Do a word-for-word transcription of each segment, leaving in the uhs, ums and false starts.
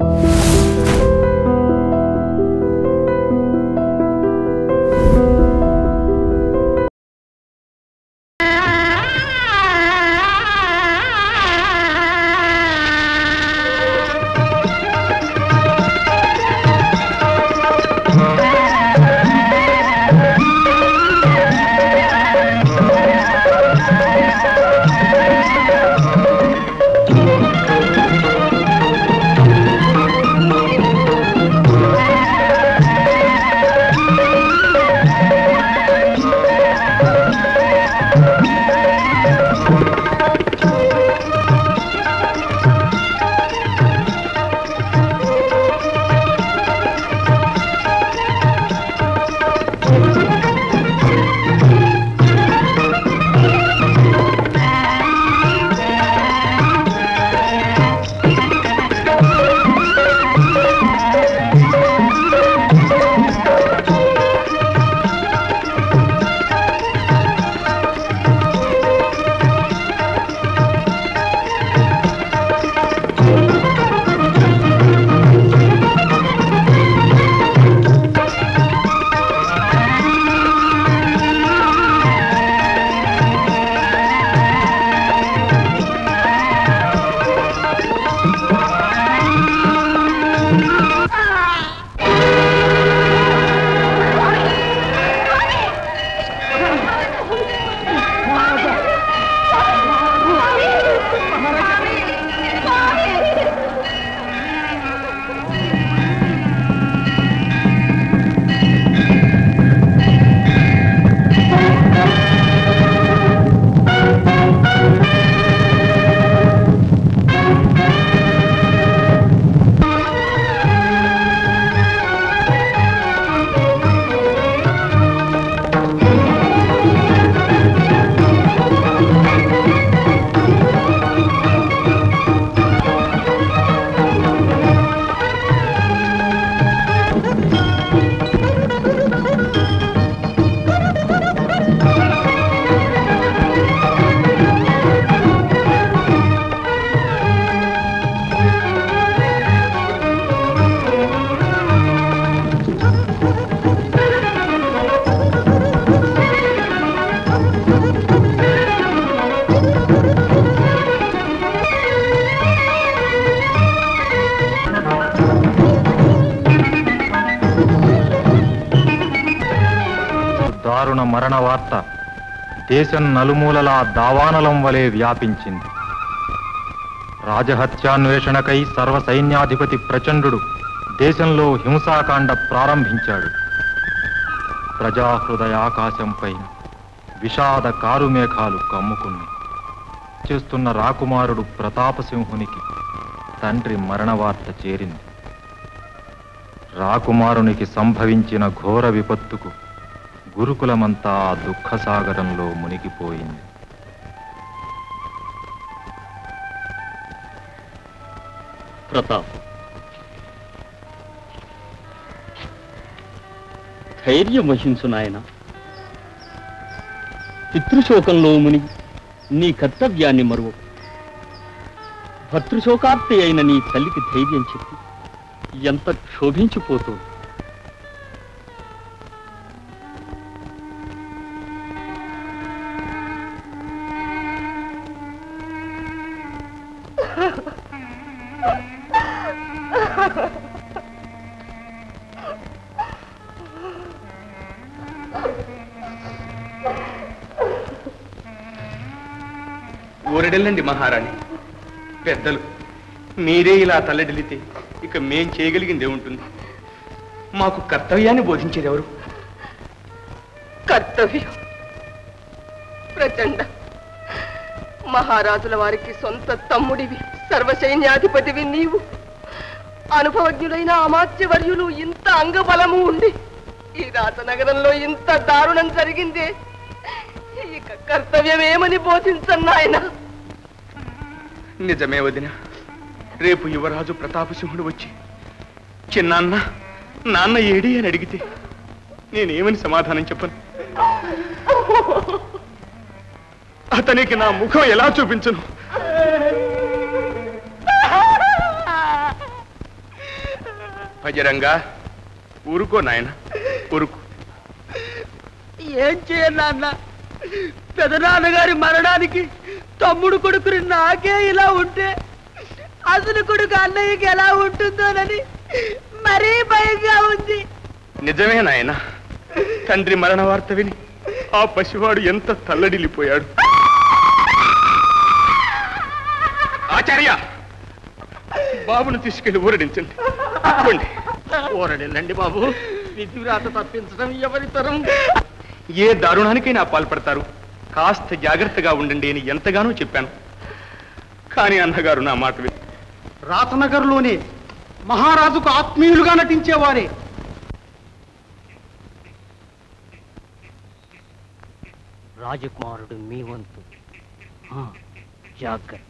దారుణ మరణ వార్త దేశం నలుమూలలా దావానలం వలె వ్యాపించింది. రాజహత్యాన్వేషణకై సర్వ సైన్యాధిపతి ప్రచండు దేశంలో హింసాకాండ ప్రారంభించాడు. ప్రజాహృదయాకాశంపై విషాద కారుమేఘాలు కమ్ముకున్నాయి. చేస్తున్న రాకుమారుడు ప్రతాపసింహునికి తండ్రి మరణ వార్త చేరింది. రాకుమారునికి సంభవించిన ఘోర విపత్తుకు గురుకులమంతా దుఃఖసాగరంలో మునిగిపోయింది. ప్రతాప్, ధైర్యం వహించు నాయన. పితృశోకంలో మునిగి నీ కర్తవ్యాన్ని మరువు. భర్తృశోకార్తి అయిన నీ తల్లికి ధైర్యం చెప్పి ఎంత క్షోభించిపోతుంది. ఊరడెల్లండి మహారాణి. పెద్దలు మీరే ఇలా తల్లడిల్లితే ఇక మేం చేయగలిగిందే ఉంటుంది. మాకు కర్తవ్యాన్ని బోధించేది ఎవరు? కర్తవ్యం ప్రచండ, మహారాజుల వారికి సొంత తమ్ముడివి, సర్వసైన్యాధిపతివి నీవు. అనుభవజ్ఞులైన అమాత్యవర్యులు ఇంత అంగబలము ఉండి ఈ రాజనగరంలో ఇంత దారుణం జరిగిందే. ఇక కర్తవ్యం ఏమని బోధించన్నాయన? నిజమే వదిన. రేపు యువరాజు ప్రతాపసింహుడు వచ్చి చిన్నాన్న నాన్న ఏడి అని అడిగితే నేనేమని సమాధానం చెప్పను? అతనికి నా ముఖం ఎలా చూపించను? భజరంగా ఊరుకో నాయన, ఊరుకో. ఏం చేయను నాన్న, పెదనాన్నగారి మరణానికి తమ్ముడు కొడుకుని నాకే ఇలా ఉంటే అసలు కొడుకు అన్నయ్యకి ఎలా ఉంటుందోనని మరీ భయంగా ఉంది. నిజమే నాయన, తండ్రి మరణ వార్త విని ఆ పసివాడు ఎంత తల్లడిల్లిపోయాడు. ఆచార్య, బాబును తీసుకెళ్లి ఊరడించండి. చూడండి, ఊరడిందండి బాబు. విధివ్రాత తప్పించడం ఎవరి తరం? ఏ దారుణానికైనా పాల్పడతారు, కాస్త జాగ్రత్తగా ఉండండి అని ఎంతగానో చెప్పాను. కానీ అన్నగారు నా మాట విని రాతనగర్లోనే మహారాజుకు ఆత్మీయులుగా నటించేవారే. రాజకుమారుడు మీ వంతు జాగ్రత్త.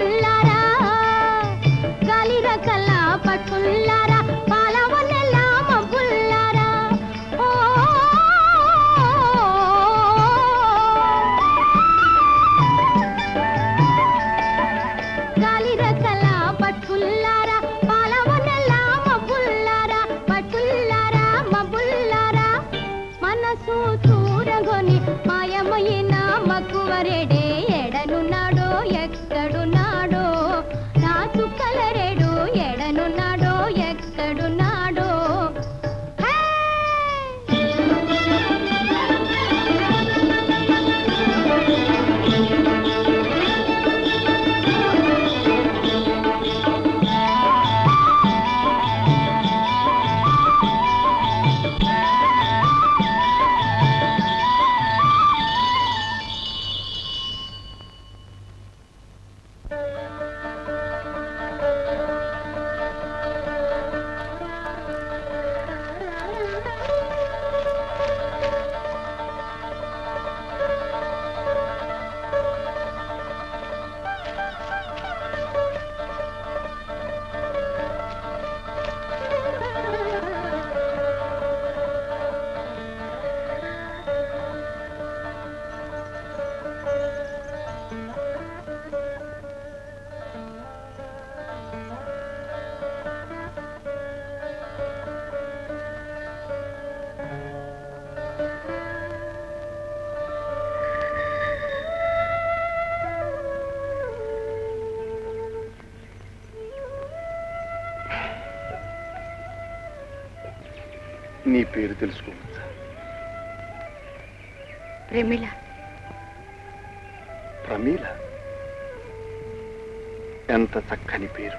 పట్టుల్లారా గాలి రకల పట్టుల్లారా పాలవన్నెల మబ్బుల్లారా ఓ గాలి రకల పట్టుల్లారా పాలవన్నెల మబ్బుల్లారా పట్టుల్లారా మబ్బుల్లారా మనసు చూరగొని మాయమైన మక్కువరేడే ఎడనున్నాడో ఎక్కడున్నాడో నా చుక్కలరేడు ఎడనున్నాడో ఎక్కడున్నాడో నీ పేరు తెలుసుకోవచ్చా? ప్రమిళ. ప్రమీల? ఎంత చక్కని పేరు.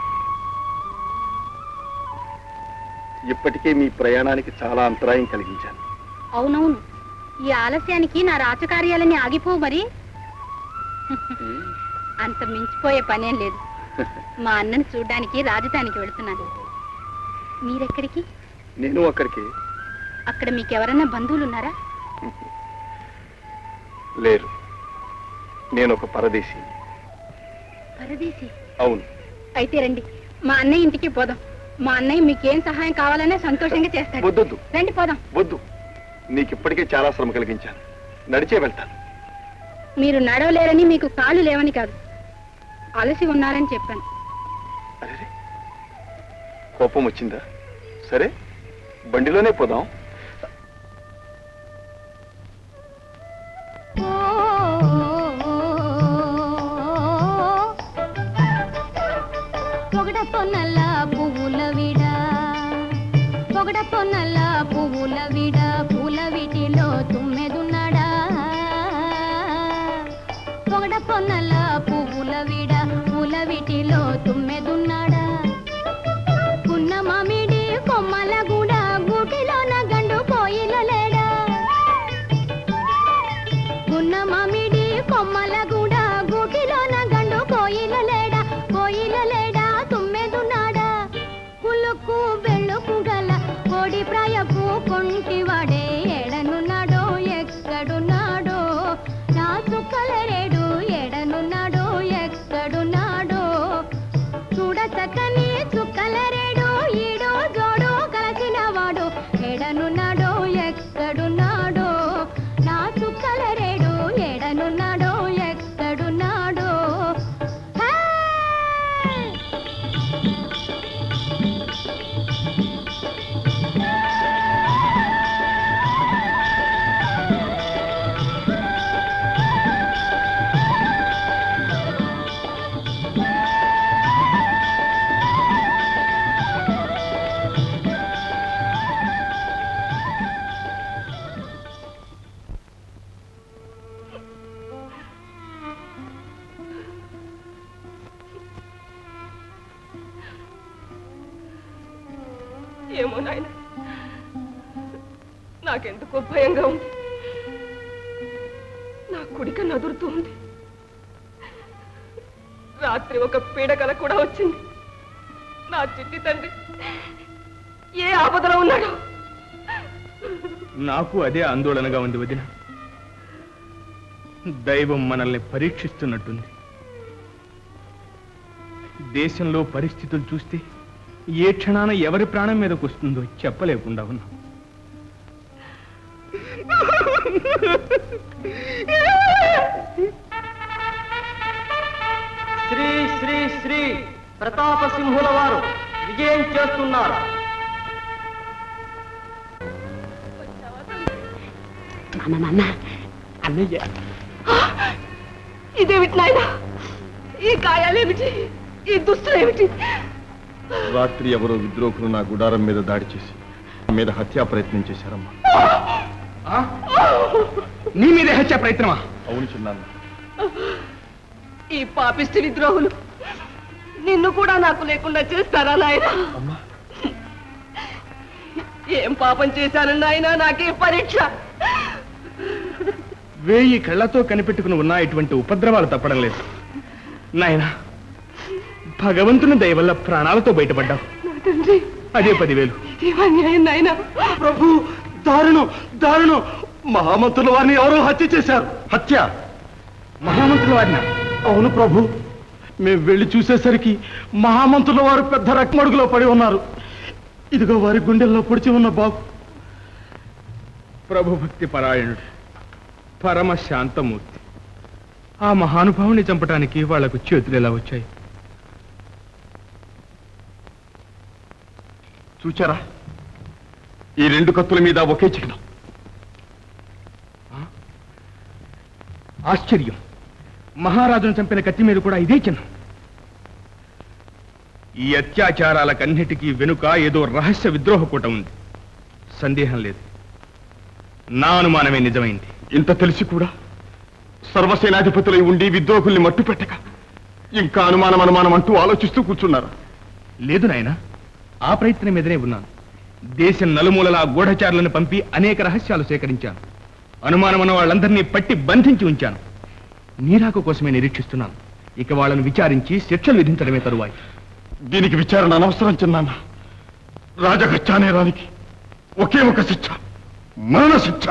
ఇప్పటికే మీ ప్రయాణానికి చాలా అంతరాయం కలిగించాను. అవునవును, ఈ ఆలస్యానికి నా రాజకార్యాలని ఆగిపోవు మరి. అంత మించిపోయే పనేం లేదు. మా అన్నని చూడ్డానికి రాజధానికి వెళుతున్నాను. మీరెక్కడికి? నేను అక్కడికి. అక్కడ మీకెవరన్నా బంధువులు ఉన్నారా? లేరు. నేను ఒక పరదేశీ. పరదేశీ? అవును. అయితే రండి, మా అన్నయ్య ఇంటికి పోదాం. మా అన్నయ్య మీకేం సహాయం కావాలనే సంతోషంగా చేస్తాడు. వద్దు. రండి పోదాం. వద్దు, నీకు ఇప్పటికే చాలా శ్రమ కలిగించాను. నడిచే వెళ్తాను. మీరు నడవలేరని, మీకు కాళ్ళు లేవని కాదు, అలసి ఉన్నారని చెప్పాను. అరే, కోపం వచ్చిందా? సరే, బండిలోనే పోదాం. పొగడ పొన్నల్ల పువ్వుల విడ, పొగడ పొన్నల్ల పువ్వుల విడ, పూల వీటిలో తుమ్మెదున్నాడా? పొగడ పొన్నల్ల పువ్వుల విడ, పూల వీటిలో తుమ్మెదున్నాడా? పున్న మామిడి కొమ్మల గూడ, గూటిలోన గండు కోయిల లేడా? గున్న మామిడి కొమ్మల గూడ, గూటిలోన గండు కోయిల లేడా? కోయిల లేడా? తుమ్మెదున్నాడా? కులుకు బెళ్ళుకు గల కోడి ప్రాయపు కొంటివాడే ఎడనున్నాడో ఎక్కడున్నాడో? నా చుక్కలరేడు ఎడనున్నాడో ఎక్కడున్నాడో? చూడ చక్కని చుక్కలరేడు, ఈడో జోడో కలసిన వాడు ఎడనున్నాడో ఎక్కడున్నాడో? నా చుక్కలరేడు ఎడనున్నాడో ఎక్కడున్నాడో? ఏమో నాయన, నాకెందుకో భయంగా ఉంది. నా కుడిక నదురుతూ ఉంది. రాత్రి ఒక పీడకల కూడా వచ్చింది. నా చిట్టి తండ్రి ఏ ఆపదలో ఉన్నాడో. నాకు అదే ఆందోళనగా ఉంది వదిన. దైవం మనల్ని పరీక్షిస్తున్నట్టుంది. దేశంలో పరిస్థితులు చూస్తే ఏ క్షణాన ఎవరి ప్రాణం మీదకు వస్తుందో చెప్పలేకుండా ఉన్నా. శ్రీ శ్రీ శ్రీ ప్రతాప సింహుల వారు విజయం చేస్తున్నారు. అన్నయ్య, ఇదేమిటి నాయనా? ఈ గాయాలేమిటి? ఈ దుస్తులేమిటి? రాత్రి ఎవరో విద్రోహులు నా గుడారం మీద దాడి చేసి నా మీద హత్యా ప్రయత్నం చేశారమ్మా. నీ మీదే హత్యా ప్రయత్నమా? అవును చిన్నాన్న. ఈ పాపిష్టి విద్రోహులు నిన్ను కూడా నాకు లేకుండా చేస్తారా నాయనా? ఏం పాపం చేశాను నాయనా? నాకే పరీక్ష. వేయి కళ్ళతో కనిపెట్టుకుని ఉన్నా ఇటువంటి ఉపద్రవాలు తప్పడం లేదు నాయనా. భగవంతుని దయ వల్ల ప్రాణాలతో బయటపడ్డావు. అదే పదివేలు. నాయనా ప్రభు, దారుణం దారుణం! మహామంత్రుల వారిని ఎవరో హత్య చేశారు. హత్య? మహామంత్రుల వారిన? అవును ప్రభు, మేము వెళ్ళి చూసేసరికి మహామంత్రుల వారు పెద్ద రక్మడుగులో పడి ఉన్నారు. ఇదిగో వారి గుండెల్లో పొడిచి ఉన్న బాబు. ప్రభుభక్తి పరాయణుడు, పరమ శాంతమూర్తి. ఆ మహానుభావుని చంపటానికి వాళ్లకు చేతులు ఎలా వచ్చాయి? చూచారా? ఈ రెండు కత్తుల మీద ఒకే చిహ్నం. ఆశ్చర్యం! మహారాజును చంపిన కత్తి మీద కూడా ఇదే చిహ్నం. ఈ అత్యాచారాలకన్నిటికీ వెనుక ఏదో రహస్య విద్రోహ కూటం ఉంది. సందేహం లేదు. నా అనుమానమే నిజమైంది. ఇంత తెలిసి కూడా సర్వసేనాధిపతులై ఉండి విద్రోహుల్ని మట్టు పెట్టక ఇంకా అనుమానం అనుమానం అంటూ ఆలోచిస్తూ కూర్చున్నారా? లేదు నాయనా, ఆ ప్రయత్నం మీదనే ఉన్నాను. దేశం నలుమూలలా గూఢచారులను పంపి అనేక రహస్యాలు సేకరించాను. అనుమానమున్న వాళ్ళందరినీ పట్టి బంధించి ఉంచాను. నీరాకు కోసమే నిరీక్షిస్తున్నాను. ఇక వాళ్ళను విచారించి శిక్షలు విధించడమే తరువాయి. దీనికి విచారణ అనవసరం చిన్నాన్న. రాజగచ్చానేరానికి ఒకే ఒక శిక్ష, మరణ శిక్ష.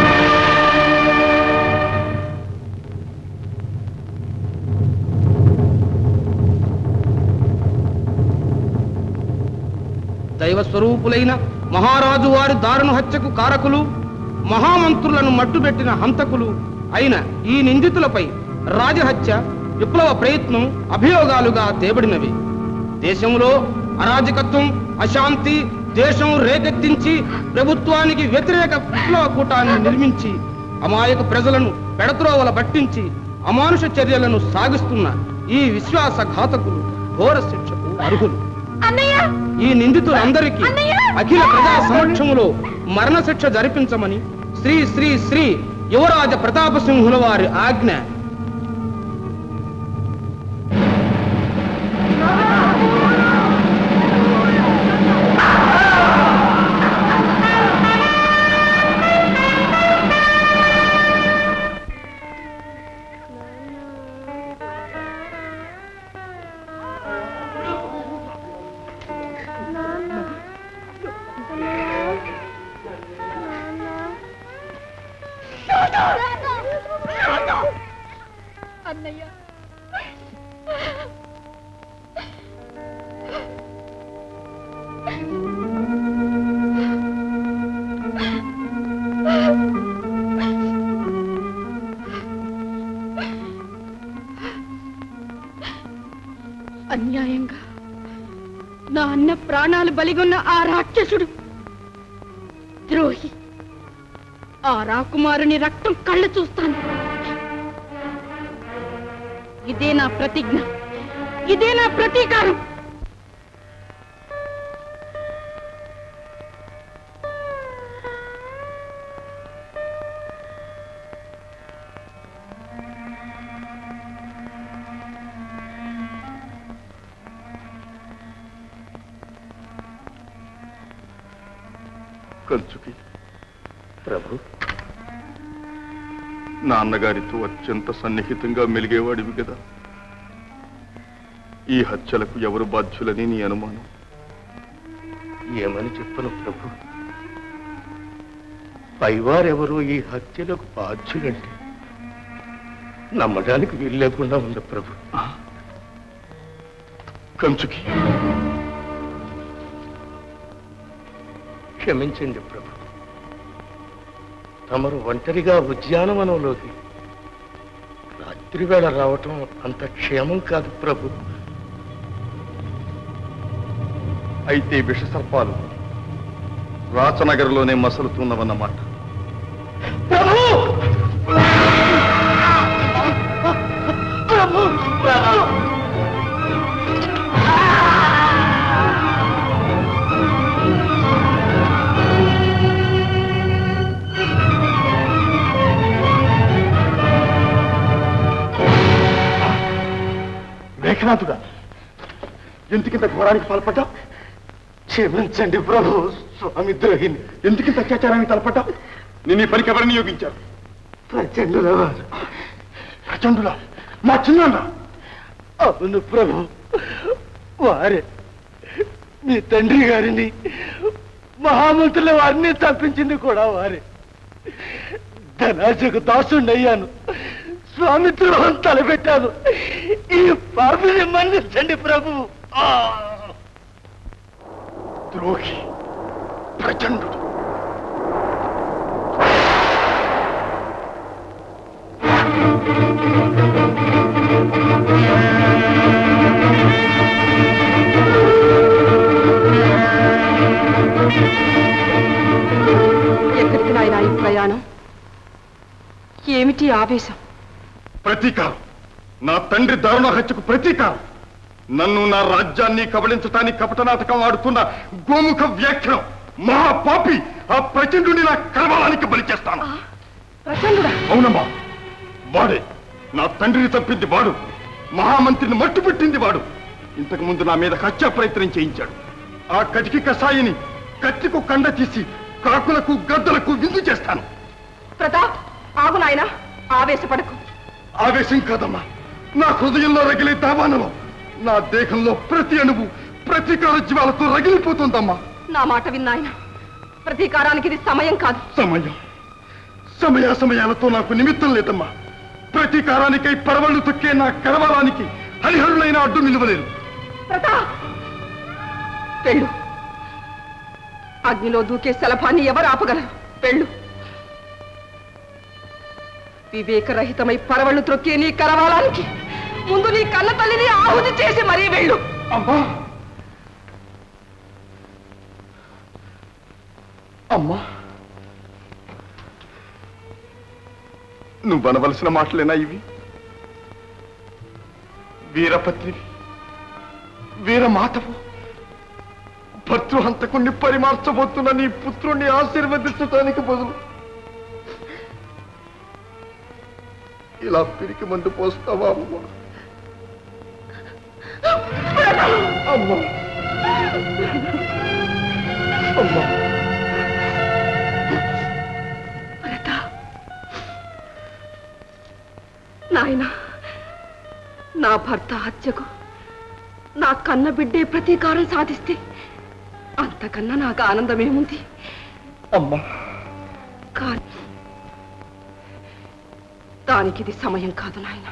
దైవ స్వరూపులైన మహారాజు వారి దారుణ హత్యకు కారకులు, మహామంత్రులను మట్టుబెట్టిన హంతకులు అయిన ఈ నిందితులపై రాజహత్య, విప్లవ ప్రయత్నం అభియోగాలుగా తేబడినవి. దేశంలో అరాజకత్వం, అశాంతి, దేశం రేకెత్తించి ప్రభుత్వానికి వ్యతిరేక విప్లవ కూటాన్ని నిర్మించి అమాయక ప్రజలను పెడత్రోవల పట్టించి అమానుష చర్యలను సాగిస్తున్న ఈ విశ్వాసఘాతకులు ఘోర శిక్షకు అర్హులు. ఈ నిందితులందరికీ అఖిల ప్రజా సమక్షములో మరణశిక్ష జరిపించమని శ్రీ శ్రీ శ్రీ యువరాజ ప్రతాపసింహుల వారి ఆజ్ఞ. అన్నయ్య, అన్యాయంగా నా అన్న ప్రాణాలు బలిగొన్న ఆ రాక్షసుడు ద్రోహి. ఆ రాకుమారుని రక్తం కళ్ళు చూస్తాను. ఇదే నా ప్రతిజ్ఞ, ఇదే నా ప్రతీకారం. కంచుకి ప్రభు, నాన్నగారితో అత్యంత సన్నిహితంగా మెలిగేవాడివి కదా. ఈ హత్యలకు ఎవరు బాధ్యులని నీ అనుమానం? ఏమని చెప్పను ప్రభు? పైవారెవరూ ఈ హత్యలకు బాధ్యులంటే నమ్మడానికి వీలు లేకుండా ఉంది ప్రభు. కంచుకి. క్షమించండి ప్రభు. తమరు ఒంటరిగా ఉద్యానవనంలోకి రాత్రివేళ రావటం అంత క్షేమం కాదు ప్రభు. అయితే విష సర్పాలు రాచనగర్లోనే మసలుతున్నవన్నమాట. ప్రభు ప్రభు ప్రభు మేఘనాథుడా, ఎందుకింత ఘోరానికి పాల్పడ్డా? క్షమించండి ప్రభు. స్వామి ద్రోహిని. ఎందుకింత అత్యాచారానికి తలపడ్డా? నేను ఈ పనికి ఎవరిని నియోగించారు? ప్రచండుల వారు. ప్రచండులా? మా చిన్నాన్న? అవును ప్రభు, వారే మీ తండ్రి గారిని, మహామంత్రుల వారిని తప్పించింది కూడా వారే. ధనాశకు దాసుండయ్యాను, స్వామి ద్రోహం తలపెట్టాను. ఈ పాపిని మన్నించండి ప్రభు. ద్రోహి, ప్రచండు. ఎక్కడికి నాయనా ఈ ప్రయాణం? ఏమిటి ఆవేశం? ప్రతీకారం. నా తండ్రి దారుణ హత్యకు ప్రతీకారం. నన్ను, నా రాజ్యాన్ని కబళించటానికి కపటనాటకం ఆడుతున్న గోముఖ వ్యాఖ్యం మహాపాపి ఆ ప్రచండుని నా కలవాలానికి బలి చేస్తాను. ప్రచండుడా? అవునమ్మా, వాడే. నా తండ్రిని తప్పింది వాడు, మహామంత్రిని మట్టు పెట్టింది వాడు. ఇంతకు ముందు నా మీద హత్యా ప్రయత్నం చేయించాడు. ఆ కటికి కషాయిని కత్తికు కండ తీసి కాకులకు గద్దలకు విందు చేస్తాను. ప్రతాప్, ఆగు నాయనా, ఆవేశపడకు. ఆవేశం కాదమ్మా, నా హృదయంలో రగిలే దావానలో, నా దేహంలో ప్రతి అణువు ప్రతీకార జీవాలతో రగిలిపోతుందమ్మా. నా మాట విన్నాయన, ప్రతీకారానికి ఇది సమయం కాదు. సమయం సమయాసమయాలతో నాకు నిమిత్తం లేదమ్మా. ప్రతీకారానికై పరవళ్లు తొక్కే నా కరవాలానికి హరిహరులైన అడ్డు నిలవలేరు. ప్రతాప్, వెళ్ళు. అగ్నిలో దూకే శలభాన్ని ఎవరు ఆపగలరు? వెళ్ళు. వివేకరహితమై పరవళ్లు త్రొక్కే నీ కరవాలానికి ముందు నీ కన్న తల్లిని ఆహుతి చేసి మరీ వెళ్ళు. అమ్మా అమ్మా, నువ్వు అనవలసిన మాటలేనా ఇవి? వీరపత్నివి, వీరమాతవు, భర్తృహంతకుణ్ణి పరిమార్చబోతున్న నీ పుత్రుణ్ణి ఆశీర్వదించడానికి బదులు ఇలా పిరికి మందు పోస్తావా అమ్మా? అమ్మా అమ్మా నాయనా, నా భర్త హత్యకు నా కన్న బిడ్డే ప్రతీకారం సాధిస్తే అంతకన్నా నాకు ఆనందమేముంది? అమ్మా, కానీ దానికి ఇది సమయం కాదు నాయన.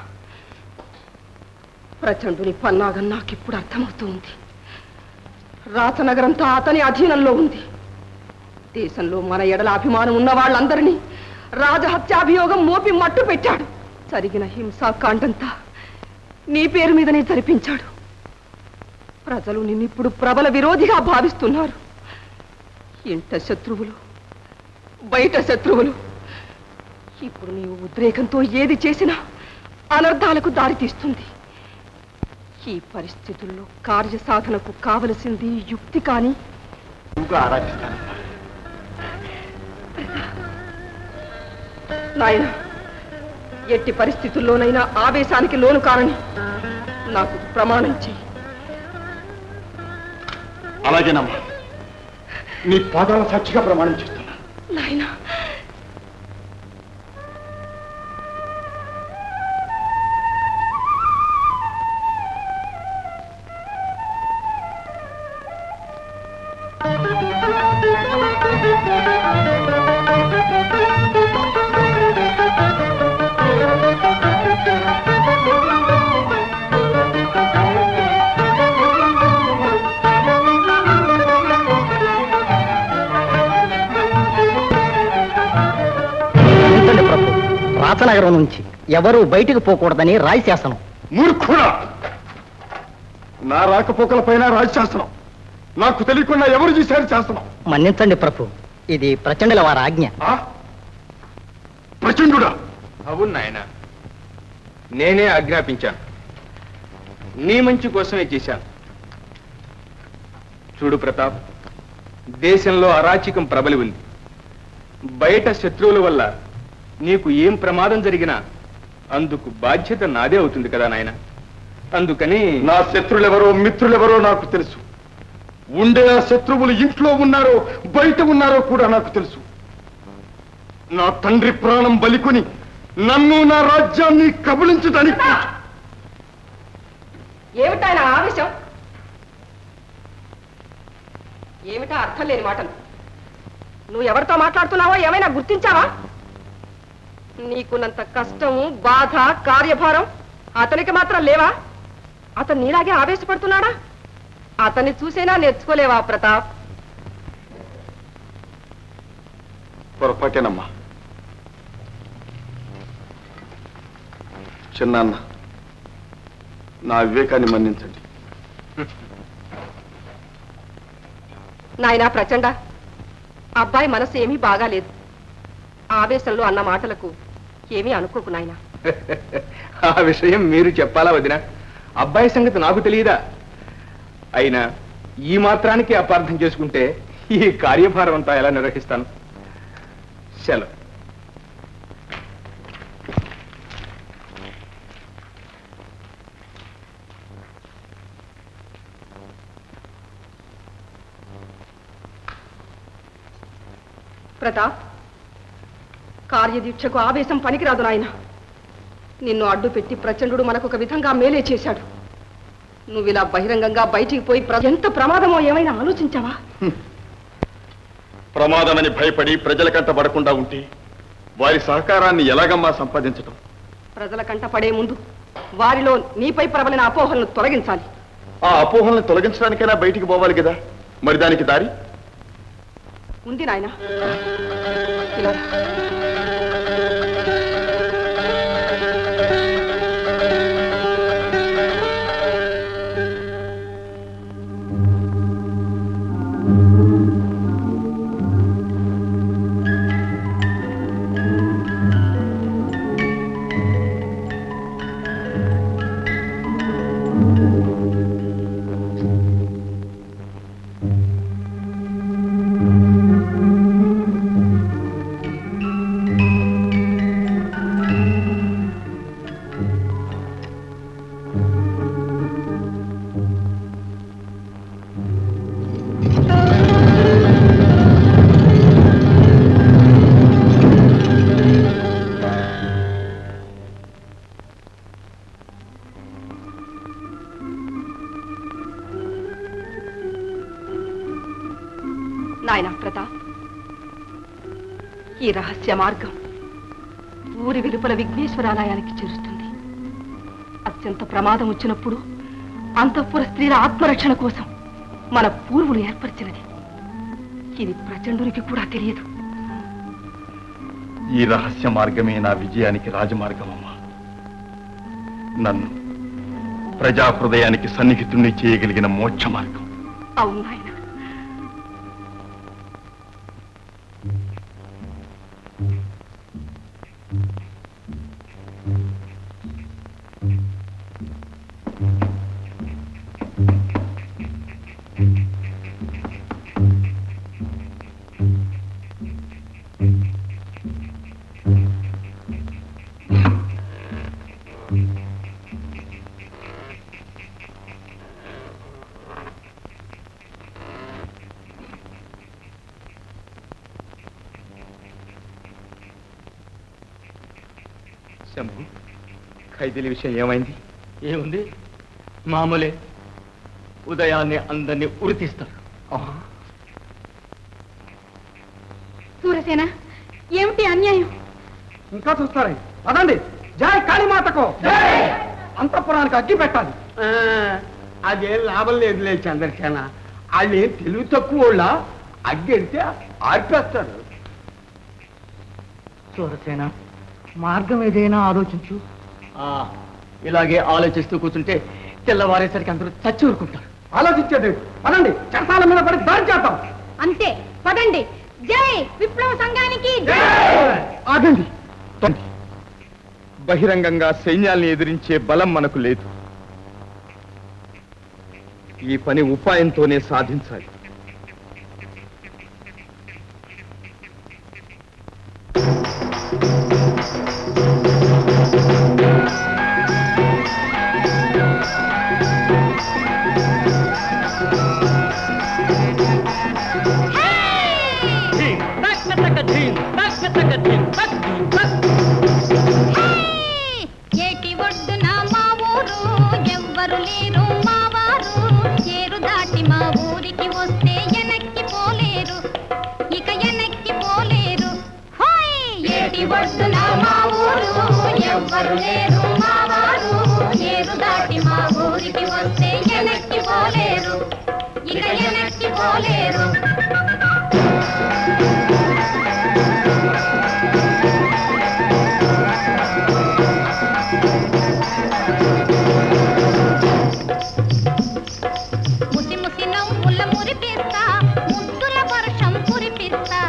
ప్రచండుని పన్నాగం నాకిప్పుడు అర్థమవుతూ ఉంది. రాచనగరంతో అతని అధీనంలో ఉంది. దేశంలో మన ఎడల అభిమానం ఉన్న వాళ్ళందరినీ రాజహత్యాభియోగం మోపి మట్టు పెట్టాడు. జరిగిన హింసాకాండంతా నీ పేరు మీదనే జరిపించాడు. ప్రజలు నిన్నిప్పుడు ప్రబల విరోధిగా భావిస్తున్నారు. ఇంట శత్రువులు, బయట శత్రువులు. ఇప్పుడు నీవు ఉద్రేకంతో ఏది చేసినా అనర్థాలకు దారితీస్తుంది. ఈ పరిస్థితుల్లో కార్యసాధనకు కావలసింది యుక్తి. కానీ ఆరాధిస్తాను నాయన, ఎట్టి పరిస్థితుల్లోనైనా ఆవేశానికి లోను కారని నాకు ప్రమాణం చెయ్యి. అలాగేనమ్మా, నీ పాదాల సాక్షిగా ప్రమాణం చేస్తున్నా. నాయనా, నగరం నుంచి ఎవరూ బయటికి పోకూడదని రాయశాసనం. మూర్ఖుడా! నా రాకపోకల పైన రాజశాసనం. నాకు తెలియకుండా ఎవరు చేశారు శాసనం? మన్నించండి ప్రభు, ఇది ప్రచండుల వారి ఆజ్ఞ. ప్రచండుడా? అవును నాయన, నేనే ఆజ్ఞాపించాను. నీ మంచి కోసమే చేశాను. చూడు ప్రతాప్, దేశంలో అరాచకం ప్రబలి ఉంది. బయట శత్రువుల వల్ల నీకు ఏం ప్రమాదం జరిగినా అందుకు బాధ్యత నాదే అవుతుంది కదా నాయన. అందుకని నా శత్రులెవరో మిత్రులెవరో నాకు తెలుసు. ఉండే ఆ శత్రువులు ఇంట్లో ఉన్నారో బయట ఉన్నారో కూడా నాకు తెలుసు. నా తండ్రి ప్రాణం బలికొని నన్ను నా రాజ్యాన్ని కబళించడానికి. ఏమిటాయన ఆవేశం? ఏమిటా అర్థం లేని మాటలు? నువ్వు ఎవరితో మాట్లాడుతున్నావో ఏమైనా గుర్తించావా? నీకున్నంత కష్టము, బాధ, కార్యభారం అతనికి మాత్రం లేవా? అతను నీలాగే ఆవేశపడుతున్నాడా? అతన్ని చూసేనా నేర్చుకోలేవా ప్రతాప్? పొరపాటేనమ్మా. చిన్నాన్న, నా వివేకాన్ని మన్నించండి. నాయనా ప్రచండ, అబ్బాయి మనసు ఏమీ బాగాలేదు. ఆవేశంలో అన్న మాటలకు ఏమీ అనుకోకు నాయనా. ఆ విషయం మీరు చెప్పాలా వదిన? అబ్బాయి సంగతి నాకు తెలియదా? అయినా ఈ మాత్రానికి అపార్థం చేసుకుంటే ఈ కార్యభారం అంతా ఎలా నిర్వహిస్తాను? సెలవు. ప్రతాప్, కార్యదీక్షకు ఆవేశం పనికిరాదు నాయన. నిన్ను అడ్డు పెట్టి ప్రచండు మనకు ఒక విధంగా మేలే చేశాడు. నువ్వు ఇలా బహిరంగంగా బయటికి పోయి ఎంత ప్రమాదమో ఏమైనా ఆలోచించావా? ప్రమాదమని భయపడి ప్రజల కంట పడకుండా ఉంటే వారి సహకారాన్ని ఎలాగమ్మా సంపాదించటం? ప్రజల కంట పడే ముందు వారిలో నీపై ప్రబలిన అపోహలను తొలగించాలి. ఆ అపోహలను తొలగించడానికైనా బయటికి పోవాలి కదా, మరి దానికి దారి ఉంది నాయన. ఇలా నాయనా ప్రతాప్, ఈ రహస్య మార్గం ఊరి వెలుపల విఘ్నేశ్వరాలయానికి చేరుస్తుంది. అత్యంత ప్రమాదం వచ్చినప్పుడు అంతఃపుర స్త్రీల ఆత్మరక్షణ కోసం మన పూర్వులు ఏర్పరిచినది. ఇది ప్రచండునికి కూడా తెలియదు. ఈ రహస్య మార్గమే నా విజయానికి రాజమార్గమమ్మా. నన్ను ప్రజా హృదయానికి సన్నిహితుణ్ణి చేయగలిగిన మోక్ష మార్గం. అవును నాయన. శంభు, ఖైదీల విషయం ఏమైంది? ఏముంది, మామూలే. ఉదయాన్నే అందరినీ ఉరితీస్తారు. సూరసేన, ఏమిటి అన్యాయం? ఇంకా చూస్తారా? పదండి. జై కాళీమాతకు, అంతఃపురానికి అగ్గి పెట్టాలి. అదేం లాభం లేదులే చంద్రసేన. వాళ్ళు ఏం తెలివి తక్కువ వాళ్ళ, అగ్గి ఎడితే ఆర్పేస్తారు. సూరసేన, మార్గం ఏదైనా ఆలోచించు. ఇలాగే ఆలోచిస్తూ కూర్చుంటే తెల్లవారేసరికి అందరూ చచ్చి ఊరుకుంటారు. ఆలోచించేది పదండి, చట్టాల మీద పడి దాడి చేద్దాం. అంతే, పదండి. జై విప్లవ సంఘానికి ఆగండి. బహిరంగంగా సైన్యాల్ని ఎదిరించే బలం మనకు లేదు. ఈ పని ఉపాయంతోనే సాధించాలి. ఏటి ఒడ్డున మా ఊరు ఎవ్వరు లేరు మా వారు, ఏరు దాటి మా ఊరికి వస్తే వెనక్కి పోలేరు, ఇక వెనక్కి పోలేరు. ఏటి ఒడ్డున మా ఊరు ఎవ్వరు లేరు మా వారు, ఏరు దాటి మా ఊరికి వస్తే వెనక్కి పోలేరు, ఇక వెనక్కి పోలేరు. ముసి ముసి నవ్వుల మురిపిస్తా, ముద్దుల వర్షం కురిపిస్తా,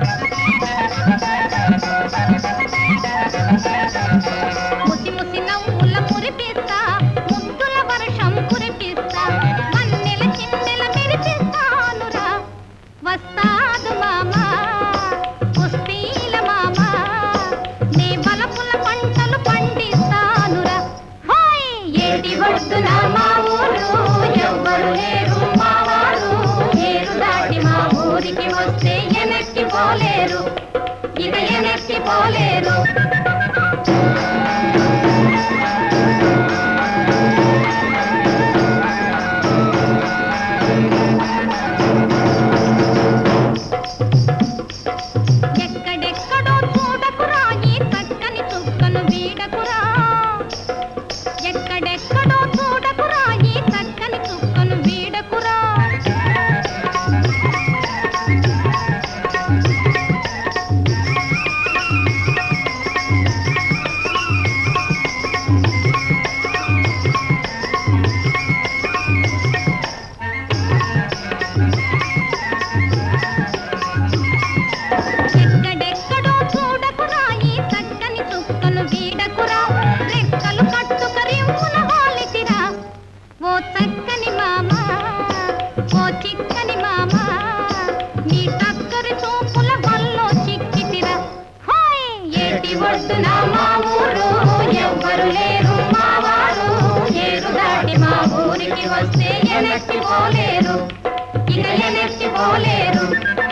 ముసి ముసి నవ్వుల మురిపిస్తా, ముద్దుల వర్షం కురిపిస్తా, మన్నెల చిన్నెల మెరిపిస్తానురా, వస్తాదు మామా కుస్తీల మామా, నీ బలపుల పంటలు పండిస్తానురా. ఏటి ఒడ్డున మా ఊరు ఎవ్వరు లేరు మా వారు, ఏరు దాటి మా ఊరికి వస్తే వెనక్కి పోలేరు, ఇక వెనక్కి పోలేరు. ఎక్కడెక్కడో చూడకురా, ఈ చక్కని చుక్కను వీడకురా, ఎక్కడెక్కడో చూడకురా, ఈ చక్కని చుక్కను వీడకురా. ఎక్కడెక్కడో చూడకురా, ఈ చక్కని చుక్కను వీడకురా, రెక్కలు కట్టుక రివ్వున హాలితిరా, ఓ చక్కని మామా ఓ చిక్కని మామా, నీ చక్కరి చూపుల వల్లో చిక్కితిరా. ఏటి ఒడ్డున మా ఊరు ఎవ్వరు లేరు మా వారు, ఏరు దాటి మా ఊరికి వస్తే వెనక్కి పోలేరు, ఇక వెనక్కి పోలేరు.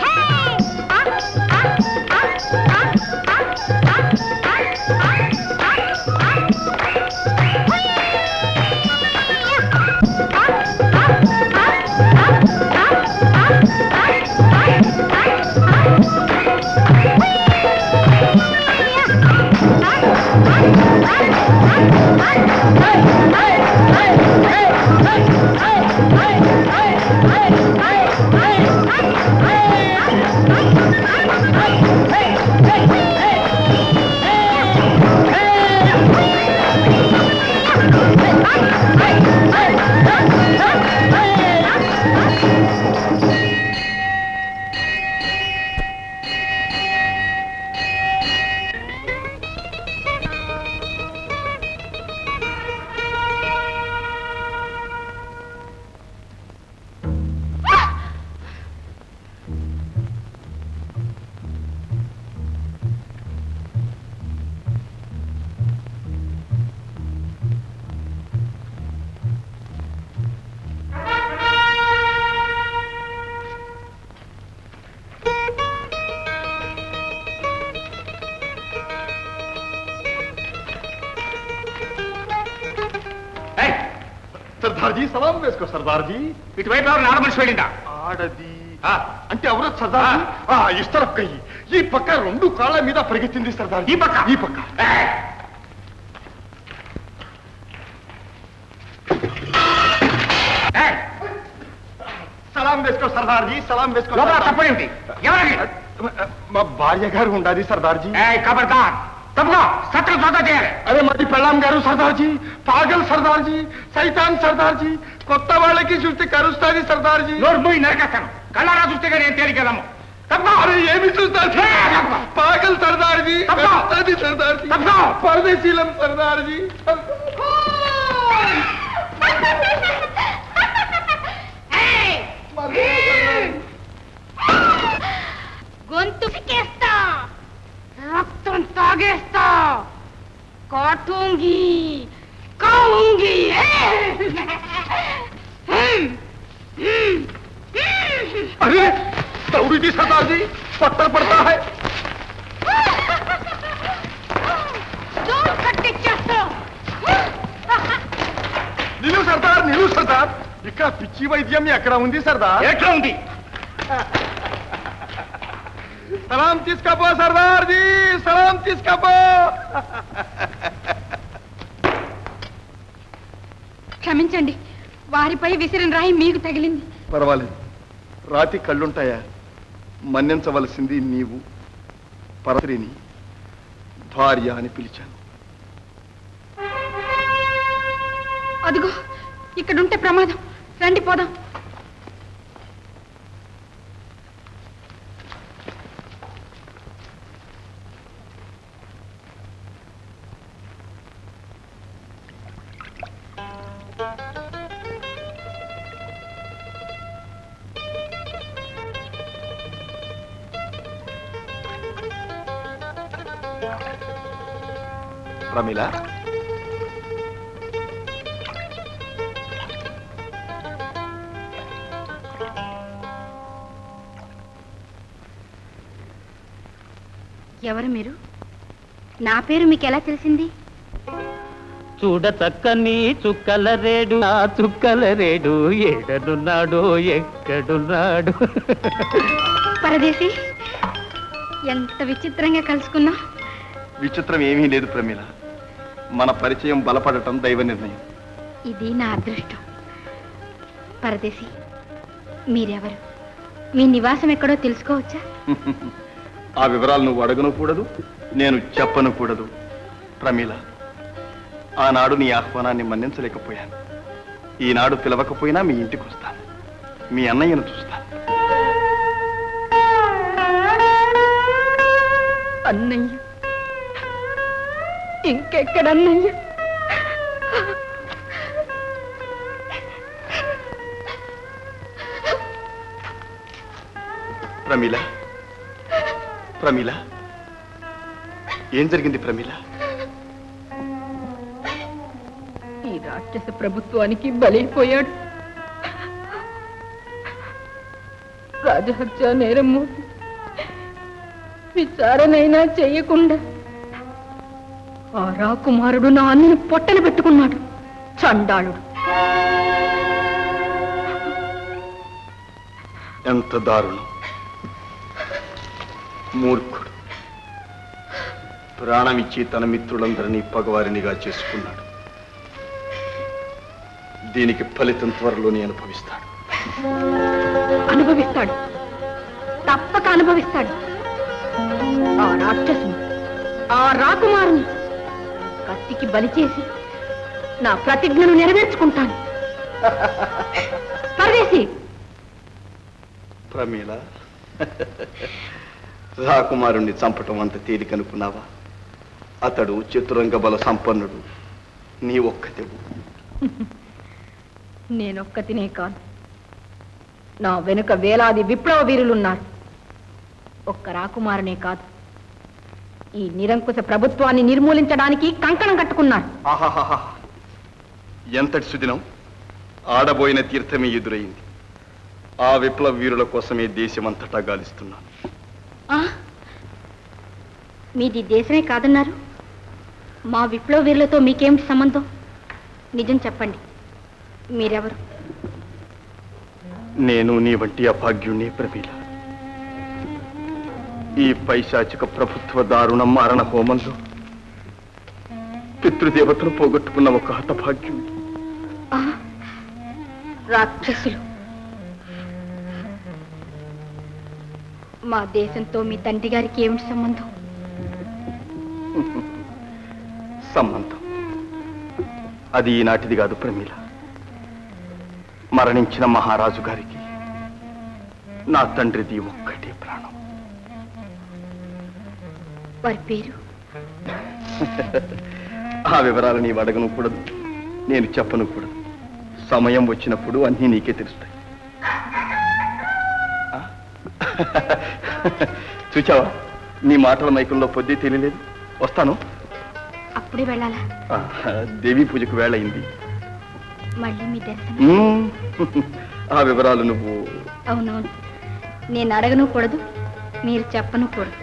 సర్దార్జీ సలాం వేసుకో సర్దార్జీ. ఇటువైపు ఎవరు నాడ మనిషి వెళ్ళిందా? ఆడది అంటే ఎవరో సర్దార్జీ ఇస్తారు కయ్యి ఈ పక్క రెండు కాళ్ళ మీద పరిగెత్తింది సర్దార్జీ. ఈ పక్క ఈ పక్క సలాం వేసుకో సర్దార్జీ సలాం వేసుకో. తప్పేమిటి? ఎవరికి? మా భార్య గారు ఉండాలి సర్దార్జీ. ఖబర్దార్, తప్పగా సత్రం సోదా చేయాలి. అరే మాది పెళ్ళాం గారు సర్దార్జీ, పాగల్ సర్దార్జీ, సైతాన్ సర్దార్జీ, కొత్త వాళ్ళకి చూస్తే కరుస్తాది సర్దార్జీ. నోర్మోయి నరకేస్తాను, కళ్ళారా చూస్తే నేను తేలికెళ్ళము. అరే ఏమి చూస్తారు? పాగల్ సర్దార్జీ, కరుస్తాది సర్దార్జీ, పరదేశీలం సర్దార్జీ. గొంతు పికేస్తా, రక్తం తాగేస్తా, కాటూంగి కావుంగి. अरे दौड़ी थी सरदार जी, पत्थर पड़ता है. నిలు సర్దార్, నిలు సర్దార్, ఇక్కడ పిచ్చి వైద్యం ఎక్కడ ఉంది సర్దార్? ఎక్కడ ఉంది? సలాం తీసుకపో సర్దార్ జీ, సలాం తీసుకపో. క్షమించండి, వారిపై విసిరిన రాయి మీకు తగిలింది. పర్వాలేదు, రాతి కళ్ళుంటాయా? మన్నించవలసింది నీవు. పరస్త్రీని భార్య అని పిలిచాను. అదిగో ఇక్కడుంటే ప్రమాదం, రండి పోదాం. ప్రమిళ, ఎవరు మీరు? నా పేరు మీకు ఎలా తెలిసింది? చూడ చక్కని చుక్కల రేడు, ఆ చుక్కల రేడు ఎడనున్నాడో ఎక్కడున్నాడు. పరదేశి, ఎంత విచిత్రంగా కలుసుకున్నా. విచిత్రం ఏమీ లేదు ప్రమీల, మన పరిచయం బలపడటం దైవ నిర్ణయం. ఇది నా అదృష్టం. పరదేశి, మీరెవరు? మీ నివాసం ఎక్కడో తెలుసుకోవచ్చా? ఆ వివరాలు నువ్వు అడగను కూడదు, నేను చెప్పను కూడదు. ప్రమీల, ఆనాడు నీ ఆహ్వానాన్ని మన్నించలేకపోయాను. ఈనాడు పిలవకపోయినా మీ ఇంటికి వస్తాను, మీ అన్నయ్యను చూస్తాను. అన్నయ్య? ఇంకెక్కడన్నయ్య? ప్రమీల, ప్రమీల, ఏం జరిగింది ప్రమీల? ఈ రాక్షస ప్రభుత్వానికి బలైపోయాడు. రాజహత్య నేరము విచారణైనా చెయ్యకుండా ఆ రాకుమారుడు నా అన్నను పొట్టన పెట్టుకున్నాడు. చండాళుడు. ఎంత దారుణం! మూర్ఖుడు, ప్రాణమిచ్చి తన మిత్రులందరినీ పగవారినిగా చేసుకున్నాడు. దీనికి ఫలితం త్వరలోనే అనుభవిస్తాడు. అనుభవిస్తాడు, తప్పక అనుభవిస్తాడు. ఆ రాక్షసుని, ఆ రాకుమారుని కత్తికి బలి చేసి నా ప్రతిజ్ఞను నెరవేర్చుకుంటాను. పరదేశి! ప్రమీల, రాకుమారుణ్ణి చంపటం అంత తేలికనుకున్నావా? అతడు చతురంగ బల సంపన్నుడు, నీ ఒక్కతెవు. నేనొక్కతినే కాదు, నా వెనుక వేలాది విప్లవ వీరులున్నారు. ఒక్క రాకుమారునే కాదు, ఈ నిరంకుశ ప్రభుత్వాన్ని నిర్మూలించడానికి కంకణం కట్టుకున్నారు. ఆహాహా, ఎంతటి సుదినం! ఆడబోయిన తీర్థమే ఎదురైంది. ఆ విప్లవ వీరుల కోసమే దేశమంతటా గాలిస్తున్నాను. మీది దేశమే కాదన్నారు. మా విప్లవ వీరులతో మీకేమిటి సంబంధం? నిజం చెప్పండి, మీరెవరు? నేను నీ వంటి అభాగ్యుణ్ణి ప్రమీల. ఈ పైశాచిక ప్రభుత్వ దారుణ మారణ హోమంలో పితృదేవతను పోగొట్టుకున్న ఒక హతభాగ్యుణ్ణి. రాక్షసులు! మా దేశంతో మీ తండ్రి గారికి ఏమిటి సంబంధం? సంబంధం అది ఈనాటిది కాదు ప్రమీల. మరణించిన మహారాజు గారికి నా తండ్రిది ఒక్కటే ప్రాణం. వారి పేరు? ఆ వివరాలు నీవు అడగను కూడదు, నేను చెప్పను కూడదు. సమయం వచ్చినప్పుడు అన్నీ నీకే తెలుస్తాయి. చూచావా, నీ మాటల మైకంలో పొద్దు తెలియలేదు. వస్తాను. అప్పుడే వెళ్ళాలా? దేవీ పూజకు వేళ అయింది. మళ్ళీ మీ దర్శనం? ఆ వివరాలు నువ్వు. అవునవును, నేను అడగను కూడదు, మీరు చెప్పను కూడదు.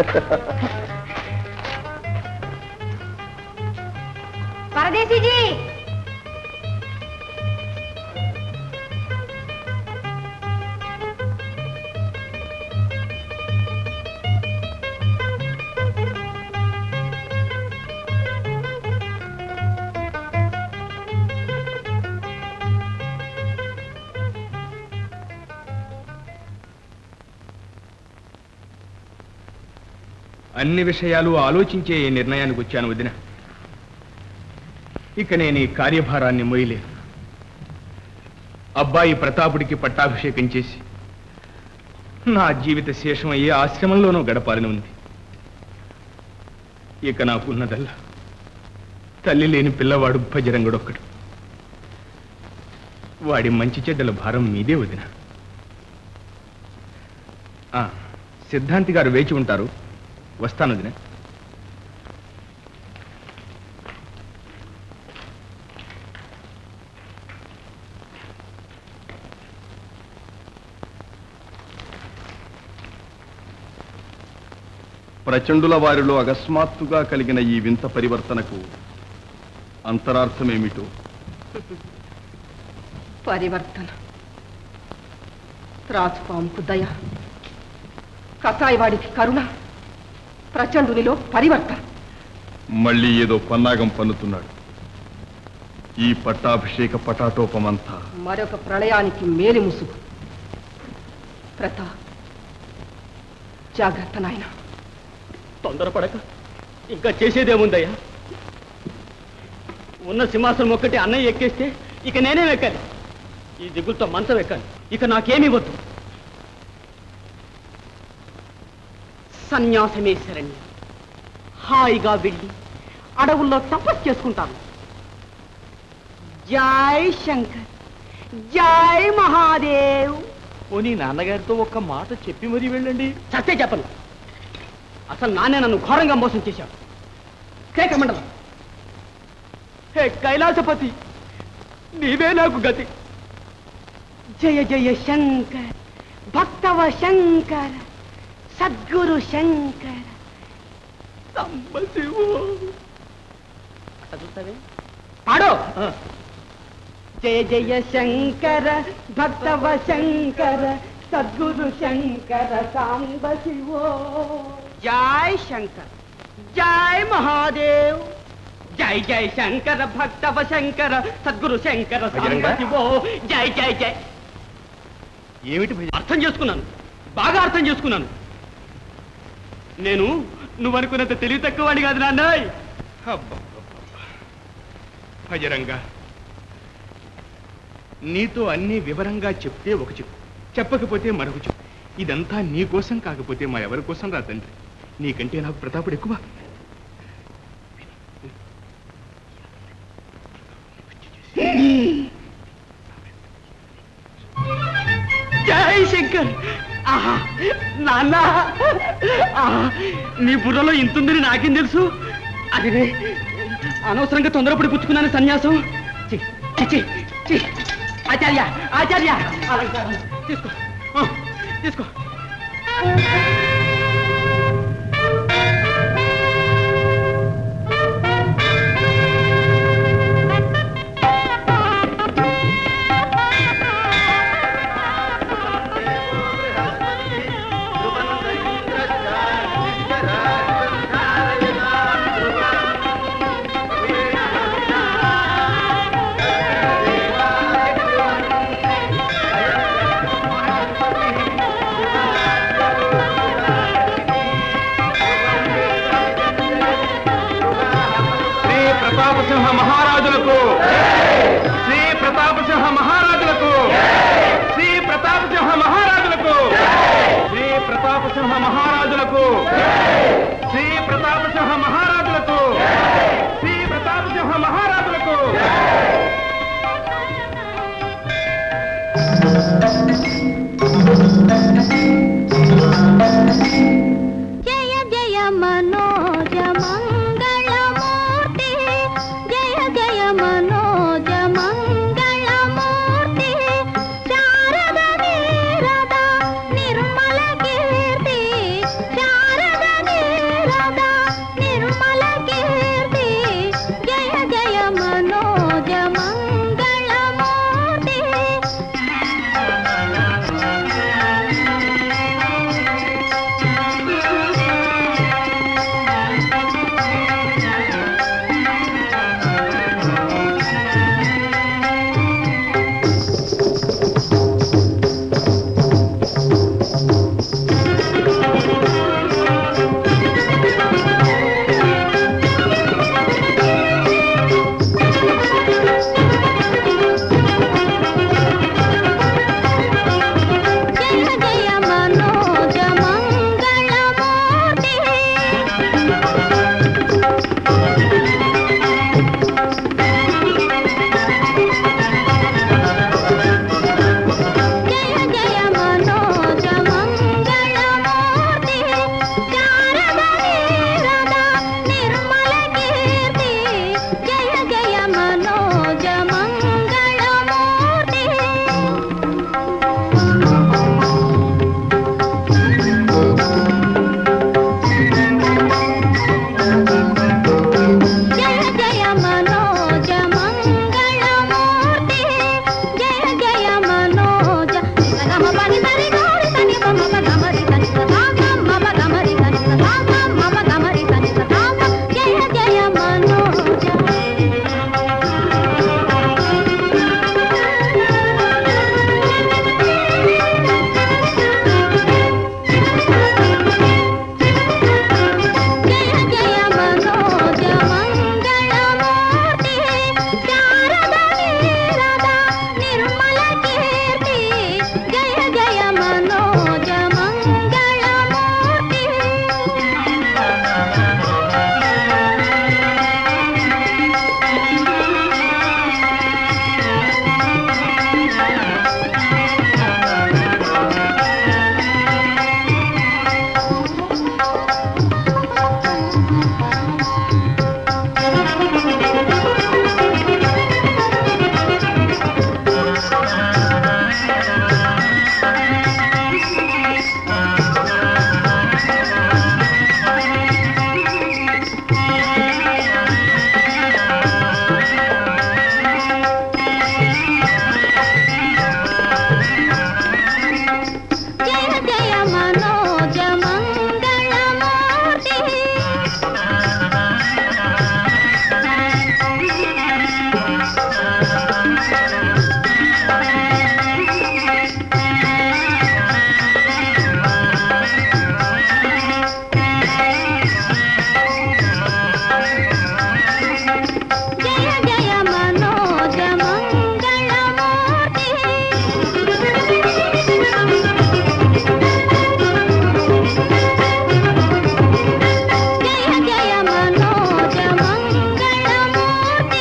పరదేశీజీ, అన్ని విషయాలు ఆలోచించే ఈ నిర్ణయానికి వచ్చాను వదిన. ఇక నేను ఈ కార్యభారాన్ని మోయలేను. అబ్బాయి ప్రతాపుడికి పట్టాభిషేకం చేసి నా జీవిత శేషం అయ్యే ఆశ్రమంలోనూ గడపాలని ఉంది. ఇక నాకున్నదల్లా తల్లి లేని పిల్లవాడు భజరంగుడొక్కడు. వాడి మంచి చెడ్డల భారం మీదే వదిన. సిద్ధాంతి గారు వేచి ఉంటారు, వస్తాను వదిన. ప్రచండుల వారిలో అకస్మాత్తుగా కలిగిన ఈ వింత పరివర్తనకు అంతరార్థమేమిటో? పరివర్తన, త్రాచుపాముకు దయ, కసాయివాడికి కరుణ, ప్రచండునిలో పరివర్తన. మళ్ళీ ఏదో పన్నాగం పన్నుతున్నాడు. ఈ పట్టాభిషేక పటాటోపమంతా మరొక ప్రళయానికి మేలి ముసుగు. ప్రతాప్, జాగ్రత్త నాయన. తొందరపడక, ఇంకా చేసేదేముందయ్యా? ఉన్న సింహాసనం ఒక్కటి అన్నయ్య ఎక్కేస్తే ఇక నేనే ఎక్కాలి. ఈ దిగులతో మంచం ఎక్కాలి. ఇక నాకేమీ వద్దు. సన్యాసమే శరణ్యం. హాయిగా వెళ్ళి అడవుల్లో తపస్సు చేసుకుంటాను. జై శంకర్, జై మహాదేవ్. పోనీ నాన్నగారితో ఒక్క మాట చెప్పి మరీ వెళ్ళండి. చస్తే చెప్పను. అసలు నాన్నే నన్ను ఘోరంగా మోసం చేశాడు. కేకమండలం, హే కైలాసపతి, నీవే నాకు గతి. జయ జయ శంకర్, భక్తవ శంకర, సద్గురు శంకర, సంబశివో. అట్లా చూస్తావే, పాడో. జయ జయ శంకర, భక్తవ శంకర, సద్గురు శంకర, సాంబశివో. జై శంకర్, జై మహాదేవ్. జై జై శంకర, భక్తవ శంకర, సద్గురు శంకర, సాంబశివో. జై జై జై. ఏమిటి అర్థం చేసుకున్నాను, బాగా అర్థం చేసుకున్నాను. నేను నువ్వు అనుకున్నంత తెలివి తక్కువ వాడి కాదు నాన్న. భజరంగా, నీతో అన్ని వివరంగా చెప్తే ఒక చెప్పు, చెప్పకపోతే మరొక చెప్పు. ఇదంతా నీ కోసం కాకపోతే మా ఎవరి కోసం రా తండ్రి. నీకంటే నాకు ప్రతాపుడు ఎక్కువ. జై శంకర్. ఆహా నాన్న, నీ బుర్రలో ఇంతుందని నాకేం తెలుసు? అది అనవసరంగా తొందరపడి పుచ్చుకున్నాను సన్యాసం. చి, చి, చి. ఆచార్య, ఆచార్య, అలంకారం తీసుకో, తీసుకో. సింహ మహారాజులకు శ్రీ ప్రతాప సింహ మహారాజులకు శ్రీ ప్రతాప సింహ మహారాజులకు శ్రీ ప్రతాప సింహ మహారాజులకు శ్రీ ప్రతాప సింహ మహారాజులకు శ్రీ ప్రతాప సింహ మహారాజులకు జయ జయ మనోజ మంగళమూర్తి జయ జయ మనోజ మంగళమూర్తి శారద నీరద నిర్మల కీర్తి శారద నీరద నిర్మల కీర్తి జయ జయ మనోజ మంగళమూర్తి జయ జయ మనోజ మంగళమూర్తి జయ జయ మనోజ మంగళమూర్తి శారద నీరద నిర్మల కీర్తి జయ జయ మనోజ మంగళమూర్తి జయ జయ మనోజ మంగళమూర్తి జయ జయ మనోజ గమ పని తరి గౌరి తని మమ గమరి తని సదాగ మమ గమరి తని సదాగ మమ గమరి తని సదాగ జయ జయ మనోజ జయ జయ మనోజ మంగళమూర్తి శారద నీరద నిర్మల కీర్తి జయ జయ మనోజ మంగళమూర్తి జయ జయ మనోజ మంగళమూర్తి జయ జయ మనోజ మంగళమూర్తి జయ జయ మనోజ మంగళమూర్తి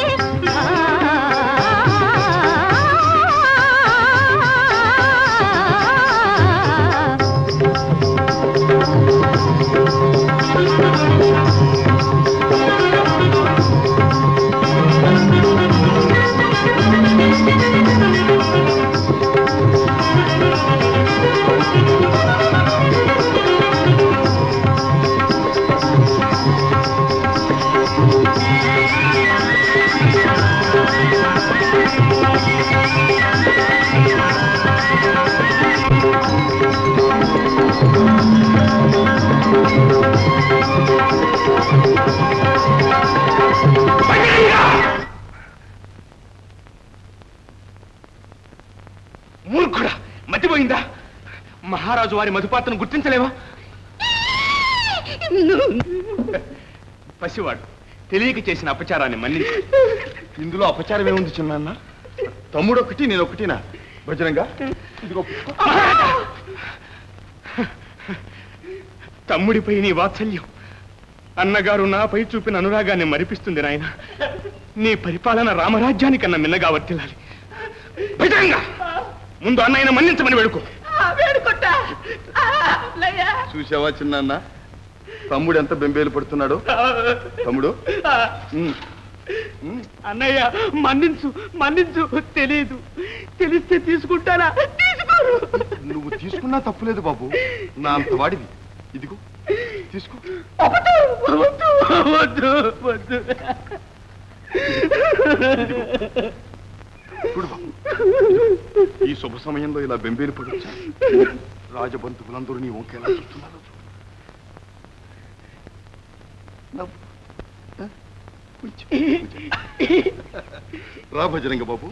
మూర్ఖుడా మతిపోయిందా మహారాజు వారి మధుపాత్రను గుర్తించలేవా పసివాడు తెలియక చేసిన అపచారాన్ని మన్నించి ఇందులో అపచారం ఏముంది చిన్న తమ్ముడు ఒకటి నేను ఒకటినా భజనంగా ఇదిగో తమ్ముడిపై నీ వాత్సల్యం అన్నగారు నాపై చూపిన అనురాగాన్ని మరిపిస్తుంది నాయన. నీ పరిపాలన రామరాజ్యానికన్నా మిన్నగా వర్తిల్లాలి. భజనంగా ముందు అన్నయ్యను మన్నించమని వేడుకో. చూసావా చిన్న తమ్ముడు ఎంత బెంబేలు పడుతున్నాడో. తమ్ముడు అన్నయ్య మన్నించు మన్నించు. తెలీదు, తెలిస్తే తీసుకుంటారా? తీసుకోరు. నువ్వు తీసుకున్నా తప్పులేదు బాబు, నా అంత వాడివి. ఇదిగో తీసుకో. వద్దు వద్దు వద్దు. చూడు బాబు, ఈ శుభ సమయంలో ఇలా బెంబేలు పడొచ్చా? రాజబంధువులందరూ నీ వంకేలా చూస్తున్నారు. రా భజరంగ బాబు.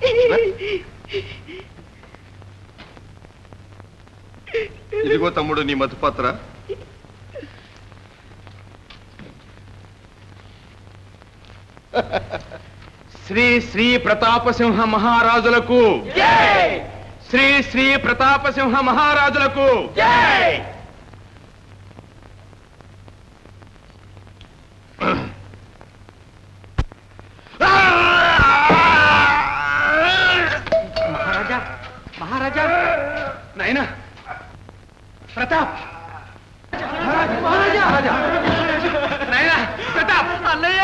ఇదిగో తమ్ముడు నీ మధుపాత్ర. శ్రీ శ్రీ ప్రతాపసింహ మహారాజులకు, శ్రీ శ్రీ ప్రతాపసింహ మహారాజులకు. మహారాజా మహారాజా నాయనా ప్రతాప్, మహారాజా నాయనా ప్రతాప్. అన్నయ్య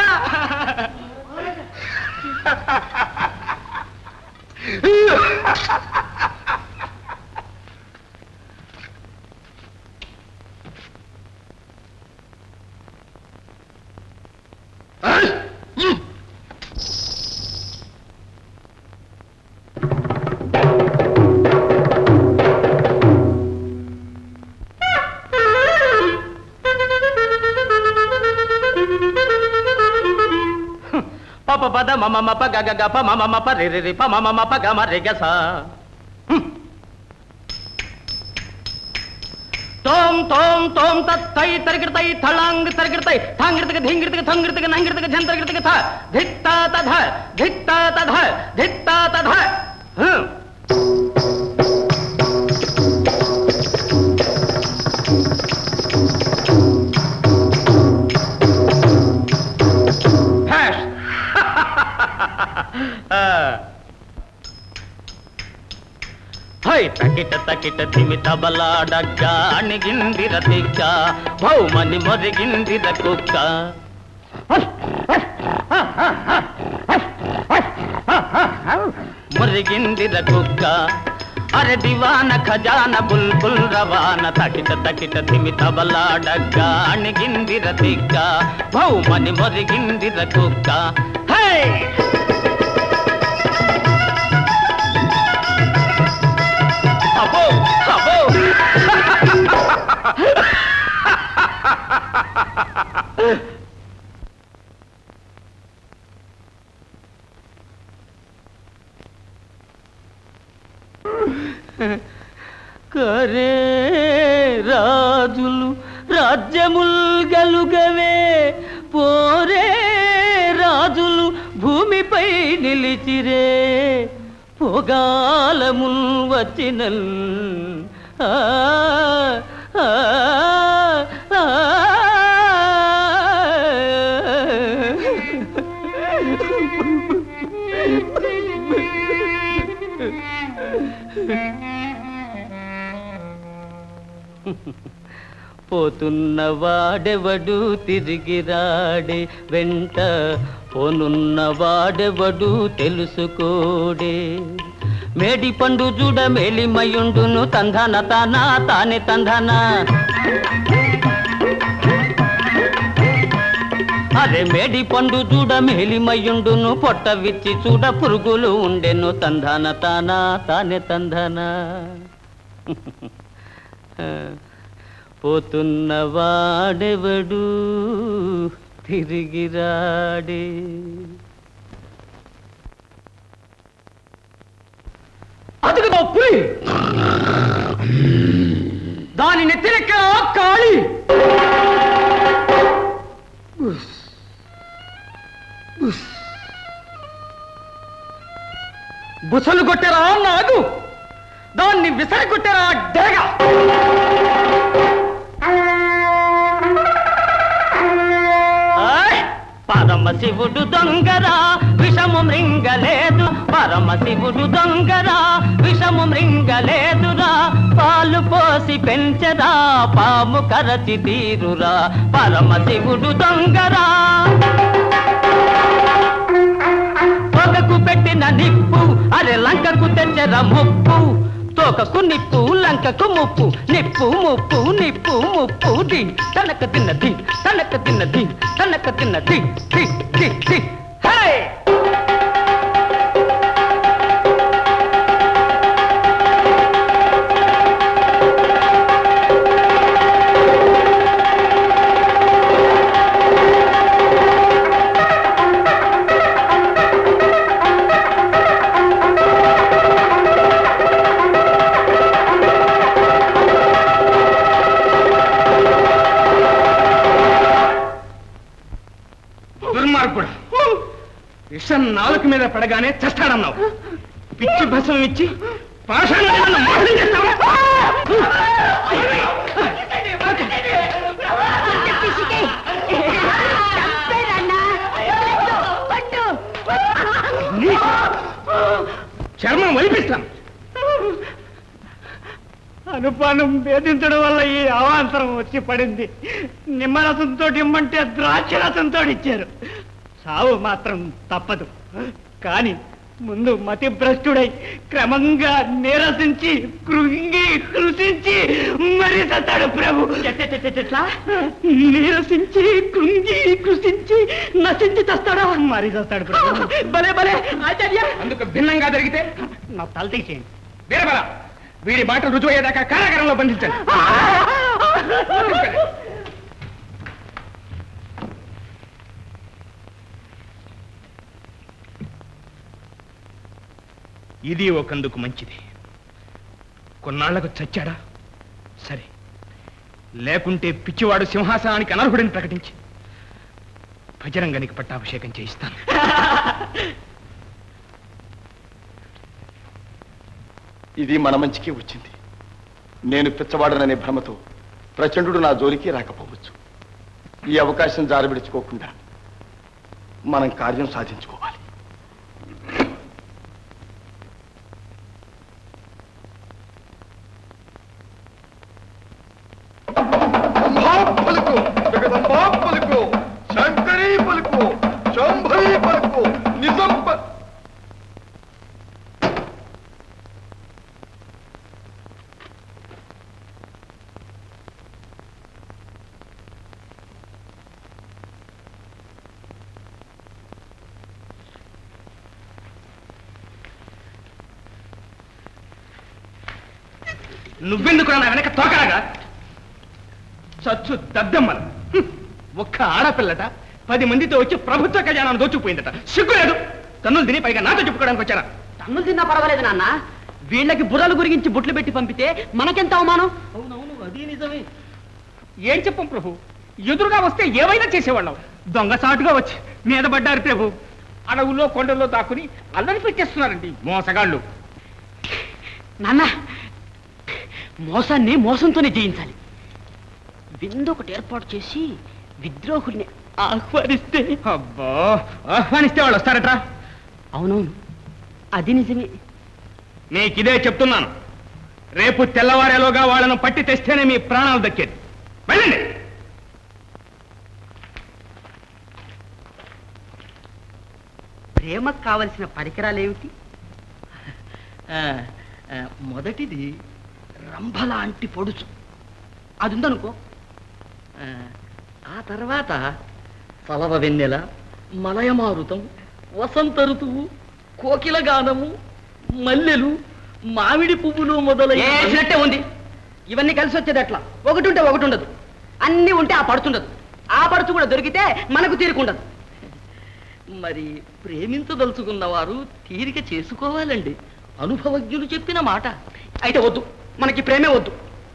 పప పద మమ మప గగ గప మమ మప రి రి రి ప మమ మప గమ రి గ స. తోం తోం తోం తత్ తై తరిగిడతై తళాంగ్ తరిగిడతై థాంగిడతక ధింగిడతక థంగిడతక నంగిడతక జంతరిగిడతక థ ధిక్తా తధ ధిక్తా తధ ధిక్తా తధ. హై తకిట తకిట తిమి తబలాడగ్గ అణిగిందిర తిక్క భౌమని మొరిగిందిర కుక్క. మొరిగిందిర కుక్క అరె దివాన ఖజాన బుల్బుల్ రవాన తకిట తకిట తిమి తబలాడగ్గ అణిగిందిర తిక్క భౌమని మొరిగిందిర కుక్క. హై అబ్బో అబ్బో. కరే రాజులు రాజ్యముల్ గలుగవే పోరే రాజులు భూమిపై నిలిచిరే పొగాలముల్ వచ్చినల్. ఆ ఆ ఆ పోతున్న వాడెవడు తిరిగి రాడే వెంట పోనున్న వాడెవడు తెలుసుకోడే. మేడి పండు చూడ మేలిమయుండును తంధన తానా తానే తంధన. అరే మేడి పండు చూడ మేలిమయుండును పొట్ట విచ్చి చూడ పురుగులు ఉండెను తంధన తానా తానే తంధన. పోతున్న వాడెవడు తిరిగి రాడే. అదుగుదో పులి దాని నెత్తిరెక్క కాళి. బుసలు కొట్టారా నాగు, దాన్ని విసరి కొట్టారా డేగ. పరమశివుడు దొంగరా విషము మృంగలేదు, పరమశివుడు దొంగరా విషము మృంగలేదురా, పాలు పోసి పెంచరా పాము కరచి తీరురా, పరమశివుడు దొంగరా. పొగకు పెట్టిన నిప్పు అరే లంకకు తెచ్చర ముప్పు, తోకకు నిప్పు లంకకు ముప్పు, నిప్పు ముప్పు నిప్పు ముప్పు, ది తనక తిన్నది తనక తిన్నది తనక తిన్నది ది ది ది. హే విషం నాలుగు మీద పడగానే చస్తాడన్నావు, పిచ్చి భసం ఇచ్చి పాషాణాలను మోసం చేస్తావా? చర్మం వలిపిస్తాను. అనుపానం వేధించడం వల్ల ఈ అవాంతరం వచ్చి పడింది. నిమ్మరసంతో ఇమ్మంటే ద్రాక్ష రసంతో ఇచ్చారు. సావు మాత్రం తప్పదు. కానీ ముందు మతి భ్రష్టుడై క్రమంగా నీరసించి కృంగి కృషించి మరి సత్తాడు ప్రభు. నీరసించి కృంగి కృషించి నశించి చస్తాడా మరి చస్తాడు ప్రభు. భలే భలే ఆచార్య. అందుకు భిన్నంగా జరిగితే నా తల తీసేయండి. వీరబల, వీడి మాట రుజువు అయ్యేదాకా కారాగారంలో బంధించండి. ఇది ఒకందుకు మంచిది. కొన్నాళ్లకు చచ్చాడా సరే, లేకుంటే పిచ్చివాడు సింహాసనానికి అనర్హుడిని ప్రకటించి భజరంగానికి పట్టాభిషేకం చేయిస్తాను. ఇది మన మంచికే వచ్చింది. నేను పిచ్చవాడననే భ్రమతో ప్రచండు నా జోలికి రాకపోవచ్చు. ఈ అవకాశం జారబిడుచుకోకుండా మనం కార్యం సాధించుకోవాలి. పలుకు జగదంబా పలుకు, శంకరీ పలుకు, శంభరీ పలుకు, నిజం నువ్వెందుకు నా వెనక తోకలాగా? చచ్చు దద్దమ్మల ఒక్క ఆడపిల్లట పది మందితో వచ్చి ప్రభుత్వ ఖజానాను దోచుకుపోయిందట. సిగ్గులేదు. తన్నులు తిని పైగా నాతో చెప్పుకోవడానికి వచ్చారా? తన్నులు తిన్నా పర్వాలేదు నాన్న, వీళ్ళకి బుర్రలు గురించి బుట్లు పెట్టి పంపితే మనకెంత అవమానం. అవునవును, అది నిజమే. ఏం చెప్పం ప్రభు, ఎదురుగా వస్తే ఏమైనా చేసేవాళ్ళం. దొంగసాటుగా వచ్చి మీద పడ్డారు ప్రభు. అడవుల్లో కొండల్లో దాక్కుని అల్లరి పెట్టేస్తున్నారండి మోసగాళ్ళు. నాన్న, మోసాన్ని మోసంతోనే జయించాలి. విందొకటి ఏర్పాటు చేసి విద్రోహుల్ని ఆహ్వానిస్తే. అబ్బా, ఆహ్వానిస్తే వాళ్ళు వస్తారట్రా? అవునవును, అది నిజమే. నీకిదే చెప్తున్నాను. రేపు తెల్లవారేలోగా వాళ్ళను పట్టి తెస్తేనే మీ ప్రాణాలు దక్కేది. వెళ్ళండి. ప్రేమకు కావలసిన పరికరాలు ఏమిటి? మొదటిది రంభలాంటి పొడుచు, అది ఉందనుకో. ఆ తర్వాత సలవ వెన్నెల, మలయమారుతం, వసంత ఋతువు, కోకిల గానము, మల్లెలు, మామిడి పువ్వులు మొదలైనట్టే ఉంది. ఇవన్నీ కలిసి వచ్చేది ఎట్లా? ఒకటి ఉంటే ఒకటి ఉండదు, అన్ని ఉంటే ఆ పడుతుండదు. ఆ పడుచు కూడా దొరికితే మనకు తీరికుండదు. మరి ప్రేమించదలుచుకున్న వారు తీరిక చేసుకోవాలండి. అనుభవజ్ఞులు చెప్పిన మాట. అయితే వద్దు, మనకి ప్రేమే వద్దు.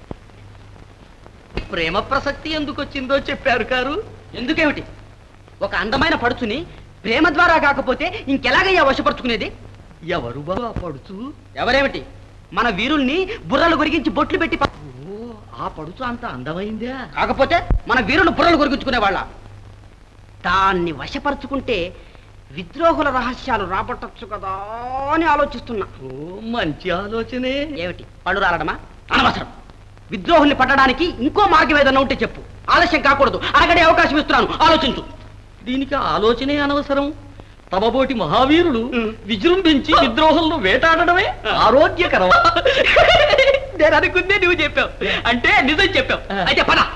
ప్రేమ ప్రసక్తి ఎందుకు వచ్చిందో చెప్పారు కారు. ఎందుకేమిటి? ఒక అందమైన పడుచుని ప్రేమ ద్వారా కాకపోతే ఇంకెలాగయ్యా వశపరుచుకునేది? ఎవరు బాబా పడుచు? ఎవరేమిటి? మన వీరుల్ని బుర్రలు కొరిగించి బొట్లు పెట్టి ప- ఓ, ఆ పడుచు అంత అందమైందా? కాకపోతే మన వీరులు బుర్రలు కొరిగించుకునే వాళ్ళ దాన్ని వశపరుచుకుంటే విద్రోహుల రహస్యాలు రాబట్టచ్చు కదా అని ఆలోచిస్తున్నా. ఓ, మంచి ఆలోచనే. ఏమిటి పళ్ళు రాలడమా? అనవసరం. విద్రోహుల్ని పట్టడానికి ఇంకో మార్గం ఏదన్నా ఉంటే చెప్పు. ఆలస్యం కాకూడదు. అడగడే అవకాశం ఇస్తున్నాను, ఆలోచించు. దీనికి ఆలోచనే అనవసరం. తమబోటి మహావీరులు విజృంభించి విద్రోహంలో వేటాడడమే ఆరోగ్యకరం. నేను అనుకుందే నువ్వు చెప్పావు, అంటే నిజం చెప్పావు. అయితే పద.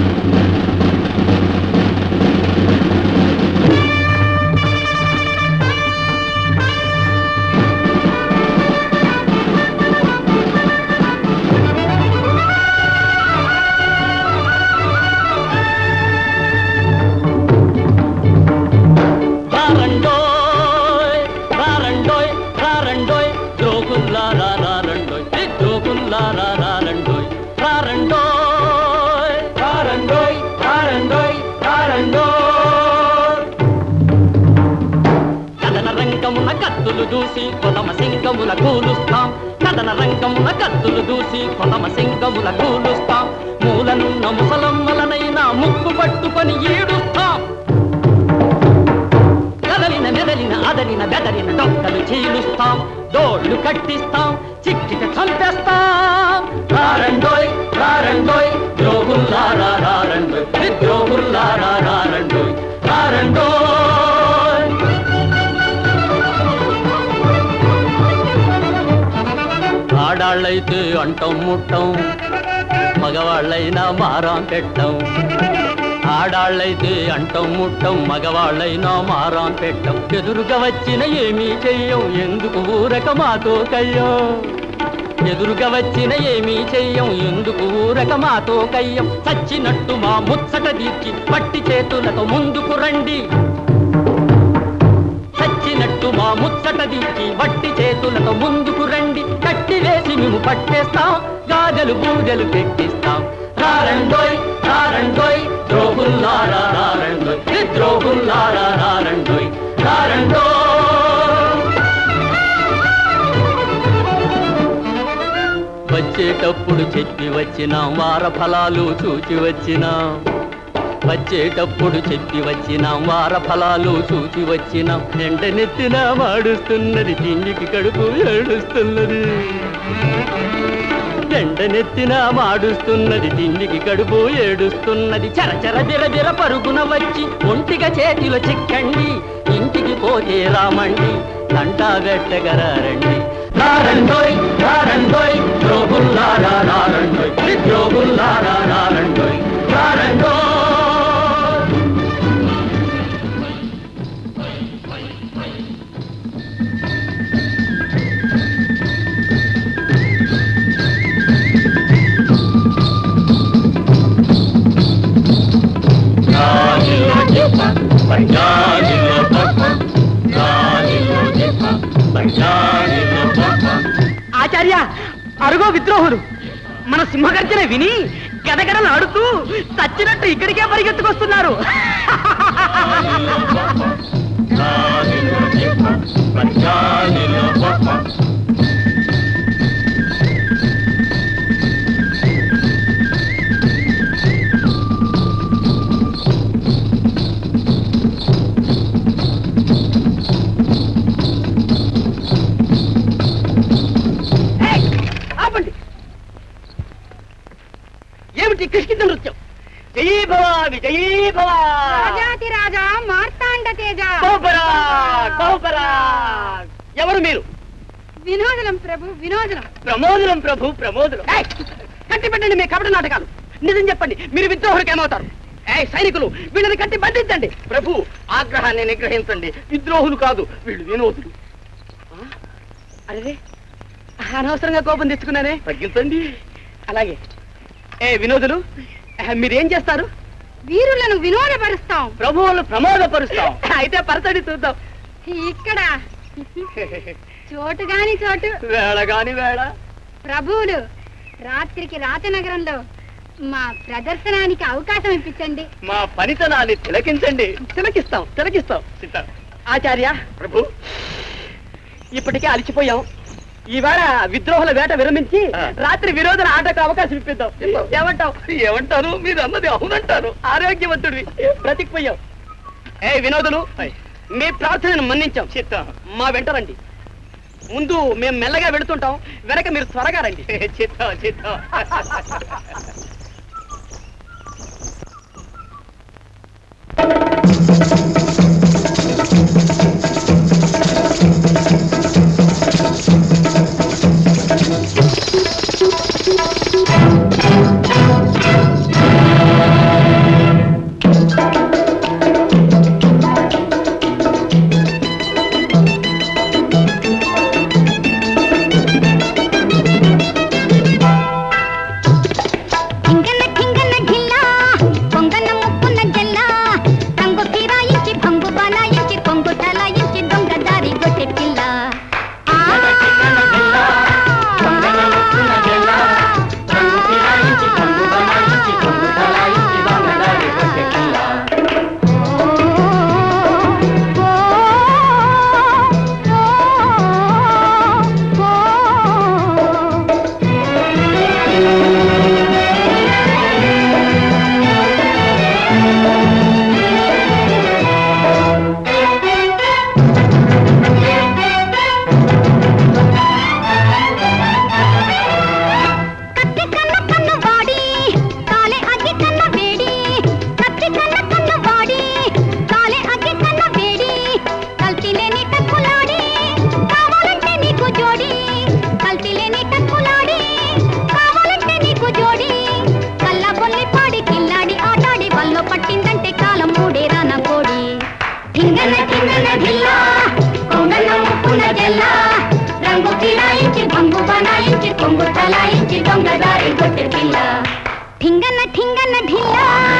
కత్తులు దూసి కొదమ సింగముల కూలుస్తాం. కథన రంగముల కత్తులు దూసి కొదమ సింగముల కూలుస్తాం. మూలనున్న ముసలమ్మలనైనా ముక్కు పట్టుకొని ఈడుస్తాం. కదలిన మెదలిన అదలిన బెదలిన డొక్కలు చీలుస్తాం. దోళ్లు కట్టిస్తాం, చిక్కిట చంపేస్తాం. రారండోయ్ రారండోయ్ ద్రోహుల్లారా రారండోయ్, విద్రోహుల్లారా రారండోయ్ రారండోయ్. ఆడాళ్ళైతే అంటం ముట్టం, మగవాళ్ళైనా మారాం పెట్టం. ఆడాళ్ళైతే అంటం ముట్టం, మగవాళ్ళైనా మారాం పెట్టం. ఎదురుగా వచ్చిన ఏమీ చెయ్యం, ఎందుకు ఊరక మాతో కయ్యం. ఎదురుగా వచ్చిన ఏమీ చెయ్యం, ఎందుకు ఊరక మాతో కయ్యం. చచ్చినట్టు మా ముచ్చట తీర్చి పట్టి చేతులతో ముందుకు రండి. చచ్చినట్టు మా ముచ్చట దిక్కి వట్టి చేతులతో ముందుకు రండి. కట్టి వేసి మేము పట్టేస్తాం, గాజలు బూజలు పెట్టిస్తాం. రారండోయ్ రారండోయ్ ద్రోహుల్లారా రారండోయ్, విద్రోహుల్లారా రారండోయ్ రారండోయ్. వచ్చేటప్పుడు చెప్పి వచ్చినాం, వార ఫలాలు చూచి వచ్చినాం. వచ్చేటప్పుడు చెప్పి వచ్చినాం, వార ఫలాలు చూచి వచ్చినాం. ఎండనెత్తిన మాడుస్తున్నది, తిండికి కడుపు ఏడుస్తున్నది. ఎండనెత్తిన మాడుస్తున్నది, తిండికి కడుపు ఏడుస్తున్నది. చరచర బిరబిర పరుగున వచ్చి ఒంటిగా చేతిలో చిక్కండి. ఇంటికి పోతే రామండి, కంటా గట్టగరారండి. రారండోయ్ రారండోయ్ ద్రోహుల్లారా రారండోయ్, విద్రోహుల్లారా రారండోయ్ రారండోయ్. ఆచార్య, అరుగో విద్రోహులు మన సింహగర్జన విని గదగడలు ఆడుతూ చచ్చినట్టు ఇక్కడికే పరిగెత్తుకొస్తున్నారు. ఏమిటి కృష్ణ నృత్యం? జయీ భవ విజయీ భవ రాజాతి రాజా మార్తాండ తేజ. ఎవరు మీరు? వినోదనం ప్రభు, వినోదనం. ప్రమోదనం ప్రభు, ప్రమోదనం. కట్టి పెట్టండి మీ కపట నాటకాలు. నిజం చెప్పండి, మీరు విద్రోహులకు ఏమవుతారు? ఏ సైనికులు, వీళ్ళని కట్టి బంధించండి. ప్రభు, ఆగ్రహాన్ని నిగ్రహించండి. విద్రోహులు కాదు, వీళ్ళు వినోదులు. అరే, అనవసరంగా కోపం తెచ్చుకున్నానే, తగ్గించండి. అలాగే. ఏ వినోదులు, మీరేం చేస్తారు? వీరులను వినోదపరుస్తాం. ప్రభువులు ప్రమోదపరుస్తాం. అయితే పరచడి చూద్దాం. ఇక్కడ చోటు గాని చోటు, వేళ గాని వేళ. ప్రభువులు, రాత్రికి రాచనగరంలో మా ప్రదర్శనానికి అవకాశం ఇప్పించండి. మా పనితనాన్ని తిలకించండి. తిలకిస్తాం, తిలకిస్తాం. ఆచార్య, ప్రభు, ఇప్పటికే అలసిపోయాం. ఈవేళ విద్రోహుల వేట విరమించి రాత్రి విరోధన ఆటకు అవకాశం ఇప్పిద్దాం. ఏమంటావు? ఏమంటారు? మీరు అన్నది అవునంటారు. ఆరోగ్యవంతుడివి బ్రతికిపోయాం. ఏ వినోదులు, మీ ప్రార్థనను మన్నించాం. చిత్తం మా వెంటరండి. ముందు మేము మెల్లగా వెళుతుంటాం, వెనక మీరు త్వరగా రండి. చిత్తం చిత్తం. ఠింగన ఠింగన ఢిల్లా.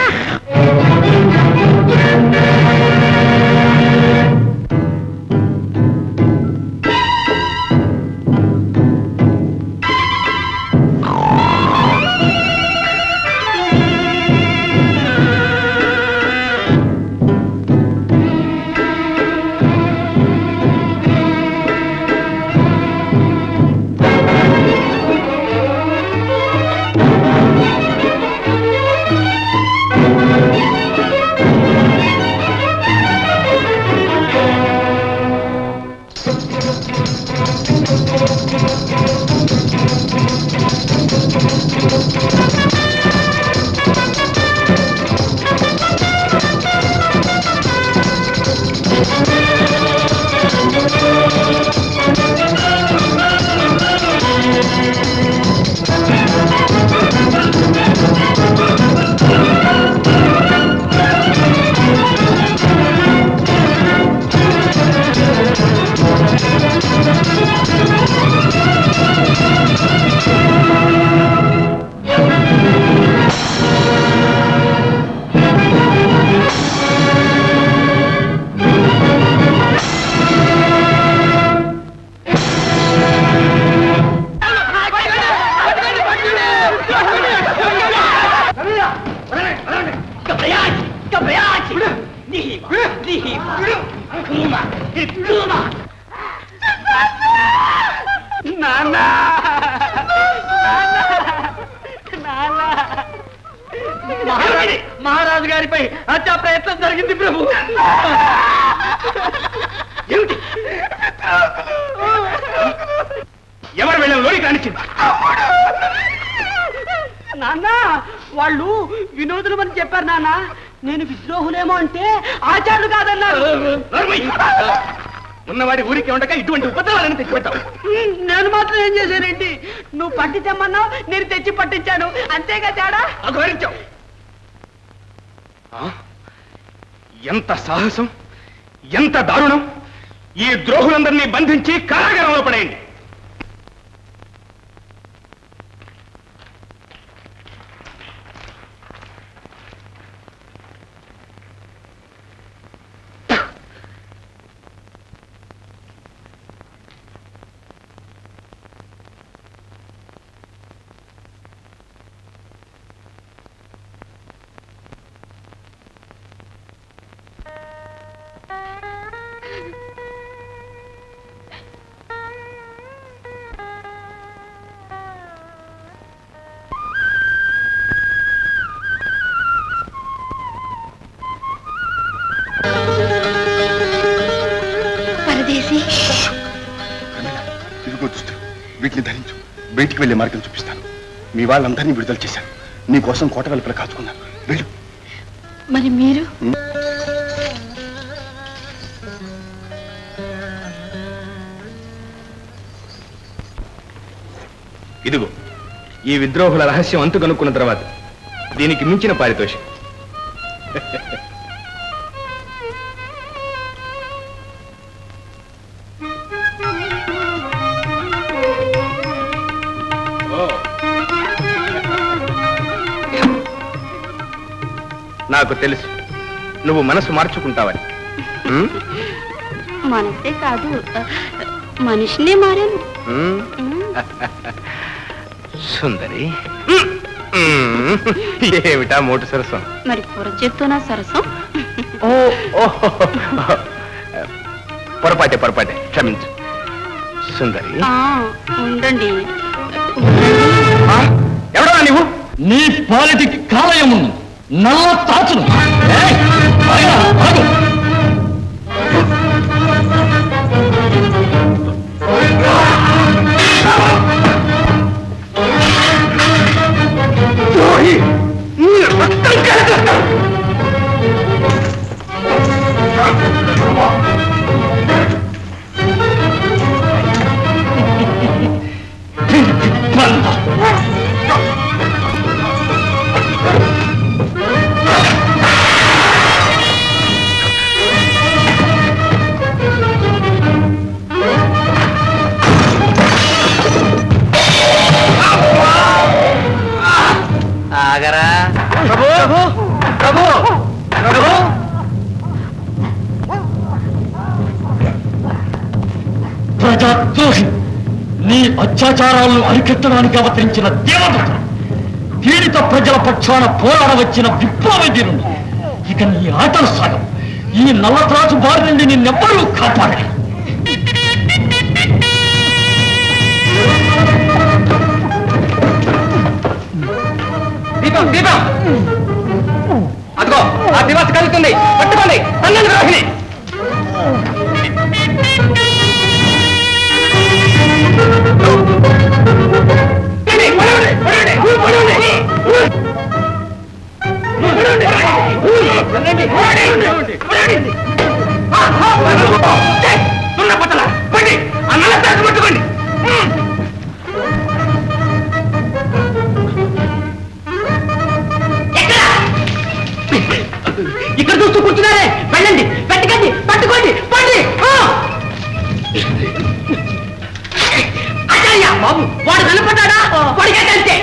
మహారాజు గారిపై హత్యా ప్రయత్నం జరిగింది ప్రభు. ఎవరు వెళ్ళాం లోనికి రానిచ్చింది? నాన్న వాళ్ళు వినోదులు అని చెప్పారు నాన్న. నేను విద్రోహులేమో అంటే ఆచార్యులు కాదన్నారు. ఉన్నవాడి ఊరికి ఉండక ఇటువంటి ఉపద్రవాలను తెచ్చిపెట్టావు. నేను మాత్రం ఏం చేశానండి? నువ్వు పట్టి తెమ్మన్నావు, నేను తెచ్చి పట్టించాను, అంతేగా తేడా. అఘోరించావు. ఎంత సాహసం, ఎంత దారుణం! ఈ ద్రోహులందరినీ బంధించి కారాగారంలో పడేయండి. బయటికి వెళ్ళే మార్గం చూపిస్తాను. మీ వాళ్ళందరినీ విడుదల చేశాను. నీ కోసం కోట వెలుపల కాచుకున్నాను. వెళ్ళు. మరి మీరు? ఇదిగో ఈ విద్రోహుల రహస్యం అంతు కనుక్కున్న తర్వాత దీనికి మించిన పారితోషం. నాకు తెలుసు నువ్వు మనసు మార్చుకుంటావని. మనసే కాదు, మనిషినే మారాను. సుందరి, ఏమిటా మోటు సరసం? మరి పొరచెత్తునా సరసం? ఓ పొరపాటే పొరపాటే క్షమించు సుందరి. ఉండండి. ఎవడా నీవు? నీ పాలిటికి కాలయమును నల్ల తాచును. ఆగరా ప్రభు ప్రభు ప్రభు. ప్రజాద్రోహి, నీ అత్యాచారాలను అరికెత్తడానికి అవతరించిన దేవదూత, పీడిత ప్రజల పక్షాన పోరాడవచ్చిన విప్లవీరుడు. ఇక నీ ఆటలు సాగం. ఈ నల్లత్రాసు బారి నుండి నిన్నెవ్వరూ కాపాడలేదు. దీపం దీపం అదిగో ఆ దివస్ కలుగుతుంది. పట్టుకోండి అన్నది రోహిణి. పట్టుకోండి. ఇక్కడ చూస్తూ కూర్చున్నారే, వెళ్ళండి, పెట్టకండి, పట్టుకోండి, పండి. ఆచార్య బాబు, వాడు వెళ్ళిపోతాడా? పడిగంటే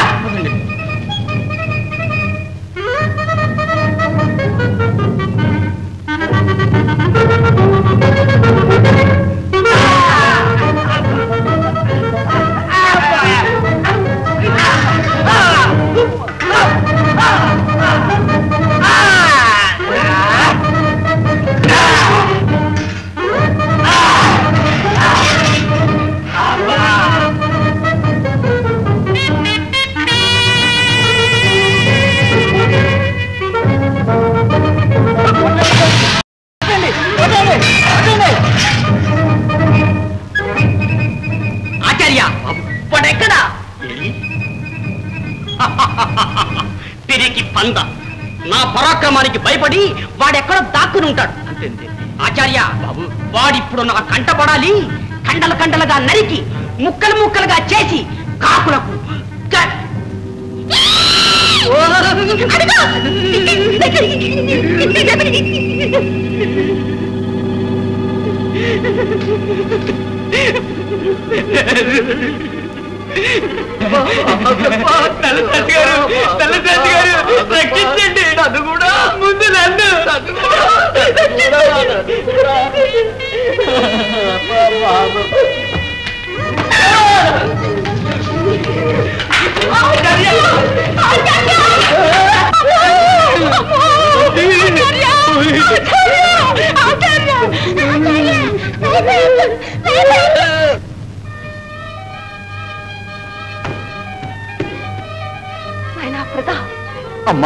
తిరిగి పంద. నా పరాక్రమానికి భయపడి వాడెక్కడో దాక్కుని ఉంటాడు. ఆచార్య బాబు, వాడిప్పుడు నా కంట పడాలి. కండలు కండలుగా నరికి ముక్కలు ముక్కలుగా చేసి కాకులకు రక్షించండి. నన్ను కూడా ముందు నన్ను అమ్మా,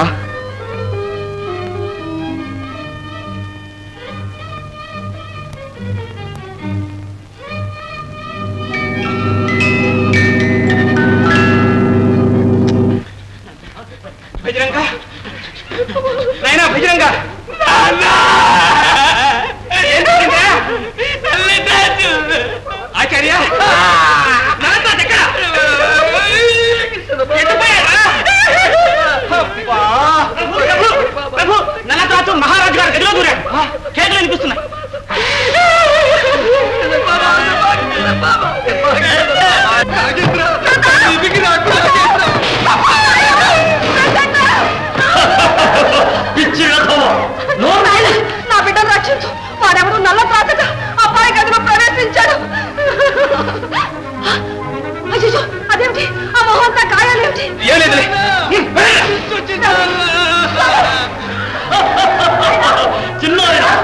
ఏమిటి ఆ మొహంతా గాయాలేమిటి చిన్న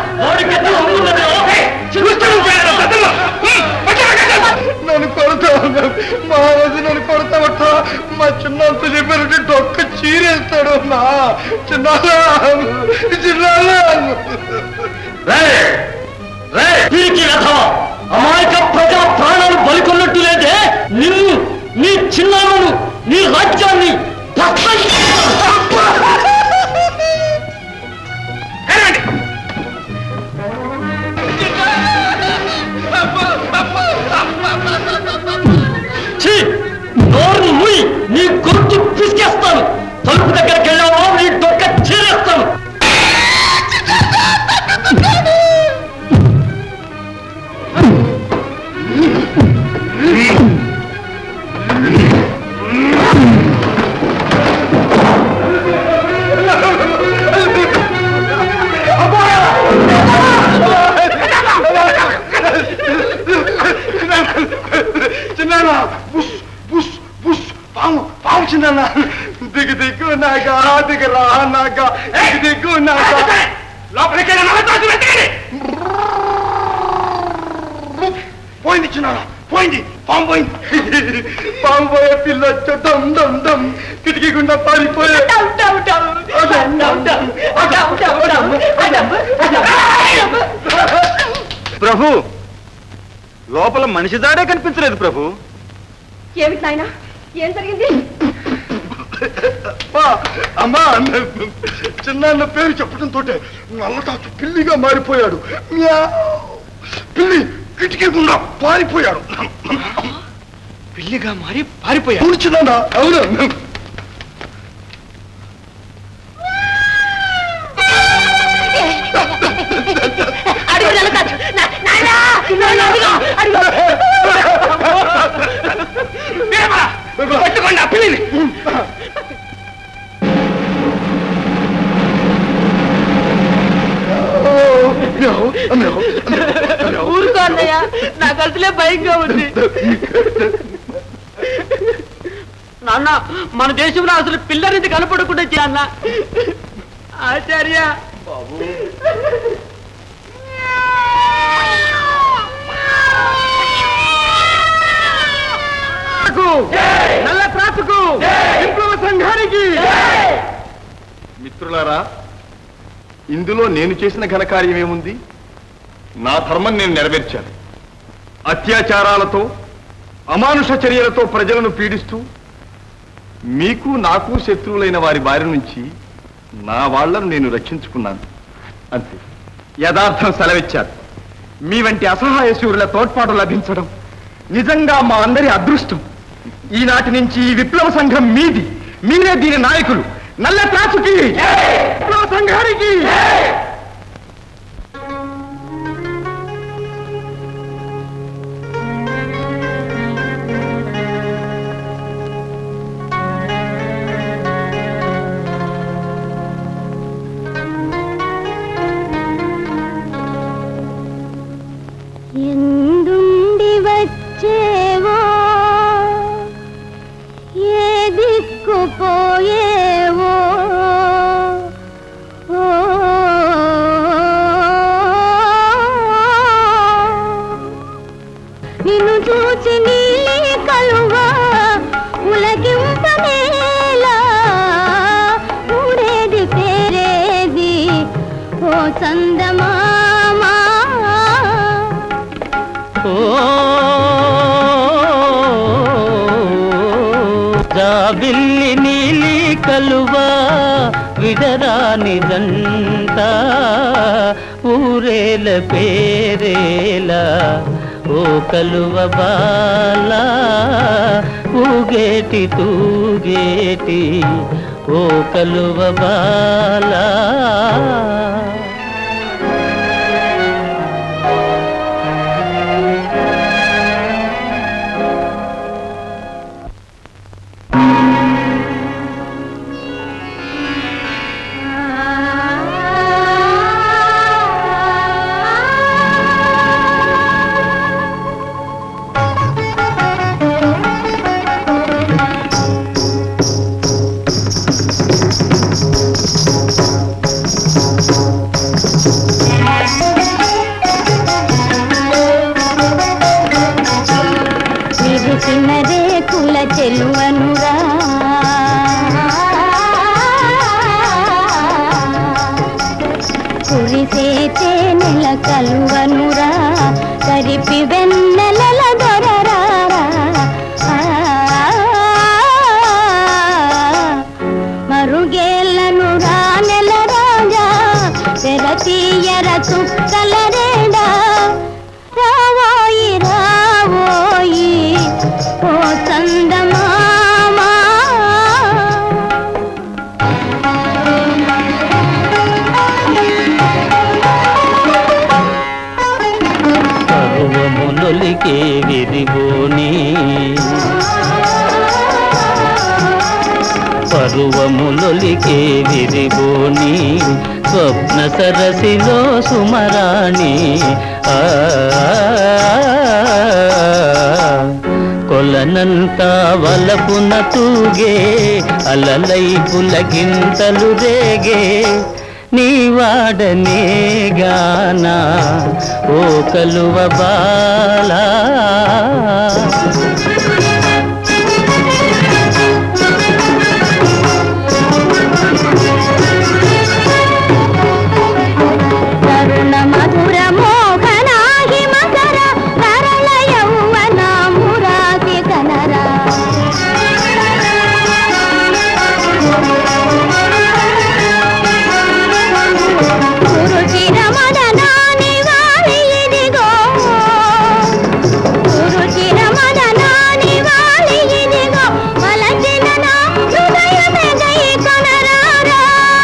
నన్ను కొడతా మా వద్ద నన్ను కొడతావట మా చిన్నంత చెప్పారంటే డొక్క చీరేస్తాడు నా చిన్న చిన్న అమాయక ప్రజల ప్రాణాలు బలికొన్నట్టు లేదే నిన్ను నీ చిన్నాను నీ రాజ్యాన్ని నోరు ముయి నీ గొంతు పిసికేస్తాను తలుపు దగ్గరికి వెళ్ళావో నీ డొక్క చీరేస్తాను చిన్న బుష్ బుష్ బుష్ పాము పాము చిన్న దిగు దిగు నాగా దిగు రా నాగా దిగు దిగు నాగా లోపలికి పోయింది చిన్న పోయింది పాము పోయింది పాము పోయే పిల్ల డమ్ డమ్ డమ్ కిటికీ గుండా పారిపోయే ప్రభు లోపల మనిషి దాడే కనిపించలేదు ప్రభు ఏమిటి నాయనా ఏం జరిగింది అమ్మా చిన్న పేరు చెప్పడంతో నల్లటాచు పిల్లిగా మారిపోయాడు పిల్లి కిటికీ గుండా పారిపోయాడు పిల్లిగా మారి పారిపోయాడు కూర్చున్నా అవును పట్టుకోండి ఆ పిల్లిని ఊరుకో అన్నయ్య నాకు అసలే భయంగా ఉంది నాన్న మన దేశంలో అసలు పిల్లరిది కనపడకుండా చేయాలన్న ఆచార్య బాబు నల్ల త్రాసుకు విప్లవ సంఘానికి మిత్రులారా ఇందులో నేను చేసిన ఘనకార్యం ఏముంది నా ధర్మం నేను నెరవేర్చాను అత్యాచారాలతో అమానుష చర్యలతో ప్రజలను పీడిస్తూ మీకు నాకు శత్రువులైన వారి బారి నుంచి నా వాళ్లను నేను రక్షించుకున్నాను అంతే యథార్థం సెలవిచ్చారు మీ వంటి అసహాయ శూరుల తోడ్పాటు లభించడం నిజంగా మా అందరి అదృష్టం ఈనాటి నుంచి ఈ విప్లవ సంఘం మీది మీరే దీని నాయకులు నల్ల త్రాసుకి విప్లవ సంఘానికి ఎందుండి వచ్చేవో ఏ దిక్కు పోయేవో నిన్ను చూచి నీలి కలువా ఉలగింపనేలా ఊరేది పేరేది ఓ చందమామా జాబిల్లి నీలి కలువా విడరాని దంట ఊరేల పేరేలా ఓ కలువ బాల ఊగేటి తూగేటి ఓ కలువ బాల కలువనురా కరిపి వెన్నెలల దొరరారా మరుగేళ్ళను రా నెల రాజా తెరతీయర చుక్కల రేడా రావోయి రావోయి ఓ చందమామా పరువములొలికే విరిగోని పరువములొలికే విరిగోని స్వప్న సరసిలో సుమరాణి ఆ కొలనంతా వలపున తూగే అలలై పులకింతలు రేగే నీ వాడనే గానా ఓ కలువ బాలా తరుణ మధుర మోహనాహి మకర తరళ యౌవన మురాసి కనరా సురుచిర మదనాని వాలి ఇదిగో సురుచిర మదనాని వాలి ఇదిగో మలచిన నా హృదయమే గై కనరారా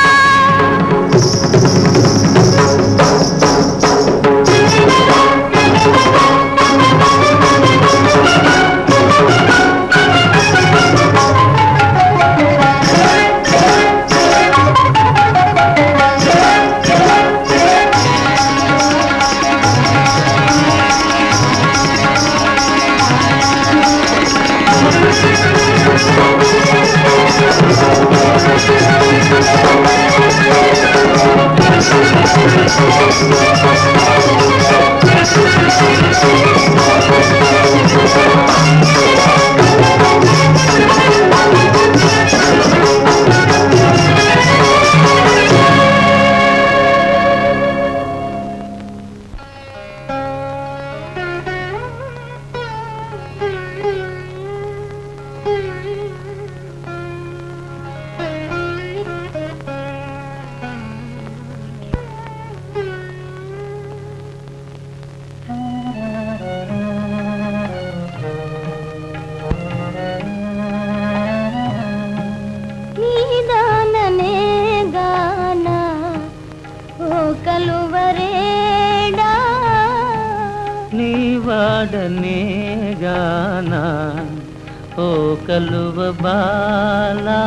నీదాననే గానా ఓ కలువరేడా నీ వాడనే గానా ఓ కలువ బాలా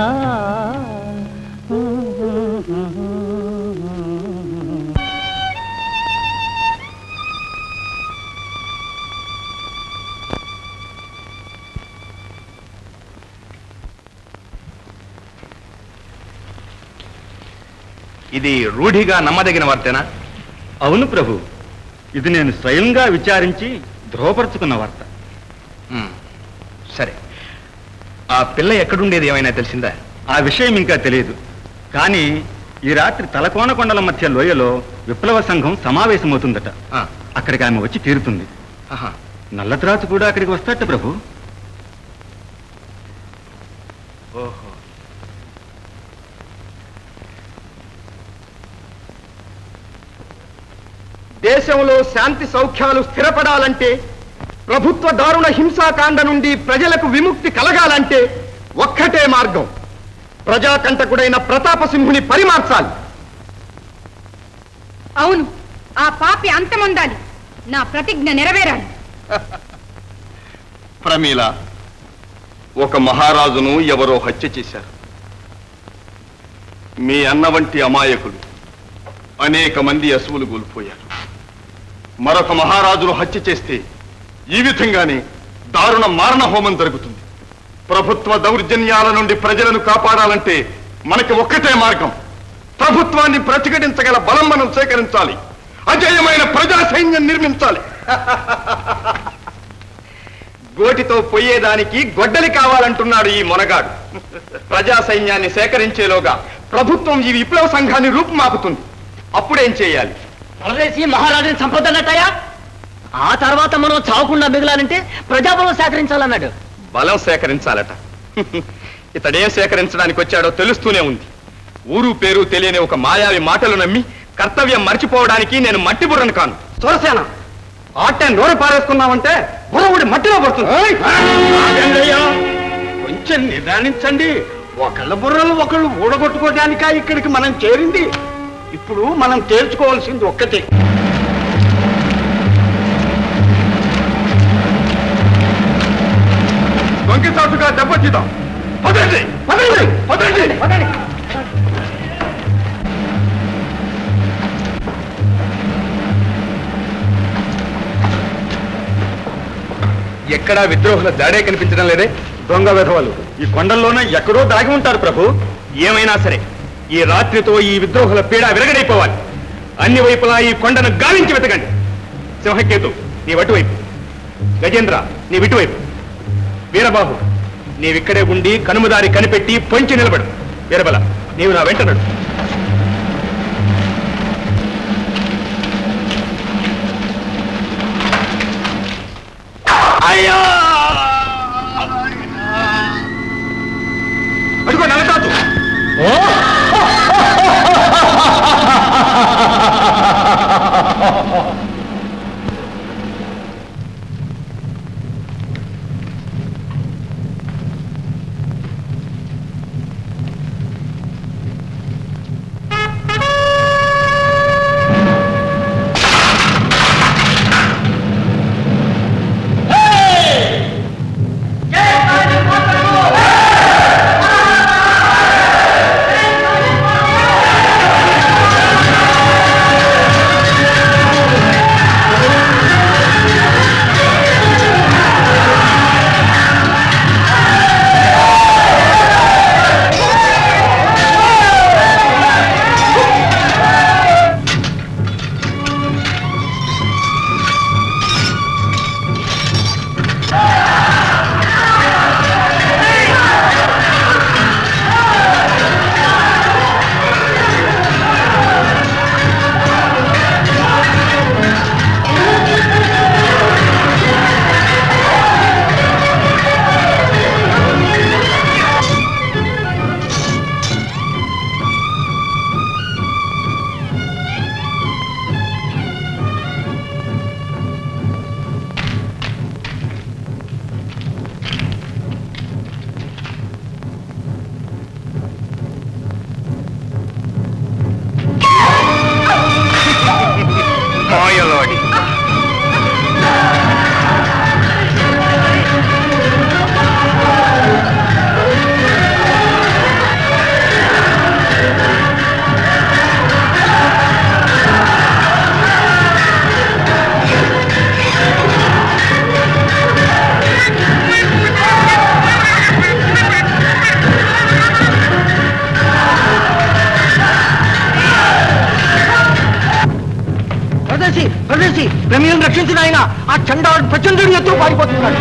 ఇది రూఢిగా నమ్మదగిన వార్తేనా? అవును ప్రభు, ఇది నేను స్వయంగా విచారించి ధృవపరుచుకున్న వార్త. సరే, ఆ పిల్ల ఎక్కడుండేది ఏమైనా తెలిసిందా? ఆ విషయం ఇంకా తెలియదు. కానీ ఈ రాత్రి తలకోన కొండల మధ్య లోయలో విప్లవ సంఘం సమావేశమవుతుందట. అక్కడికి ఆమె వచ్చి తీరుతుంది. నల్లత్రాచు కూడా అక్కడికి వస్తాట ప్రభు. ఓహో, దేశంలో శాంతి సౌఖ్యాలు స్థిరపడాలంటే, ప్రభుత్వ దారుణ హింసాకాండ నుండి ప్రజలకు విముక్తి కలగాలంటే ఒక్కటే మార్గం. ప్రజాకంటకుడైన ప్రతాపసింహుని పరిమార్చాలి. అవును, ఆ పాపి అంతమొందాలి. నా ప్రతిజ్ఞ నెరవేరాలి. ప్రమీల, ఒక మహారాజును ఎవరో హత్య చేశారు. మీ అన్న వంటి అమాయకులు అనేక మంది అసువులు కోల్పోయారు. మరొక మహారాజును హత్య చేస్తే ఈ విధంగానే దారుణ మారణ హోమం జరుగుతుంది. ప్రభుత్వ దౌర్జన్యాల నుండి ప్రజలను కాపాడాలంటే మనకి ఒక్కటే మార్గం. ప్రభుత్వాన్ని ప్రతిఘటించగల బలం మనం సేకరించాలి. అజేయమైన ప్రజా సైన్యం నిర్మించాలి. గోటితో పోయేదానికి గొడ్డలి కావాలంటున్నాడు ఈ మొనగాడు. ప్రజా సైన్యాన్ని సేకరించేలోగా ప్రభుత్వం ఈ విప్లవ సంఘాన్ని రూపుమాపుతుంది. అప్పుడేం చేయాలి? వలరేసి మహారాజుని సంపదన్నట్టయా ఆ తర్వాత మనం చావకుండా మిగలాలంటే ప్రజాబలం సేకరించాలన్నాడు. బలం సేకరించాలట. ఇతడేం సేకరించడానికి వచ్చాడో తెలుస్తూనే ఉంది. ఊరు పేరు తెలియని ఒక మాయావి మాటలు నమ్మి కర్తవ్యం మర్చిపోవడానికి నేను మట్టి బుర్రను కాను. సూరసేన ఆటే నోరు పారేసుకున్నామంటే బుర్రవుడి మట్టిలో పడుతుంది. కొంచెం నిదానించండి. ఒకళ్ళ బుర్రలు ఒకళ్ళు ఊడగొట్టుకోవడానికా ఇక్కడికి మనం చేరింది? ఇప్పుడు మనం తేల్చుకోవాల్సింది ఒక్కటే. దొంగిసాటుగా దెబ్బతీద్దాం. పదండి పదండి పదండి పదండి. ఎక్కడా విద్రోహుల దాడే కనిపించడం లేదే. దొంగ విధవలు ఈ కొండల్లోనే ఎక్కడో దాగి ఉంటారు ప్రభు. ఏమైనా సరే ఈ రాత్రితో ఈ విద్రోహుల పీడ విరగడైపోవాలి. అన్ని వైపులా ఈ కొండను గాలించి వెతకండి. సింహకేతు నీ అటువైపు, గజేంద్ర నీ ఇటువైపు, వీరబాహు నీవిక్కడే ఉండి కనుమదారి కనిపెట్టి పొంచి నిలబడు. వీరబల నీవు నా వెంటనడు. అయ్యో అడుగు నలకాదు. ప్రమేయం రక్షించిన ఆయన ఆ చండాడు ప్రచండుడి ఎత్తు పారిపోతున్నాడు.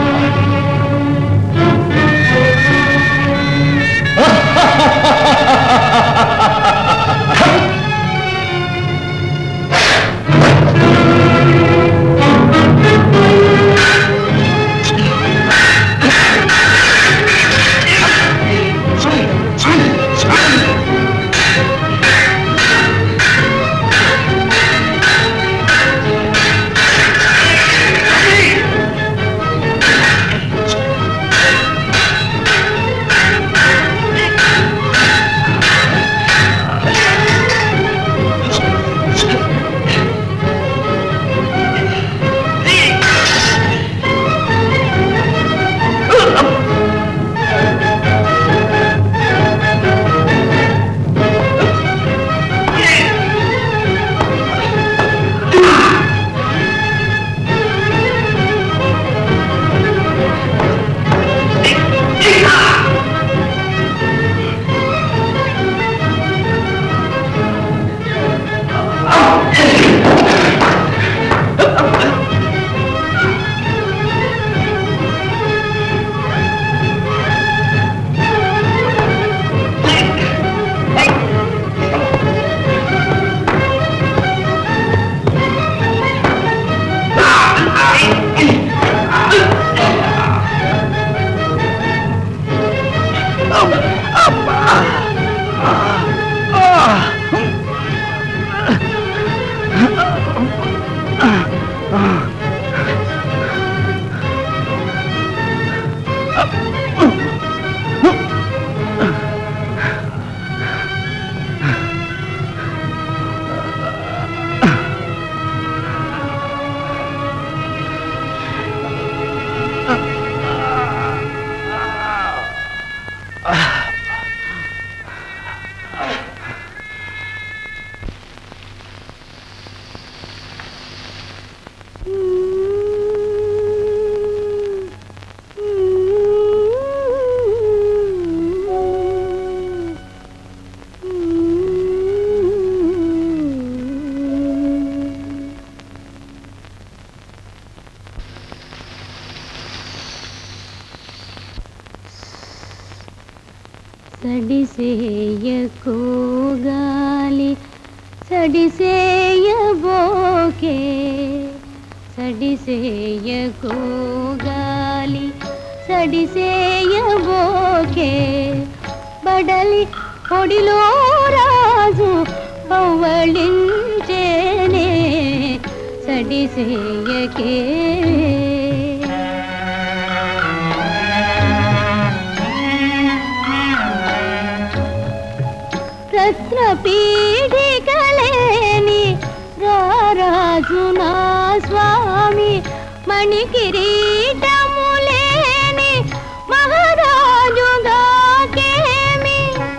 సడిసేయకో గాలి సడిసేయబోకే సడిసేయకో గాలి సడిసేయబోకే బడలి పొడిలో రాజు పవ్వళించేనే సడిసేయకే రత్న పీఠికలేని రారాజు నా స్వామి మణి కిరీటములేని మహారాజుగాకేమి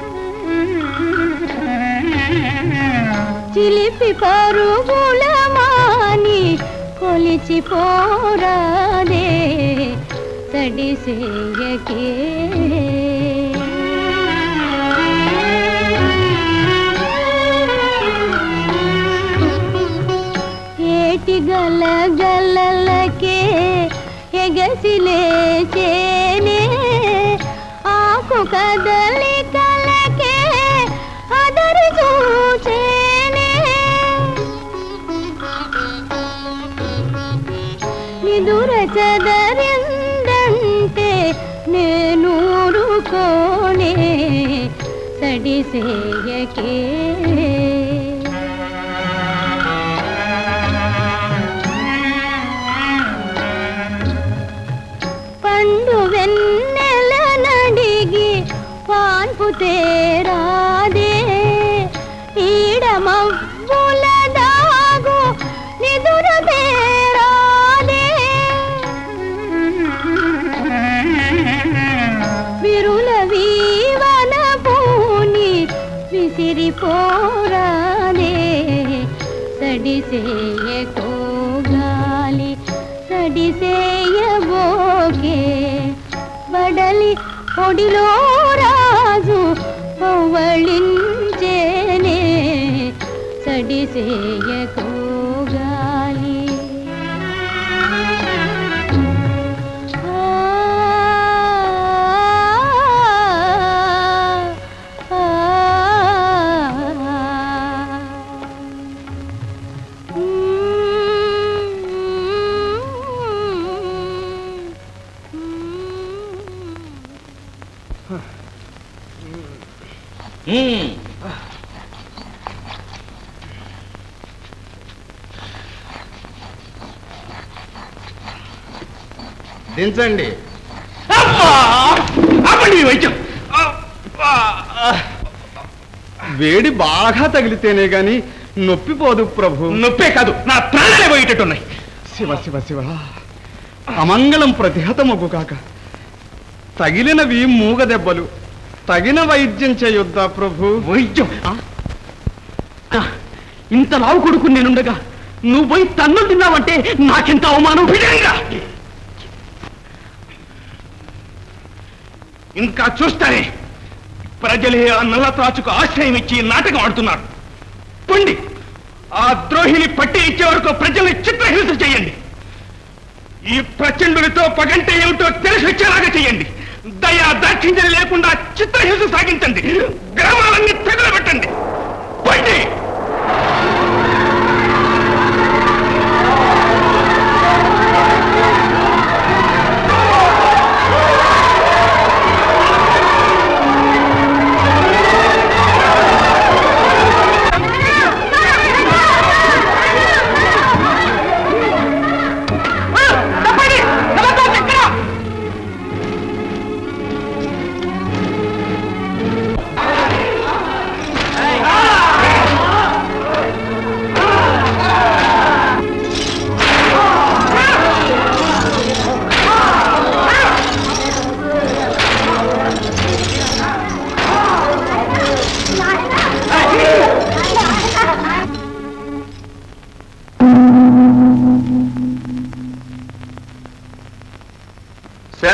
చిలిపి పరుగుల మాని కొలిచి పోరాదే సడిసేయకే గల గలలకే ఎగసిలేచేనే ఆకు కదలికలకే అదరి చూచేనే నిదుర చదరిందంటే నేను ఊరుకోనే సడిసేయకే పండు వెన్నెల నడిగి పాన్పు తేరాదే ఈడమవ్వుల దాగు నిదుర తేరాదే విరుల వీవన పూని విసిరిపోరాదే సడిసేయకో గాలి సడిసేయబోకే బడలి పొడిలో రాజు పవ్వళించేనే సడిసేయకో గాలి దించండి. వైద్యం వేడి బాగా తగిలితేనే గాని నొప్పి పోదు ప్రభు. నొప్పే కాదు, నా ప్రాణాలే పోయేటట్టున్నాయి. శివ శివ శివ అమంగళం ప్రతిహతమగు కాక. తగిలినవి మూగ దెబ్బలు, తగిన వైద్యం చేయొద్దా ప్రభు? వైద్యం ఇంత లావు కొడుకు నేనుండగా నువ్వు పోయి తన్నులు తిన్నావంటే నాకెంత అవమానం. విజయంగా ఇంకా చూస్తానే, ప్రజలే ఆ నల్ల త్రాచుకు ఆశ్రయం ఇచ్చి నాటకం ఆడుతున్నారు. పండి ఆ ద్రోహిని పట్టి ఇచ్చే వరకు ప్రజల్ని చిత్రహింస చేయండి. ఈ ప్రచండునితో పగంటే ఏమిటో తెలిసి వచ్చేలాగా చేయండి. దయా దాక్షిణ్యం లేకుండా చిత్రహింస సాగించండి. గ్రామాలన్నీ తగులబెట్టండి. పండి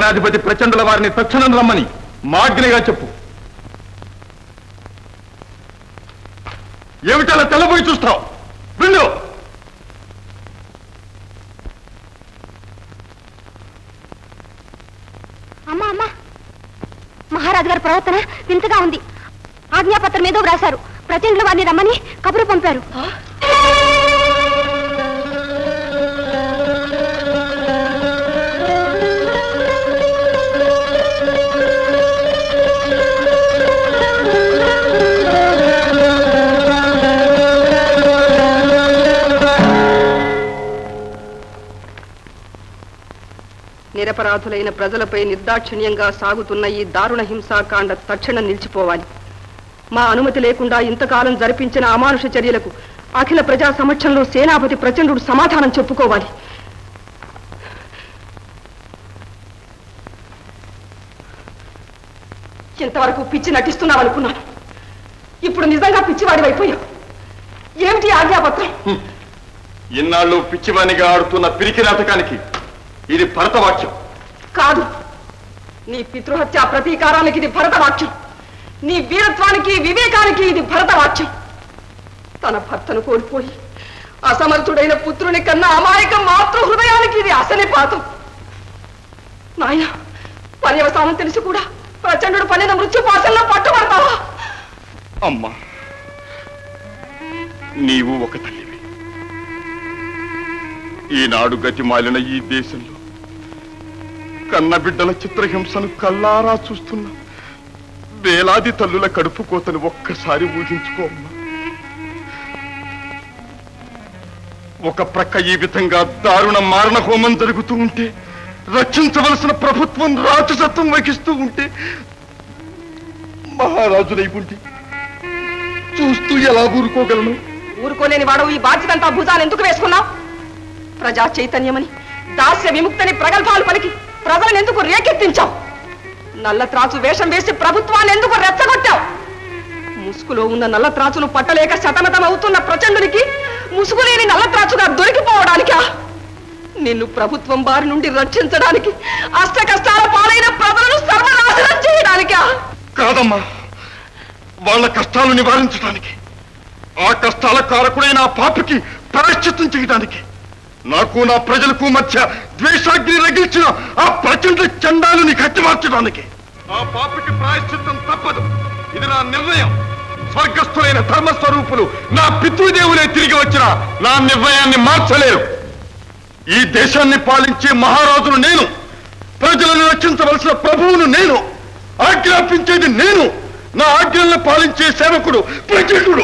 సేనాధిపతి ప్రచండుల వారిని తక్షణం రమ్మని మాగ్నిగా చెప్పు. ఏమిటలా తెల్లబోయి చూస్తావు? విండు. అమ్మా అమ్మా, మహారాజు గారి ప్రవర్తన వింతగా ఉంది. ఆజ్ఞాపత్రం ఏదో వ్రాశారు. ప్రచండుల వారిని రమ్మని కబురు పంపారు. నిరపరాధులైన ప్రజలపై నిర్దాక్షిణ్యంగా సాగుతున్న ఈ దారుణ హింసాకాండ తక్షణం నిలిచిపోవాలి. మా అనుమతి లేకుండా ఇంతకాలం జరిపించిన అమానుష చర్యలకు అఖిల ప్రజా సమక్షంలో సేనాపతి ప్రచండుడు సమాధానం చెప్పుకోవాలి. ఇంతవరకు పిచ్చి నటిస్తున్నావనుకున్నాను. ఇప్పుడు నిజంగా పిచ్చివాడి అయిపోయావు. ఏమిటి ఆజ్ఞాపత్రం? ఇన్నాళ్ళు పిచ్చివానిగా ఆడుతున్న పిరికి నాటకానికి ఇది భరతవాక్యం కాదు. నీ పితృహత్య ప్రతీకారానికి ఇది భరతవాక్యం. నీ వీరత్వానికి వివేకానికి ఇది భరతవాక్యం. తన భర్తను కోల్పోయి అసమర్థుడైన పుత్రుని కన్నా అమాయక మాతృ హృదయానికి ఇది అసనిపాతం. నాయన, పర్యవసానం తెలిసి కూడా ప్రచండుడు పనిన మృత్యుపాసంలో పట్టుబడతావా? అమ్మా, నీవు ఒక తల్లివి. ఈనాడు గతి మాలిన ఈ దేశంలో కన్న బిడ్డల చిత్రహింసను కల్లారా చూస్తున్న వేలాది తల్లుల కడుపు కోతను ఒక్కసారి ఊహించుకో అమ్మా. ఒక ప్రక్క ఈ విధంగా దారుణ మారణ హోమం జరుగుతూ ఉంటే, రక్షించవలసిన ప్రభుత్వం రాక్షసత్వం వహిస్తూ ఉంటే, మహారాజులై ఉండి చూస్తూ ఎలా ఊరుకోగలను? ఊరుకోలేని వాడు ఈ బాధ్యతంతా భుజాలు ఎందుకు వేసుకున్నావు? ప్రజా చైతన్యమని, దాస్య విముక్తని ప్రగల్భాలు పలికి ప్రజలను ఎందుకు రేకెత్తించావు? నల్ల త్రాచు వేషం వేసి ప్రభుత్వాన్ని ఎందుకు రెచ్చగొట్టావు? ముసుగులో ఉన్న నల్ల త్రాచును పట్టలేక శతమతం అవుతున్న ప్రచండునికి ముసుగులేని నల్ల త్రాచుగా దొరికిపోవడానికా? నిన్ను ప్రభుత్వం బారి నుండి రక్షించడానికి, అష్ట కష్టాల పాలైన ప్రజలను సర్వనాశనం చేయడానికా? కాదమ్మా, వాళ్ళ కష్టాలు నివారించడానికి, ఆ కష్టాల కారకుడైన ఆ పాపికి ప్రాయశ్చిత్తం చేయడానికి, నాకు నా ప్రజలకు మధ్య ద్వేషాగ్ని రగిల్చిన ఆ ప్రచండ చండాలుని కట్టిమార్చడానికి. ఆ పాపికి ప్రాయశ్చిత్తం తప్పదు. ఇది నా నిర్ణయం. స్వర్గస్థులైన ధర్మస్వరూపులు నా పితృదేవులే తిరిగి వచ్చిన నా నిర్ణయాన్ని మార్చలేరు. ఈ దేశాన్ని పాలించే మహారాజును నేను, ప్రజలను రక్షించవలసిన ప్రభువును నేను, ఆజ్ఞాపించేది నేను. నా ఆజ్ఞలను పాలించే సేవకుడు ప్రచండుడు.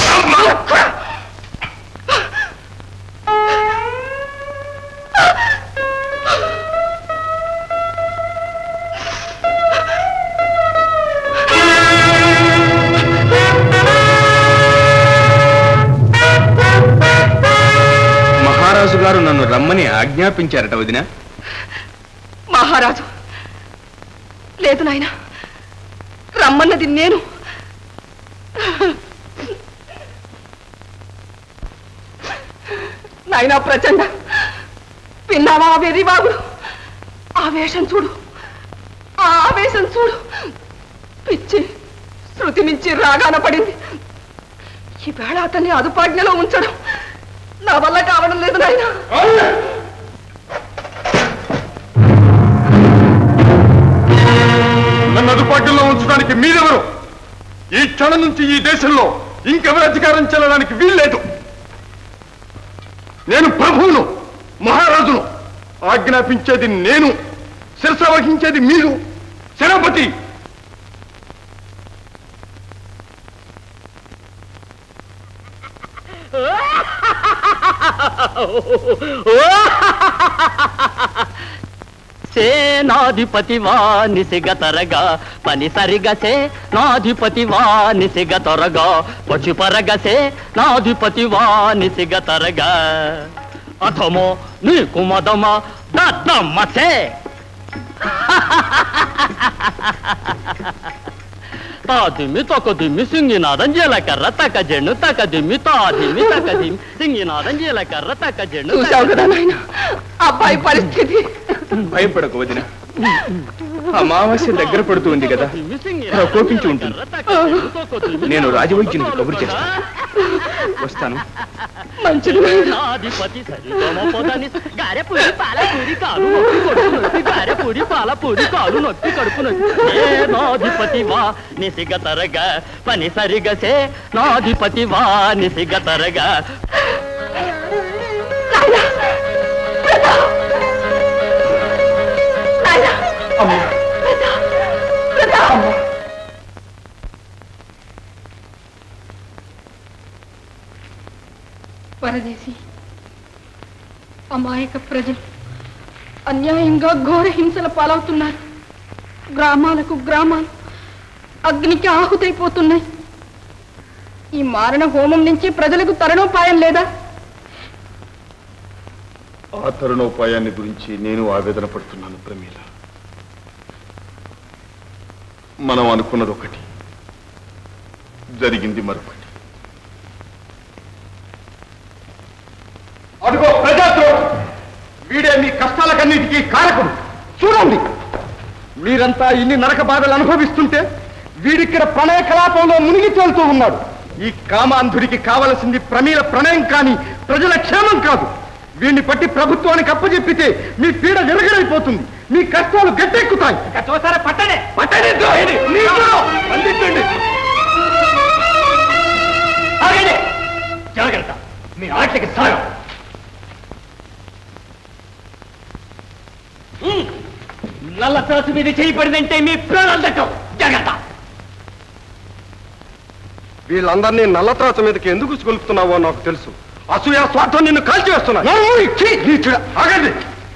మహారాజు గారు నన్ను రమ్మని ఆజ్ఞాపించారట వదినా? మహారాజు లేదు నాయన, రమ్మన్నది నేను. నాయనా ప్రచండ, విన్నావా వెర్రిబాబుడు? ఆవేశం చూడు, ఆ ఆవేశం చూడు. పిచ్చి శృతి మించి రాగాన పడింది. ఈవేళ అతన్ని అదుపాజ్ఞలో ఉంచడం నా వల్ల కావడం లేదు నాయన. నన్ను అదుపాజ్ఞలో ఉంచడానికి మీరెవరు? ఈ క్షణం నుంచి ఈ దేశంలో ఇంకెవరు అధికారం చెల్లడానికి వీల్లేదు. నేను ప్రభువును, మహారాజును. ఆజ్ఞాపించేది నేను, శిరస వహించేది మీరు. సేనాపతి, సేనాధిపతి వానిసిగ తరగా పని సరిగసే నాధిపతి వానిసిగ తొరగా పశుపరగసే నాధిపతి వానిసిగ తరగా అథమో నీకు మదమ దద్దమ్మసే తాదిమి తొకదిమి సింగినాదం జీలకర్ర తక జెండు తక దిమ్మి తాదిమి తక దిమ్మి సింగినాదం జీలకర్ర తక జెండు. చూసావు కదా నాయన అబ్బాయి పరిస్థితి. భయపడకు వదిన, అమావాస్య దగ్గర పడుతూ ఉంది కదా, కోపించి ఉంటుంది. నేను రాజవైద్యునికి కబురు చేస్తాను. వస్తాను. నాధిపతి సరిగమపదని గారెపూడి పాలపూడి కాలు నొప్పి కడుపు నొప్పి గారెపూడి పాలపూడి కాలు నొప్పి కడుపు నొప్పి ఏ నాధిపతి వా నిసిగ తరగా పని సరిగసే నాధిపతి వా నిసిగ తరగా. పరదేశి, అమాయక ప్రజలు అన్యాయంగా ఘోర హింసల పాలవుతున్నారు. గ్రామాలకు గ్రామాలు అగ్నికి ఆహుతైపోతున్నాయి. ఈ మారణ హోమం నుంచి ప్రజలకు తరుణోపాయం లేదా? ఆ తరుణోపాయాన్ని గురించి నేను ఆవేదన పడుతున్నాను ప్రమీల. మనం అనుకున్నది ఒకటి, జరిగింది మరొకటి. అదిగో ప్రజాద్రోహి, వీడే మీ కష్టాలకన్నిటికీ కారకుడు. చూడండి, మీరంతా ఇన్ని నరక బాధలు అనుభవిస్తుంటే వీడిక్కడ ప్రణయ కలాపంలో మునిగి తేలుతూ ఉన్నాడు. ఈ కామాంధుడికి కావలసింది ప్రమీల ప్రణయం కానీ ప్రజల క్షేమం కాదు. వీడిని పట్టి ప్రభుత్వానికి అప్పచెప్పితే మీ పీడ విరగడైపోతుంది, మీ కష్టాలు గట్టెక్కుతాయి. చూసారా, పట్టడే పట్టడే ద్రోహిని. అందించండి. జాగ్రత్త, మీ ఆటకి సాగం. నల్ల త్రాసు మీద చేయబడిందంటే మీ ప్రాణాలు దక్కవు. జాగ్రత్త. వీళ్ళందరినీ నల్లత్రాచ మీదకి ఎందుకు కొలుపుతున్నావో నాకు తెలుసు. అసూయ స్వార్థం నిన్ను కాల్చివేస్తున్నా. ఆగండి.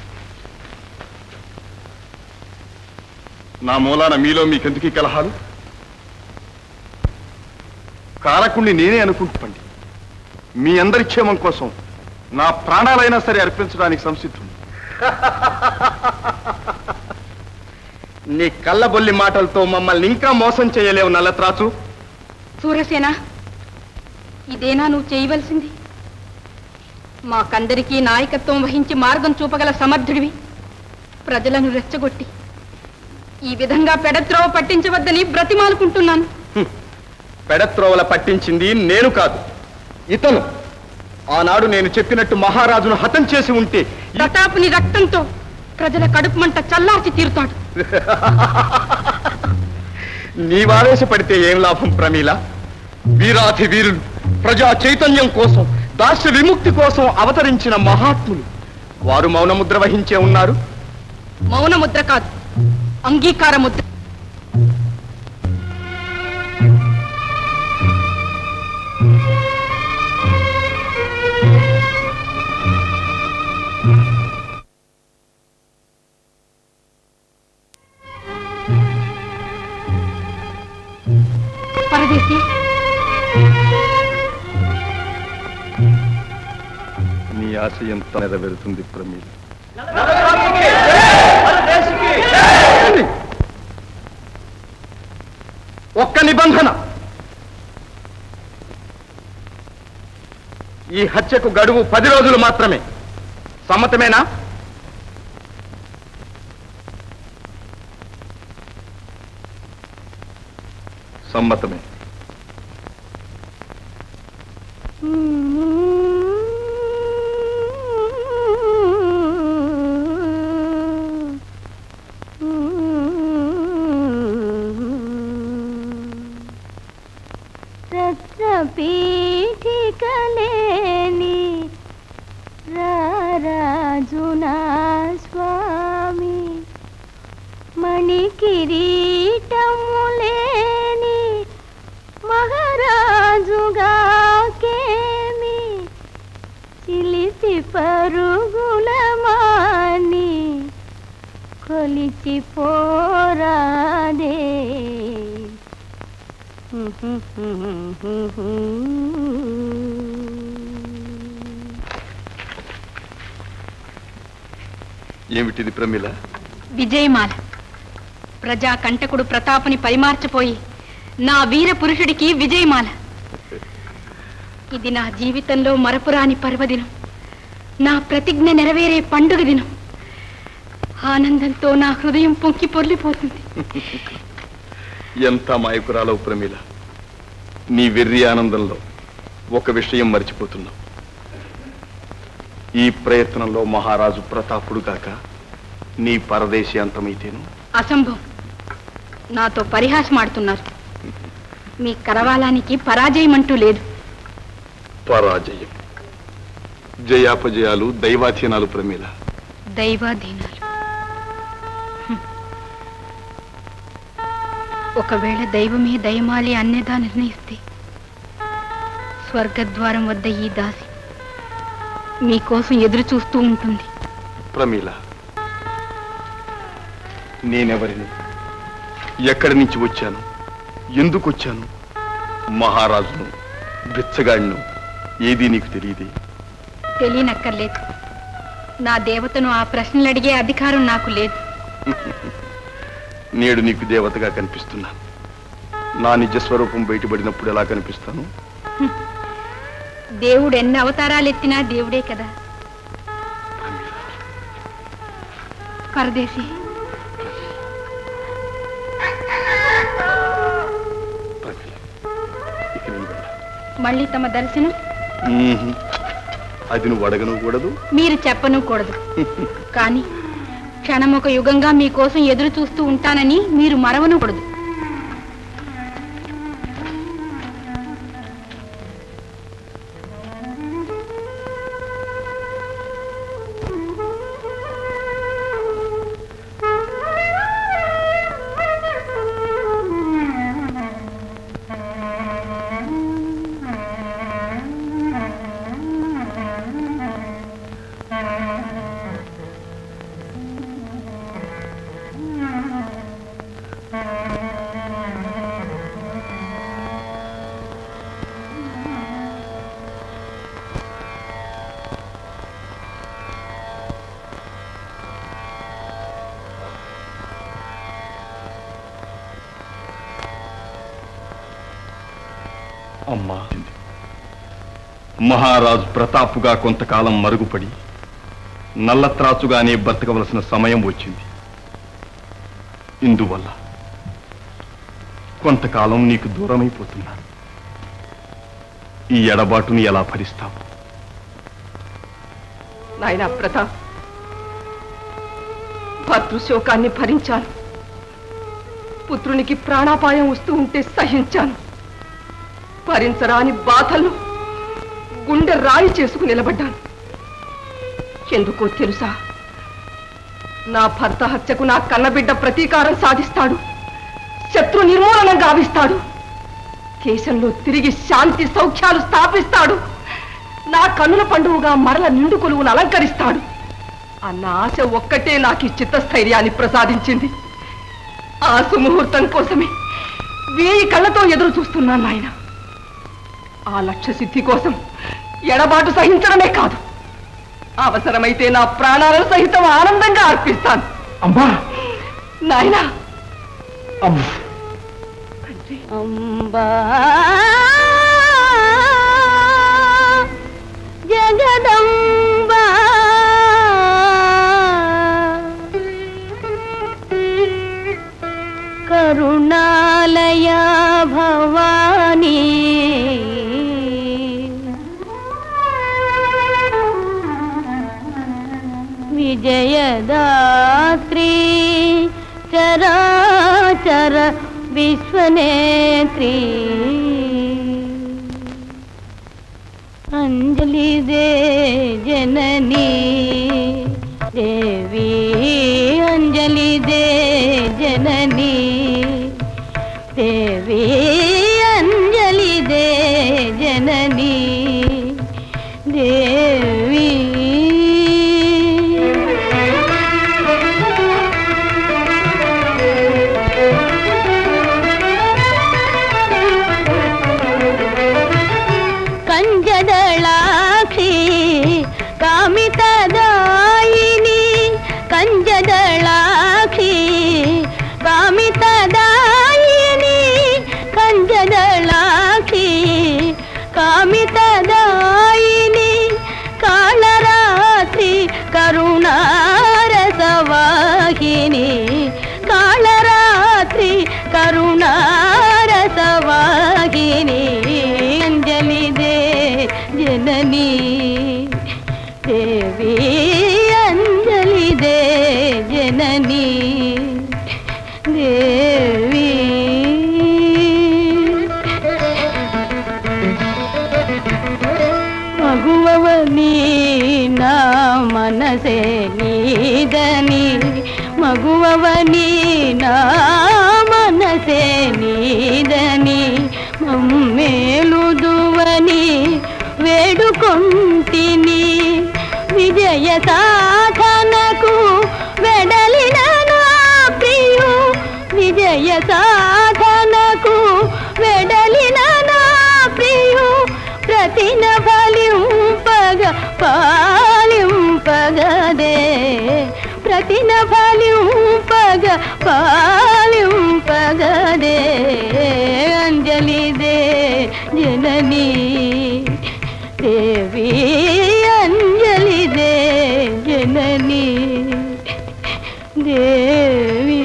నా మూలాన మీలో మీకెందుకు ఈ కలహాలు? కారకుణ్ణి నేనే అనుకుంటుపండి. మీ అందరి క్షేమం కోసం నా ప్రాణాలైనా సరే అర్పించడానికి సంసిద్ధం. నీ కళ్ళబొల్లి మాటలతో మమ్మల్ని ఇంకా మోసం చేయలేవు నల్లత్రాచు. సూర్యసేన, ఇదేనా నువ్వు చేయవలసింది? మాకందరికీ నాయకత్వం వహించి మార్గం చూపగల సమర్థుడివి. ప్రజలను రెచ్చగొట్టి ఈ విధంగా పెడత్రోవ పట్టించవద్దని బ్రతిమాలుకుంటున్నాను. పెడత్రోవల పట్టించింది నేను కాదు, ఇతను. ఆనాడు నేను చెప్పినట్టు మహారాజును హతం చేసి ఉంటే ప్రతాపుని రక్తంతో ప్రజల కడుపు మంట చల్లార్చి తీరుతాడు. నీవావేశపడితే ఏం లాభం ప్రమీల? వీరాధి వీరులు ప్రజా చైతన్యం కోసం, దాస్య విముక్తి కోసం అవతరించిన మహాత్ములు. వారు మౌనముద్ర వహించే ఉన్నారు. మౌన ముద్ర కాదు, అంగీకార ముద్ర. పరదేశి, నీ ఆశయంతో నెరవేరుతుంది ప్రమీల. ఒక్క నిబంధన. ఈ హత్యకు గడువు పది రోజులు మాత్రమే. సమ్మతమేనా? సమ్మతమే. రత్నపీఠికలేని రారాజునా స్వామి, మణికిరీటములేని మహారాజుగా కేమి, చిలిపి పరుగుల మాని కొలిచి పోరాదే. ఏమిటిది ప్రమీల? విజయమాల. ప్రజా కంటకుడు ప్రతాపుని పరిమార్చపోయి నా వీర పురుషుడికి విజయమాల. ఇది నా జీవితంలో మరపురాని పర్వదినం, నా ప్రతిజ్ఞ నెరవేరే పండుగ దినం. ఆనందంతో నా హృదయం పొంగి పొర్లిపోతుంది. ఎంత మాయకురాలో ప్రమీల, నీ వెర్రి ఆనందంలో ఒక విషయం మర్చిపోతున్నావు. ఈ ప్రయత్నంలో మహారాజు ప్రతాపుడు కాక నీ పరదేశీ అంతమైతేను. అసంభవం. నాతో పరిహాసమాడుతున్నారు. మీ కరవాలానికి పరాజయం అంటూ లేదు. పరాజయం, జయాపజయాలు దైవాధీనాలు ప్రమీల. దైవాధీనాలు. ఒకవేళ దైవమే దయమాలి అన్యదా నిర్ణయిస్తే స్వర్గద్వారం వద్ద ఈ దాసి మీకోసం ఎదురు చూస్తూ ఉంటుంది. ప్రమీల, నేనెవరిని, ఎక్కడి నుంచి వచ్చాను, ఎందుకు వచ్చాను, మహారాజును బిచ్చగాడిను, ఏదీ నీకు తెలియదే? తెలియనక్కర్లేదు. నా దేవతను ఆ ప్రశ్నలు అడిగే అధికారం నాకు లేదు. నేడు నీకు దేవతగా కనిపిస్తున్నాను. నా నిజ స్వరూపం బయటపడినప్పుడు ఎలా కనిపిస్తాను? దేవుడు ఎన్ని అవతారాలు ఎత్తినా దేవుడే కదా. పరదేశి, మళ్ళీ తమ దర్శనం అది నువ్వు అడగను కూడదు, మీరు చెప్పను కూడదు. కానీ క్షణం ఒక యుగంగా మీకోసం ఎదురు చూస్తూ ఉంటానని మీరు మరవను కూడదు. అమ్మా, మహారాజు ప్రతాపుగా కొంతకాలం మరుగుపడి నల్లత్రాచుగానే బతకవలసిన సమయం వచ్చింది. ఇందువల్ల కొంతకాలం నీకు దూరమైపోతున్నాను. ఈ ఎడబాటుని ఎలా భరిస్తావు? నాయనా ప్రతాప్, భర్తృశోకాన్ని భరించాను. పుత్రునికి ప్రాణాపాయం వస్తూ ఉంటే సహించాను. భరించరాని బాధలను గుండె రాయి చేసుకు నిలబడ్డాను. ఎందుకో తెలుసా, నా భర్త హత్యకు నా కన్నబిడ్డ ప్రతీకారం సాధిస్తాడు, శత్రు నిర్మూలనం గావిస్తాడు, దేశంలో తిరిగి శాంతి సౌఖ్యాలు స్థాపిస్తాడు, నా కన్నుల పండుగగా మరల నిండు కొలువును అలంకరిస్తాడు అన్న ఆశ ఒక్కటే నాకు ఈ చిత్తస్థైర్యాన్ని ప్రసాదించింది. ఆ సుముహూర్తం కోసమే వేయి కళ్ళతో ఎదురు చూస్తున్నాను నాయన. ఆ లక్ష్య సిద్ధి కోసం ఎడబాటు సహించడమే కాదు, అవసరమైతే నా ప్రాణాలను సహితం ఆనందంగా అర్పిస్తాను. అమ్మా నాయనా. అంబా జగదంబా కరుణాలయ భవానీ విజయదాత్రి చరాచర విశ్వనేత్రి అంజలి they Janani Devi Anjali they Janani Devi Anjali they జననీ దేవి కంజదళాక్షి కామితదాయిని కంజదళాక్షి కామితదాయిని కంజ మరువవని నా మనసే నీదని మమ్మేలుదువని వేడుకొంటిని విజయ సాధనకు వెడలిన నా ప్రియు విజయ సాధనకు వెడలిన నా ప్రియు ప్రతిన ఫలింపగ పాలింపగదే ప్రతిన ఫలింపగ పాలింపగదే అంజలిదే జననీ దేవి అంజలిదే జననీ దేవి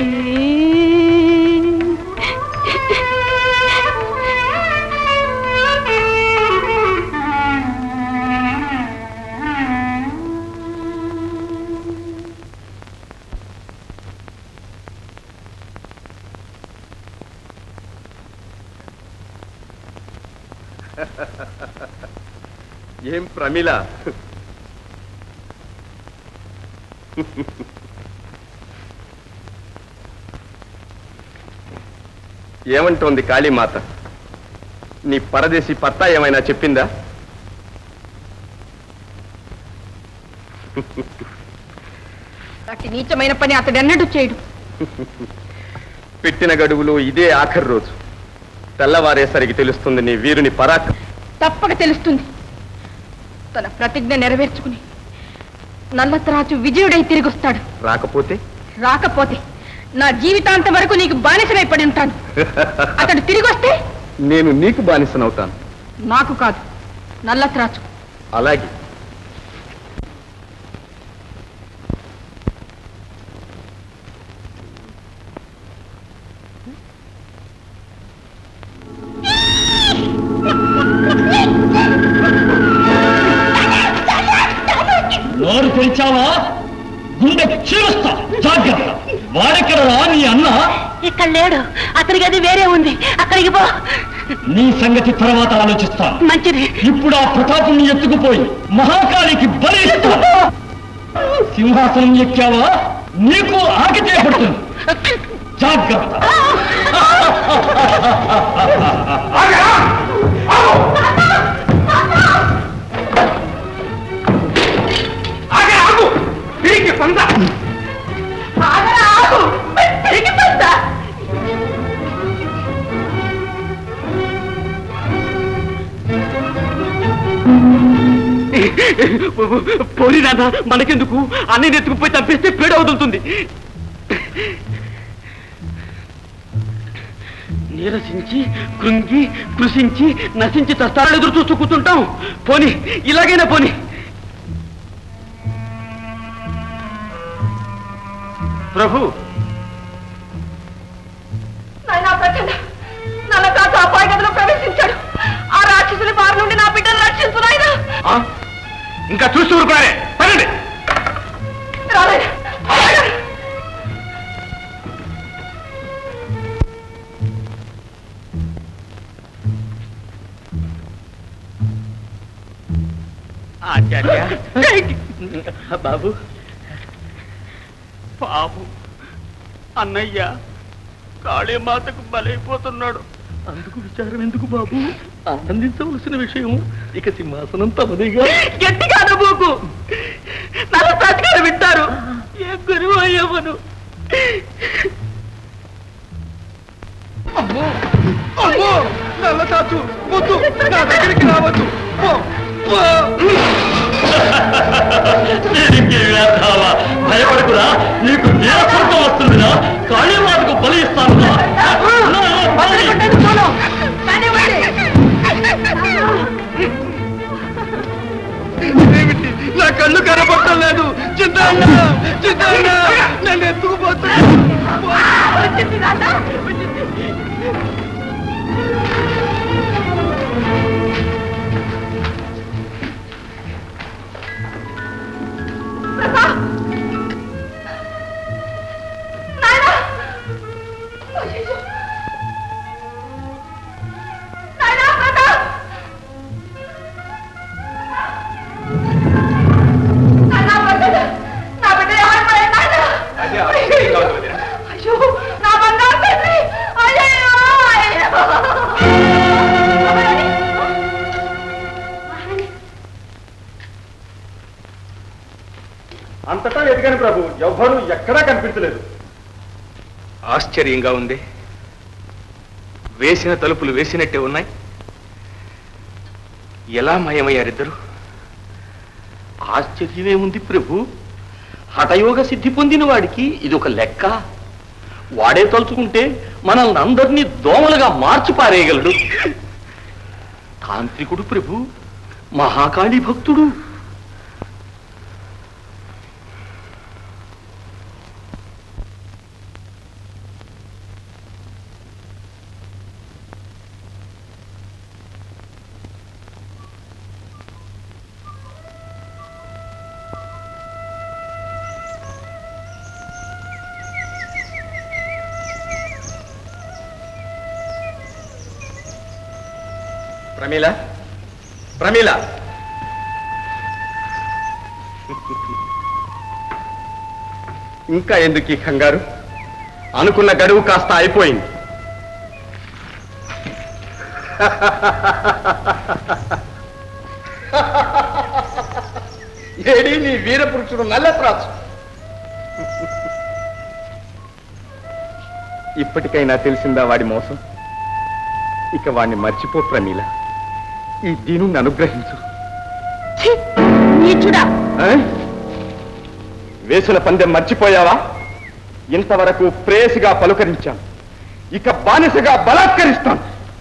ఏం ప్రమిళ, ఏమంటోంది కాళీమాత? నీ పరదేశి పత్తా ఏమైనా చెప్పిందా? అట్టి నీచమైన పని అతడెన్నడూ చేయడు. పెట్టిన గడువులో ఇదే ఆఖరి రోజు. తెల్లవారేసరికి తెలుస్తుంది నీ వీరుని పరాక్రమం. తప్పక తెలుస్తుంది. తన ప్రతిజ్ఞ నెరవేర్చుకుని నల్లత్రాజు విజయుడై తిరిగి వస్తాడు. రాకపోతే రాకపోతే నా జీవితాంతం వరకు నీకు బానిసనై పడి ఉంటాను. అతడు తిరిగి వస్తే నేను నీకు బానిసనవుతాను. నాకు కాదు, నల్లత్రాజు. అలాగే. నోరు తెరిచావా గుండె చీరుస్తా. జాగ్రత్త. వాడెక్కడరా నీ అన్న? ఇక్కడ లేడు. అతనికి అది వేరే ఉంది. అక్కడికి పో. నీ సంగతి తర్వాత ఆలోచిస్తాను. మంచిది. ఇప్పుడు ఆ ప్రతాపుని ఎత్తుకుపోయి మహాకాళికి బలి ఇస్తాను. సింహాసనం ఎక్కావా నీకు ఆకి చేపడుతుంది. జాగ్రత్త. పోనీ నాన్న, మనకెందుకు? అన్నయ్య ఎత్తుకుపోయి తప్పిస్తే పేడ వదులుతుంది. నీరసించి కృంగి కృషించి నశించి తస్తాలను ఎదురు చూస్తూ కూర్చుంటాం. పోనీ ఇలాగైనా పోనీ. ప్రభు, నల్లత్రాజు అపాయ గదిలో ప్రవేశించాడు. ఆ రాక్షసుని బారి నుండి నా బిడ్డను రక్షించు నాయనా. ఇంకా చూస్తూ ఊరుకోరే. పదండి. ఆచార్య బాబు, పాపు అన్నయ్య కాళీమాతకు బలైపోతున్నాడు. అందుకు విచారం ఎందుకు బాబు? ఆనందించవలసిన విషయం. ఇక సింహాసనం తమదిగా. గట్టిగా నవ్వుకు. నల్లత్రాజు గారు వింటారు. ఏ గురువు అయ్యవను. అమ్మో అమ్మో, నల్లత్రాజు వద్దు, నా దగ్గరికి రావద్దు. భయపడకురా, నీకు నీరసంతో వస్తుందిరా. కాళీమాతకు బలి ఇస్తాను. నా కళ్ళు కనపడటం లేదు. చిన్న చిన్న నన్ను ఎత్తుకుపోతున్నా. వెతికాను ప్రభు, ఎవ్వరూ ఎక్కడా కనిపించలేదు. ఆశ్చర్యంగా ఉంది. వేసిన తలుపులు వేసినట్టే ఉన్నాయి. ఎలా మాయమయ్యారిద్దరు? ఆశ్చర్యమేముంది ప్రభు, హఠయోగ సిద్ధి పొందిన వాడికి ఇది ఒక లెక్క. వాడే తలుచుకుంటే మనల్ని అందరినీ దోమలుగా మార్చి పారేయగలడు. తాంత్రికుడు ప్రభు, మహాకాళి భక్తుడు. ప్రమీల, ప్రమీల, ఇంకా ఎందుకు ఈ కంగారు? అనుకున్న గడువు కాస్త అయిపోయింది. ఏడి నీ వీరపురుషుడు నల్లత్రాసు. ఇప్పటికైనా తెలిసిందా వాడి మోసం? ఇక వాడిని మర్చిపో ప్రమీల. ఈ దీనుని అనుగ్రహించు. వేసుల పందెం మర్చిపోయావా? ఇంతవరకు ప్రేయసిగా పలుకరించాను, ఇక బానిసగా బలాత్కరిస్తాను.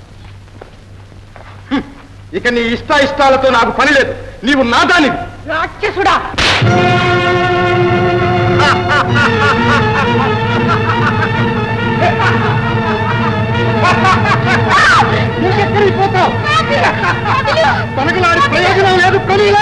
ఇక నీ ఇష్ట ఇష్టాలతో నాకు పని లేదు. నీవు నాదానివి. రాక్షసుడా! పోతావు. తనకులాడి ప్రయోజనం లేదు ప్రమీల.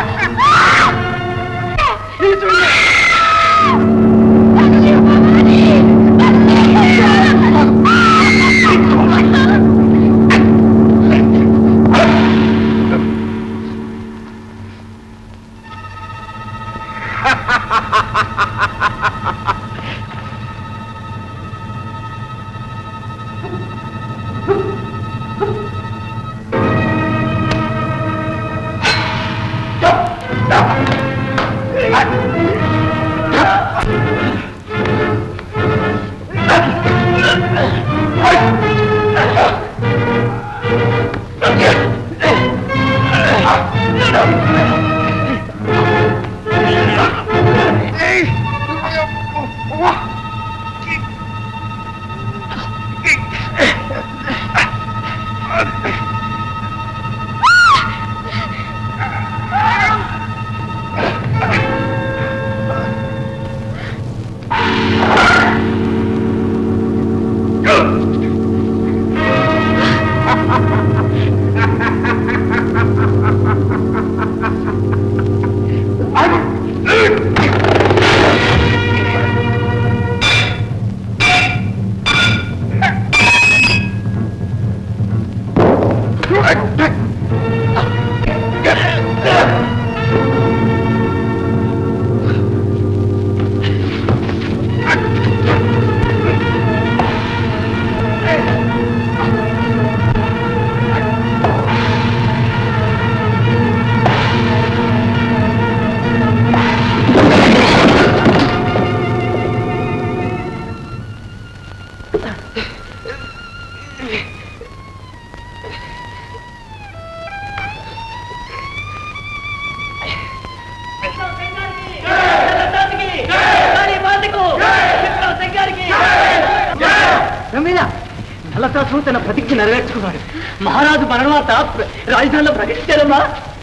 నల్లత్రాసు తన ప్రతిజ్ఞ నెరవేర్చుకున్నాడు. మహారాజు మరణవార్త రాజధానిలో ప్రకటించారమ్మా.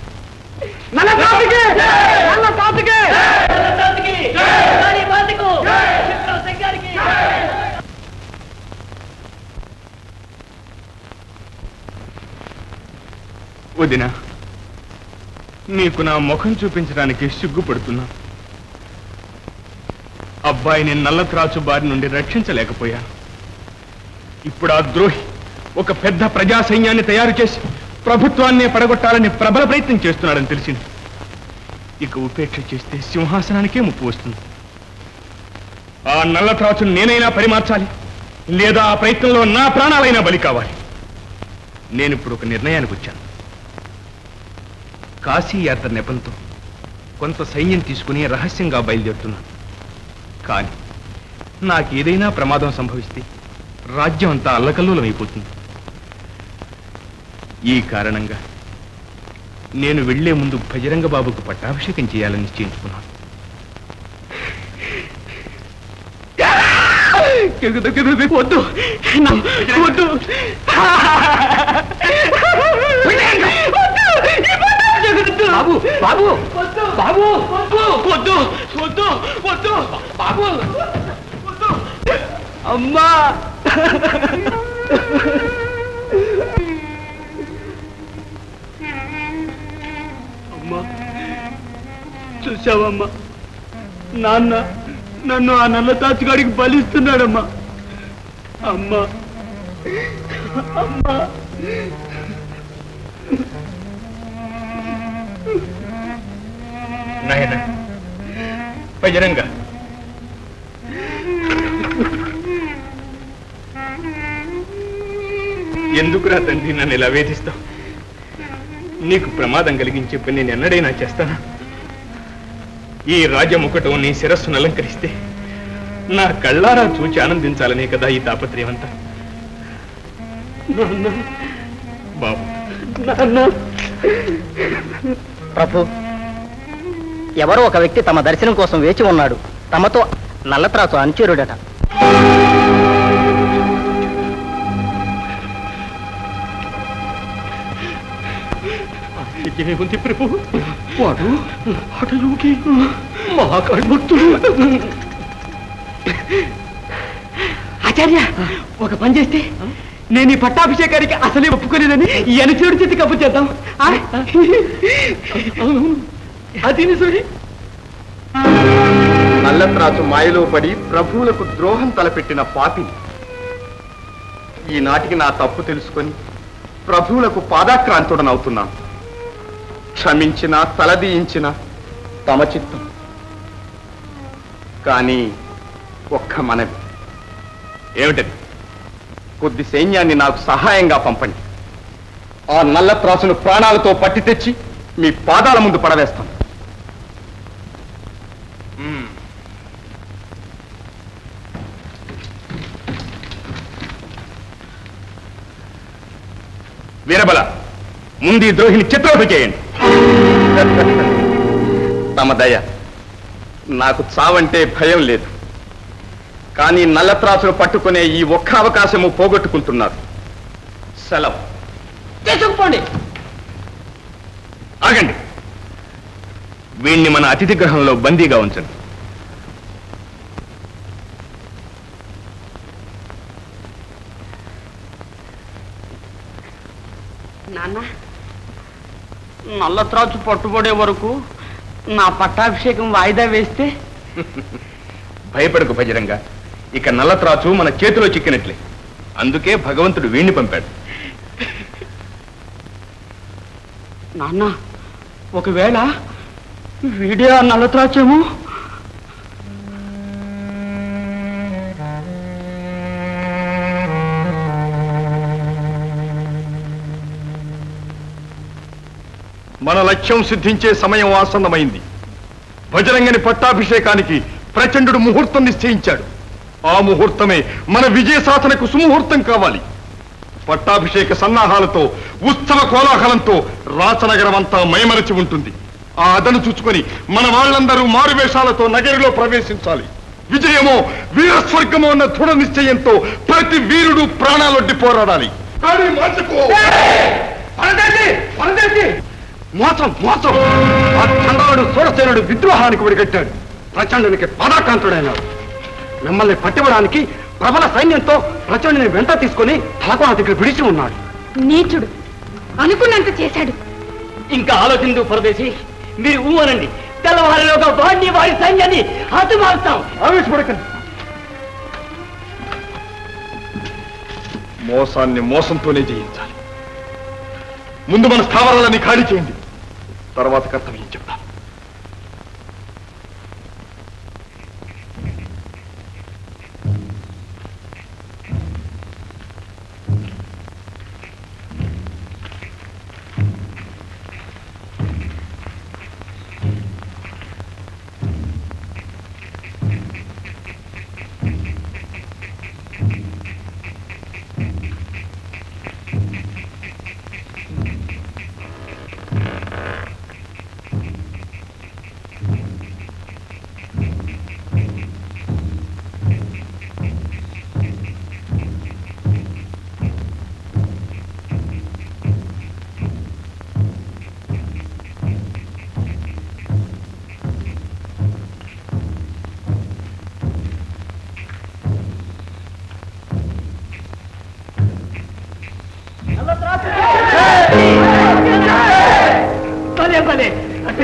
వదినా, నీకు నా ముఖం చూపించడానికి సిగ్గుపడుతున్నా. అబ్బాయిని నల్లత్రాసు బారి నుండి రక్షించలేకపోయాను. ఇప్పుడు ఆ ద్రోహి ఒక పెద్ద ప్రజా సైన్యాన్ని తయారు చేసి ప్రభుత్వాన్ని పడగొట్టాలని ప్రబల ప్రయత్నం చేస్తున్నాడని తెలిసింది. ఇక ఉపేక్ష చేస్తే సింహాసనానికే ముప్పు వస్తుంది. ఆ నల్లత్రాసును నేనైనా పరిమార్చాలి, లేదా ఆ ప్రయత్నంలో నా ప్రాణాలైనా బలి కావాలి. నేను ఇప్పుడు ఒక నిర్ణయానికి వచ్చాను. కాశీ యాత్ర నెపంతో కొంత సైన్యం తీసుకుని రహస్యంగా బయలుదేరుతున్నాను. కానీ నాకేదైనా ప్రమాదం సంభవిస్తే రాజ్యం అంతా అల్లకల్లోలమైపోతుంది. ఈ కారణంగా నేను వెళ్లే ముందు భజరంగ బాబుకు పట్టాభిషేకం చేయాలని నిశ్చయించుకున్నాను. వద్దు వద్దు బాబు బాబు బాబు వద్దు వద్దు వద్దు బాబు అమ్మా అమ్మా చూసావమ్మా నాన్న నన్ను ఆ నల్ల తాచుగాడికి బలిస్తున్నాడమ్మా. అమ్మా అమ్మా నాయన బజరంగ, ఎందుకురా తండ్రి నన్ను ఇలా వేధిస్తావు? నీకు ప్రమాదం కలిగించే పని నేను ఎన్నడైనా చేస్తానా? ఈ రాజముకటం నీ శిరస్సును అలంకరిస్తే నా కళ్ళారా చూచి ఆనందించాలనే కదా ఈ తాపత్రయం అంతా. బాబు ప్రభు, ఎవరో ఒక వ్యక్తి తమ దర్శనం కోసం వేచి ఉన్నాడు. తమతో నల్లత్రాసు అనుచరుడట. ఏముంది ప్రభు? వాడు హఠయోగి మహాకాళభక్తుడు. ఆచార్య, ఒక పని చేస్తే నేను ఈ పట్టాభిషేకానికి అసలే ఒప్పుకోలేదని ఈ అనుచరుడి చేతి కప్పు చేద్దాం. అది నిజమే. నల్లత్రాసు మాయలో పడి ప్రభువులకు ద్రోహం తలపెట్టిన పాపి ఈనాటికి నా తప్పు తెలుసుకొని ప్రభువులకు పాదాక్రాంతుడనవుతున్నాను. క్షమించిన తలదీయించిన తమ చిత్తం. కానీ ఒక్క మనవి. ఏమిటది? కొద్ది సైన్యాన్ని నాకు సహాయంగా పంపండి. ఆ నల్లత్రాసును ప్రాణాలతో పట్టి తెచ్చి మీ పాదాల ముందు పడవేస్తాను. వీరబల, ముందు ఈ ద్రోహిని చిత్రవధ చేయండి. తమ దయ. నాకు చావంటే భయం లేదు. కానీ నల్లత్రాసులు పట్టుకునే ఈ ఒక్క అవకాశము పోగొట్టుకుంటున్నారు. సెలవు. తీసుకుపోండి. ఆగండి. వీణ్ణి మన అతిథి గృహంలో బందీగా ఉంచండి. నాన్న, నల్లత్రాచు పట్టుబడే వరకు నా పట్టాభిషేకం వాయిదా వేస్తే? భయపడకు బజరంగ, ఇక నల్లత్రాచు మన చేతిలో చిక్కినట్లే. అందుకే భగవంతుడు వీణ్ణి పంపాడు. నాన్న, ఒకవేళ వీడే ఆ నల్లత్రాచేమో? మన లక్ష్యం సిద్ధించే సమయం ఆసన్నమైంది. బజరంగని పట్టాభిషేకానికి ప్రచండుడు ముహూర్తం నిశ్చయించాడు. ఆ ముహూర్తమే మన విజయ సాధనకు సుముహూర్తం కావాలి. పట్టాభిషేక సన్నాహాలతో ఉత్సవ కోలాహలంతో రాచనగరం అంతా మైమరచి ఉంటుంది. ఆ అదను చూచుకొని మన వాళ్ళందరూ మారువేషాలతో నగరిలో ప్రవేశించాలి. విజయమో వీరస్వర్గమో అన్న దృఢ నిశ్చయంతో ప్రతి వీరుడు ప్రాణాలొడ్డి పోరాడాలి. మోసం మోసం! ఆ చంద్రుడు సూరసేనుడు విద్రోహానికి ఒడిగట్టాడు. ప్రచండునికి పాదాకాంతుడైనాడు. మిమ్మల్ని పట్టివ్వడానికి ప్రబల సైన్యంతో ప్రచండుని వెంట తీసుకుని తలకోన దగ్గర విడిచి ఉన్నాడు. నీచుడు అనుకున్నంత చేశాడు. ఇంకా ఆలోచించు పరదేశి. మీరు ఊ అనండి. తెల్లవారిలోగా వాడిని వారి సైన్యాన్ని హతమారుతాం. ఆవేశపడకండి. మోసాన్ని మోసంతోనే జయించాలి. ముందు మన స్థావరాలని ఖాళీ చేయండి. తర్వాత కర్తవ్యం చెప్తాను.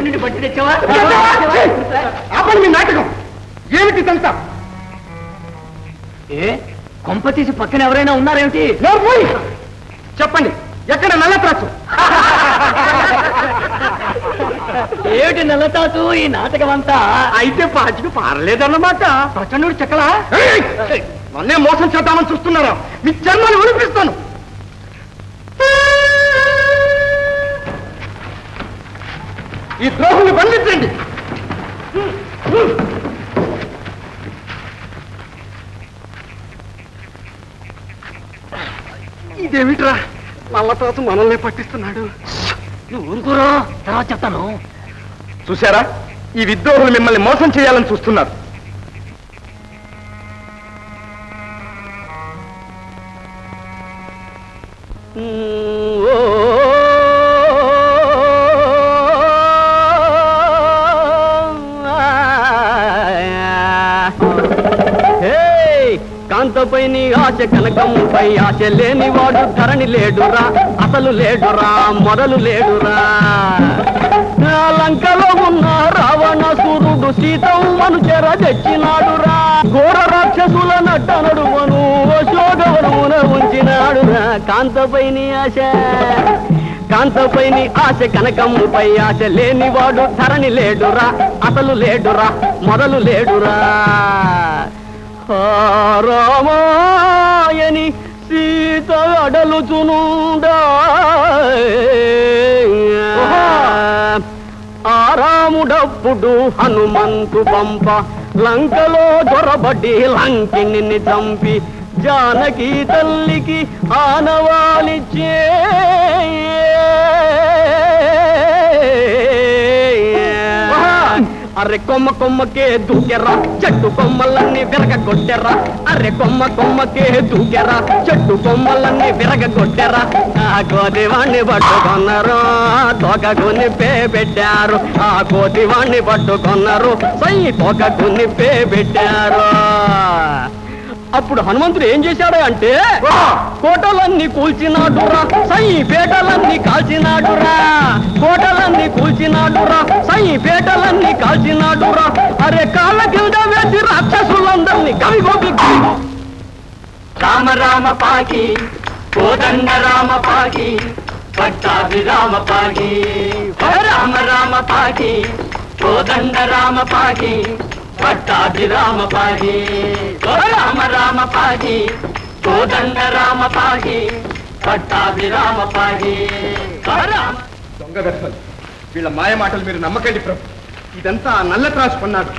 నుండి బట్టి తెచ్చావా? ఆపండి మీ నాటకం. ఏమిటి ఇదంతా? ఏ కొంప తీసి పక్కన ఎవరైనా ఉన్నారేమిటి? చెప్పండి, ఎక్కడ నల్ల త్రాసు? ఏమిటి నల్లతాసు ఈ నాటకం అంతా? అయితే పాచికి పారలేదన్నమాట. ప్రచండు చెక్కలా నన్నే మోసం చేద్దామని చూస్తున్నారా? మీ జన్మని ఒలిపిస్తాను. ఈ ద్రోహుని బంధించండి. ఇదేమిట్రా, నల్లతాసు మనల్ని పట్టిస్తున్నాడు. నువ్వు ఊరుకోరా, తర్వాత చెప్తాను. చూశారా, ఈ విద్రోహులు మిమ్మల్ని మోసం చేయాలని చూస్తున్నారు. కాంతపై నీ ఆశ కనకంపై ఆశ లేనివాడు ధరణి లేడురా, అసలు లేడురా, మొదలు లేడురా. లంకలో ఉన్న రావణాసురుడు సీతమ్మను చెర తెచ్చినాడురా, ఘోర రాక్షసుల నట్ట నడుమను అశోకవనమున ఉంచినాడురా. కాంతపై నీ ఆశ కాంతపై నీ ఆశ కనకంపై ఆశ లేనివాడు ధరణి లేడురా, అసలు లేడురా, మొదలు లేడురా. రామాయని సీత అడలుచునుండా ఆరాముడప్పుడు హనుమంతు పంప లంకలో దొరబడి లంకిని చంపి జానకి తల్లికి ఆనవాలిచ్చే. అర్రె కొమ్మ కొమ్మకే దూకెరా, చెట్టు కొమ్మలన్నీ విరగొట్టెరా. అర్రె కొమ్మ కొమ్మకే దూకెరా, చెట్టు కొమ్మలన్నీ విరగొట్టెరా. ఆ కోతివాణ్ణి పట్టుకొన్నారు, తోకకు నిప్పే పెట్టారు. ఆ కోతివాణ్ణి పట్టుకొన్నారు, సై తోకకు నిప్పే పెట్టారు. అప్పుడు హనుమంతుడు ఏం చేశాడు అంటే, కోటలన్నీ కూల్చినాడురా, సై పేటలన్నీ కాల్చినాడురా. కోటలన్నీ కూల్చినాడురా, సై పేటలన్నీ కాల్చినాడురా. అరే కాళ్ళ కింద వేసి రాక్షసులందరినీ కవిగోపి. రామ రామ పాకి కోదండ రామ పాకి పట్టాభి రామ పాకి. రామ రామ పాకి కోదండ రామ పాకి పట్టాభి రామ పాకి. రామ రామ పాకి కోదండ రామ పాకి పట్టాభి రామ పాకి. దొంగ దర్శనం, వీళ్ళ మాయ మాటలు మీరు నమ్మకండి ప్రభు. ఇదంతా నల్ల త్రాసు కొన్నాడు.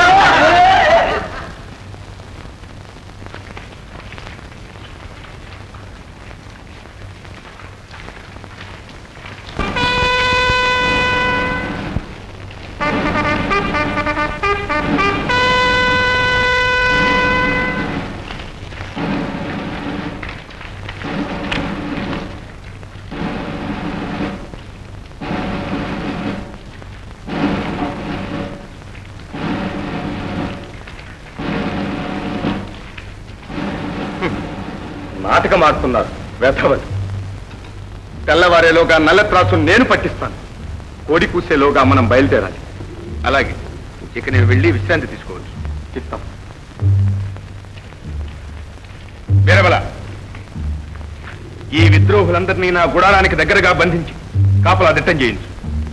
నాటకం ఆడుతున్నారు వ్యర్థవలు. తెల్లవారేలోగా నల్ల త్రాసు నేను పట్టిస్తాను. కోడి కూసేలోగా మనం బయలుదేరాలి. అలాగే, ఇక నేను వెళ్ళి విశ్రాంతి తీసుకోవచ్చు. చిత్తం. వీరబల, ఈ విద్రోహులందరినీ నా గుడారానికి దగ్గరగా బంధించి కాపలా దిట్టం చేయించు.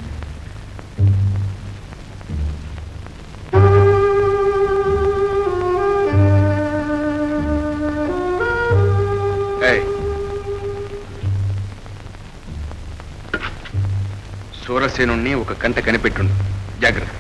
సూరసేనుణ్ణి ఒక కంట కనిపెట్టుండు. జాగ్రత్త.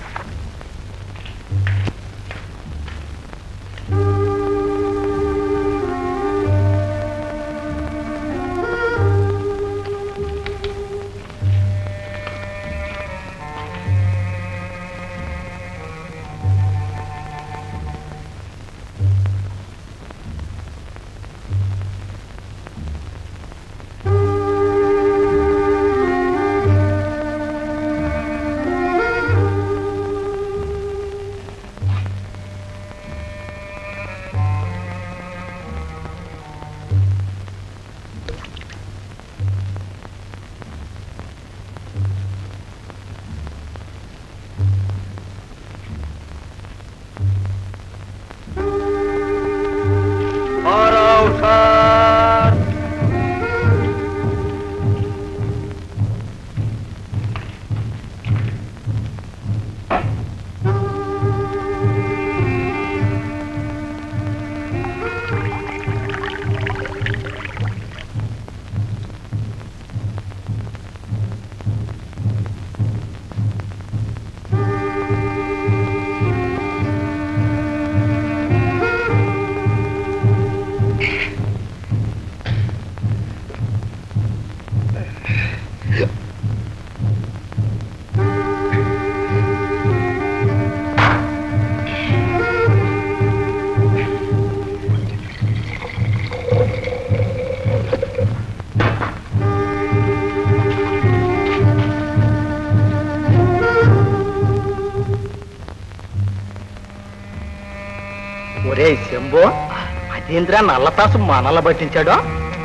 ఏంబో అదేంద్రా నల్లతాసు మనల్ల పట్టించాడు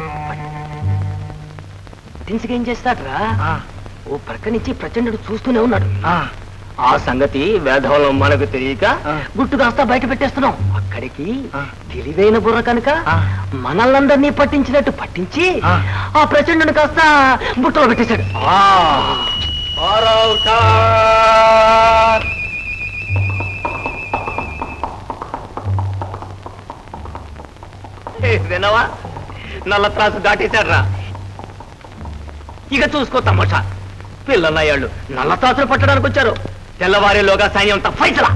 పట్టించుగా ఏం చేస్తాడ్రా ఓ ప్రక్క నుంచి ప్రచండుడు చూస్తూనే ఉన్నాడు ఆ సంగతి వేధంలో మనకు తెలియక గుట్టు కాస్త బయట పెట్టేస్తున్నాం అక్కడికి తెలివైన బుర్ర కనుక మనల్నందరినీ పట్టించినట్టు పట్టించి ఆ ప్రచండుని కాస్త బుట్టలో పెట్టేశాడు వినవా నల్ల త్రాసు దాటేశాడు రా ఇక చూసుకో తమాషా పిల్లలయ్యాళ్ళు నల్ల త్రాసులు పట్టడానికి వచ్చారు తెల్లవారేలోగా సైన్యం అంతా ఫైసలా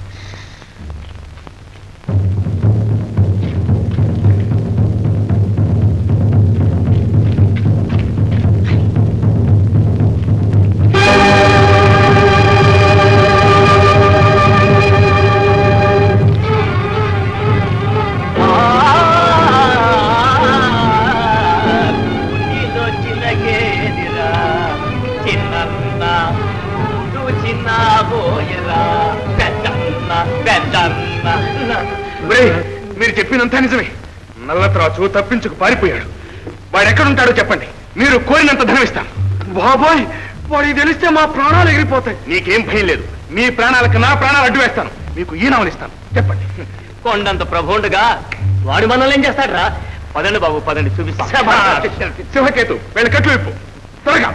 మీరు చెప్పినంత నిజమే నల్లత్రాచు తప్పించుకు పారిపోయాడు వాడు ఎక్కడుంటాడో చెప్పండి మీరు కోరినంత ధనం ఇస్తాను బాబోయ్ వాడికి తెలిస్తే మా ప్రాణాలు ఎగిరిపోతాయి నీకేం భయం లేదు మీ ప్రాణాలకు నా ప్రాణాలు అడ్డు వేస్తాను మీకు ఈ నామనిస్తాను చెప్పండి కొండంత ప్రభుండగా వాడు మనల్ని ఏం చేస్తాడు రా పదండి బాబు పదండి చూపిస్తా శివకేతు వీళ్ళ కట్లు విప్పు త్వరగా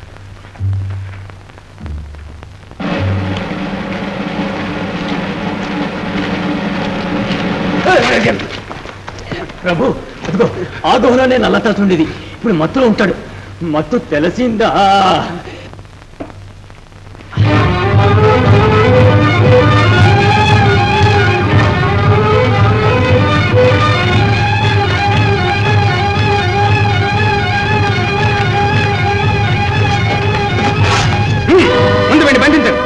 ప్రభు అదిగో ఆ గుహలోనే నల్లతాసుండేది ఇప్పుడు మత్తులో ఉంటాడు మత్తు తెలిసిందా ముందు వెళ్ళి బంధించండి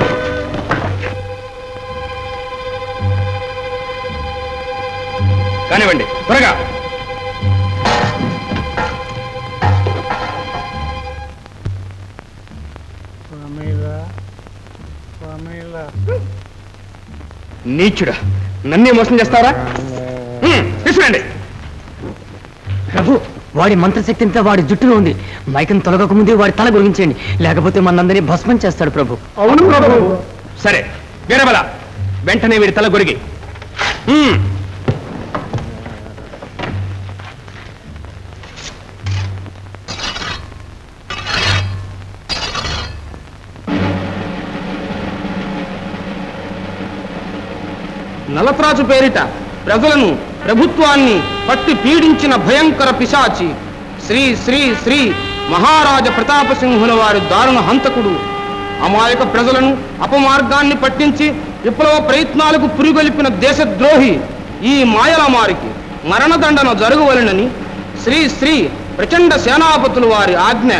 కానివ్వండి త్వరగా నీచుడా నన్నే మోసం చేస్తారా తీసుకురండి ప్రభు వాడి మంత్రశక్తి అంతా వాడి జుట్టులో ఉంది మైకం తొలగక ముందే వాడి తల గురించండి లేకపోతే మనందరినీ భస్మం చేస్తాడు ప్రభు అవును ప్రభు సరే వీరబల వెంటనే వీడి తల గొరిగి నలత్రాజు పేరిట ప్రజలను ప్రభుత్వాన్ని పట్టి పీడించిన భయంకర పిశాచి శ్రీ శ్రీ శ్రీ మహారాజ ప్రతాపసింహుల వారి దారుణ హంతకుడు అమాయక ప్రజలను అపమార్గాన్ని పట్టించి విప్లవ ప్రయత్నాలకు పురిగొల్పిన దేశద్రోహి ఈ మాయలమారికి మరణదండన జరగవలెనని శ్రీ శ్రీ ప్రచండ సేనాపతులు వారి ఆజ్ఞ.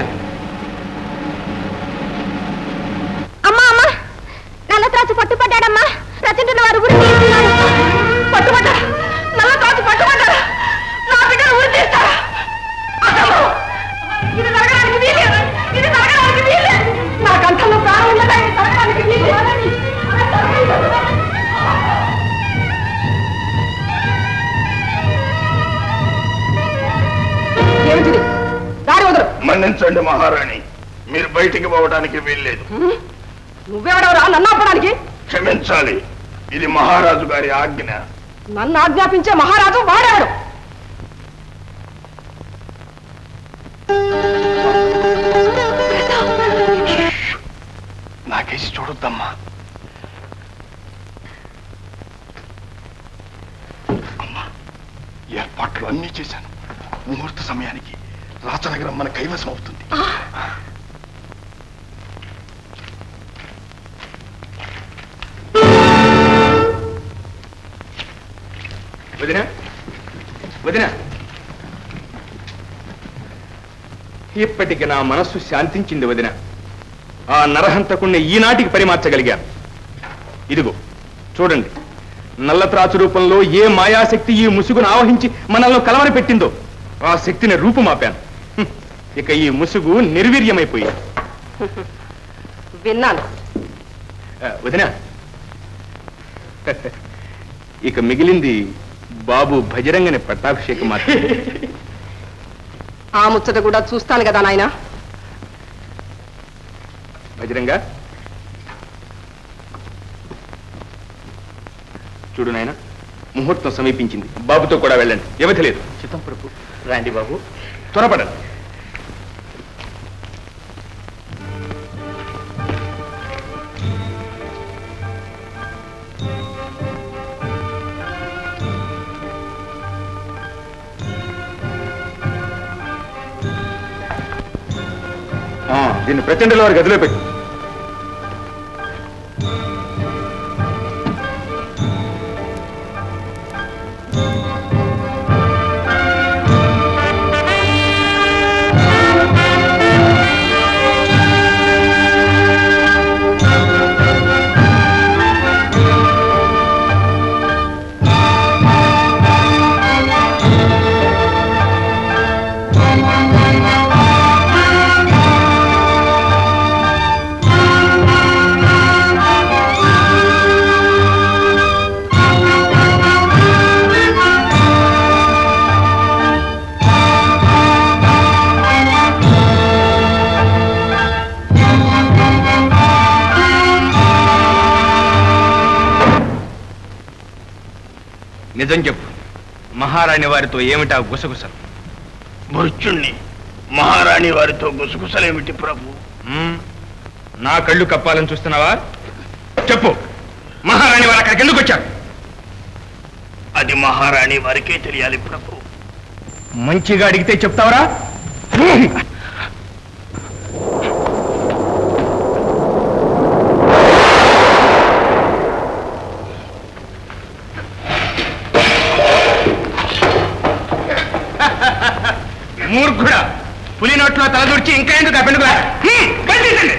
అమ్మా అమ్మా నల్లత్రాజు పట్టుపడ్డాడమ్మా ప్రచండుల వారు ఊరి తీస్తున్నారు పట్టుబడ్డా నల్లత్రాజు పట్టుబడ్డారు నా బిడ్డను ఊరి తీస్తారా ఇది జరగడానికి వీలేదు ఇది జరగడానికి వీలేదు నా కంఠంలో ప్రాణం ఉన్నదా ఇది జరగడానికి వీలేదు ఏమిటిది దారి వదరు మన్నించండి మహారాణి మీరు బయటికి పోవడానికి వీల్లేదు నువ్వెవడవరా నన్ను ఆపడానికి క్షమించాలి ఇది మహారాజు గారి ఆజ్ఞ నన్ను ఆజ్ఞాపించే మహారాజు వాడేవాడు నాకేసి చూడొద్దమ్మా అమ్మా ఏర్పాట్లు అన్నీ చేశాను ముహూర్త సమయానికి రాచనగరం మన కైవసం అవుతుంది వదినా వదినా ఇప్పటికి నా మనస్సు శాంతించింది వదిన ఆ నరహంతకుణ్ణి ఈనాటికి పరిమార్చగలిగాను ఇదిగో చూడండి నల్లత్రాచు రూపంలో ఏ మాయాశక్తి ఈ ముసుగును ఆవహించి మనల్ని కలవరి పెట్టిందో ఆ శక్తిని రూపుమాపాను ఇక ఈ ముసుగు నిర్వీర్యమైపోయింది విన్నాను వదినా ఇక మిగిలింది బాబు భజరంగని పట్టాభిషేకం మాత్రం. ఆ ముచ్చట కూడా చూస్తాను కదా నాయన. భజరంగా చూడు నాయన, ముహూర్తం సమీపించింది. బాబుతో కూడా వెళ్ళండి, వ్యవధి లేదు. చిత్తం ప్రభు. రాండి బాబు, త్వరపడండి. దీన్ని ప్రచండల వారి గదిలో పెట్టి నిజం చెప్పు, మహారాణి వారితో ఏమిటా గుసగుసలు? మృత్యుణ్ణి మహారాణి వారితో గుసగుసలేమిటి ప్రభు? నా కళ్ళు కప్పాలని చూస్తున్నావా? చెప్పు, మహారాణి వారు అక్కడికి ఎందుకు వచ్చారు? అది మహారాణి వారికే తెలియాలి ప్రభు. మంచిగా అడిగితే చెప్తావరా? మూర్ఖుడా, పులి నోట్లో తలదూర్చి ఇంకా ఎందుకు ఆ పెనుగులా? బంధించండి.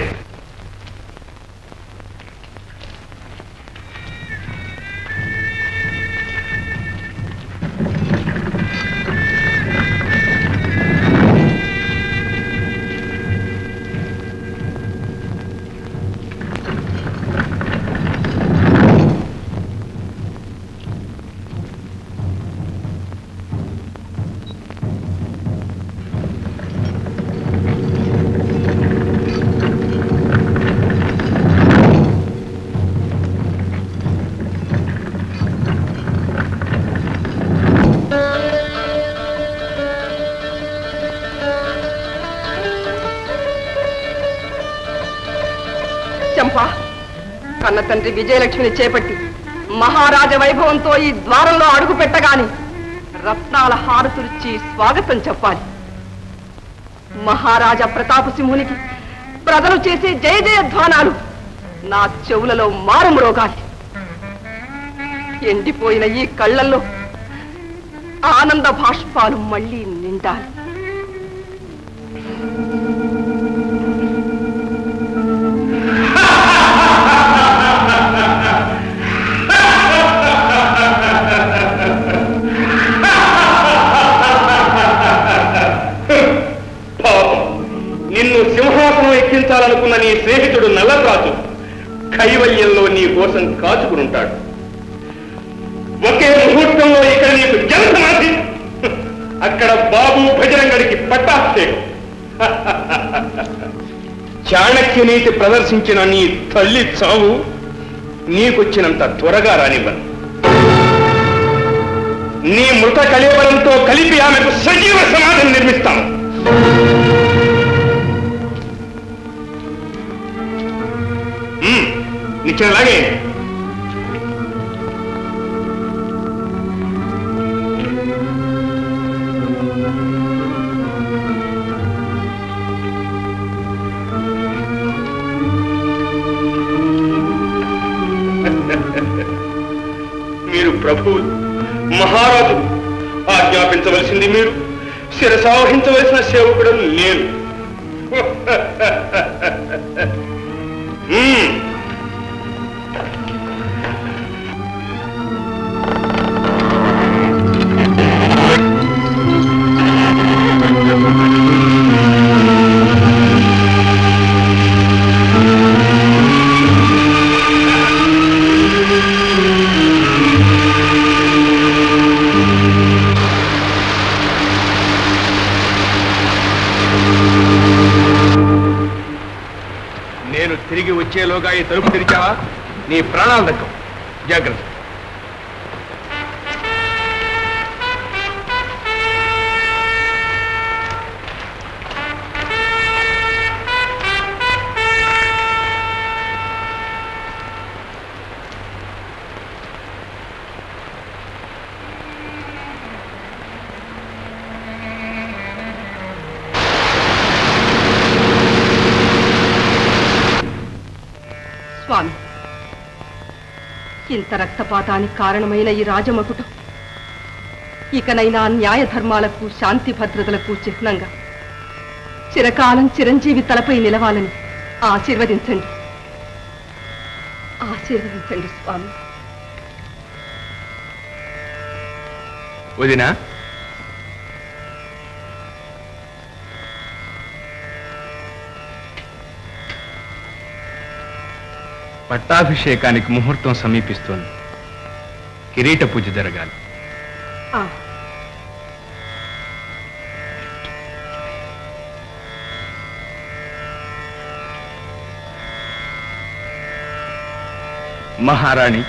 కన్న తండ్రి విజయలక్ష్మిని చేపట్టి మహారాజ వైభవంతో ఈ ద్వారంలో అడుగు పెట్టగాని రత్నాల హారతులిచ్చి స్వాగతం చెప్పాలి. మహారాజా ప్రతాప సింహునికి ప్రజలు చేసే జయ జయధ్వానాలు నా చెవులలో మారుమ్రోగాలి. ఎండిపోయిన ఈ కళ్ళల్లో ఆనంద భాష్పాలు మళ్లీ నిండాలి. నిన్ను సింహాసనం ఎక్కించాలనుకున్న నీ స్నేహితుడు నల్లరాజు కైవల్యంలో నీ కోసం కాచుకునుంటాడు. ఒకే ముహూర్తంలో ఇక్కడ నీకు జనసమాధి, అక్కడ బాబు భజరంగడికి పట్టాభిషేకం. చాణక్య నీతి ప్రదర్శించిన నీ తల్లి చావు నీకొచ్చినంత త్వరగా రానివ్వను. నీ మృత కళేబరంతో కలిపి ఆమెకు సజీవ సమాధిని నిర్మిస్తాను. నిశ్చయలాగే మీరు ప్రభువులు, మహారాజు, ఆజ్ఞాపించవలసింది మీరు, శిరసావహించవలసిన సేవకుడు నేను. తిరిగి వచ్చేలోగా ఈ తలుపు తెరిచావా నీ ప్రాణాలు దక్కవు. జాగ్రత్త. స్వామి, ఇంత రక్తపాతానికి కారణమైన ఈ రాజమకుటం ఇకనైనా న్యాయ ధర్మాలకు శాంతి భద్రతలకు చిహ్నంగా చిరకాలం చిరంజీవి తలపై నిలవాలని ఆశీర్వదించండి ఆశీర్వదించండి స్వామి. వదినా, పట్టాభిషేకానికి ముహూర్తం సమీపిస్తోంది. కిరీట పూజ జరగాలి. మహారాణి,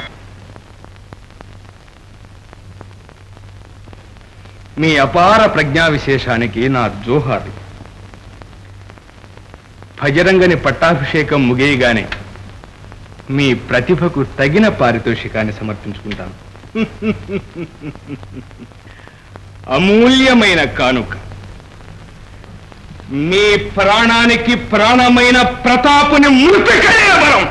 మీ అపార ప్రజ్ఞా విశేషానికి నా జోహారు. భజరంగని పట్టాభిషేకం ముగియగానే మీ ప్రతిభకు తగిన పారితోషికాన్ని సమర్పించుకుంటాను. అమూల్యమైన కానుక, మీ ప్రాణానికి ప్రాణమైన ప్రతాపుని మృతికలే వరం.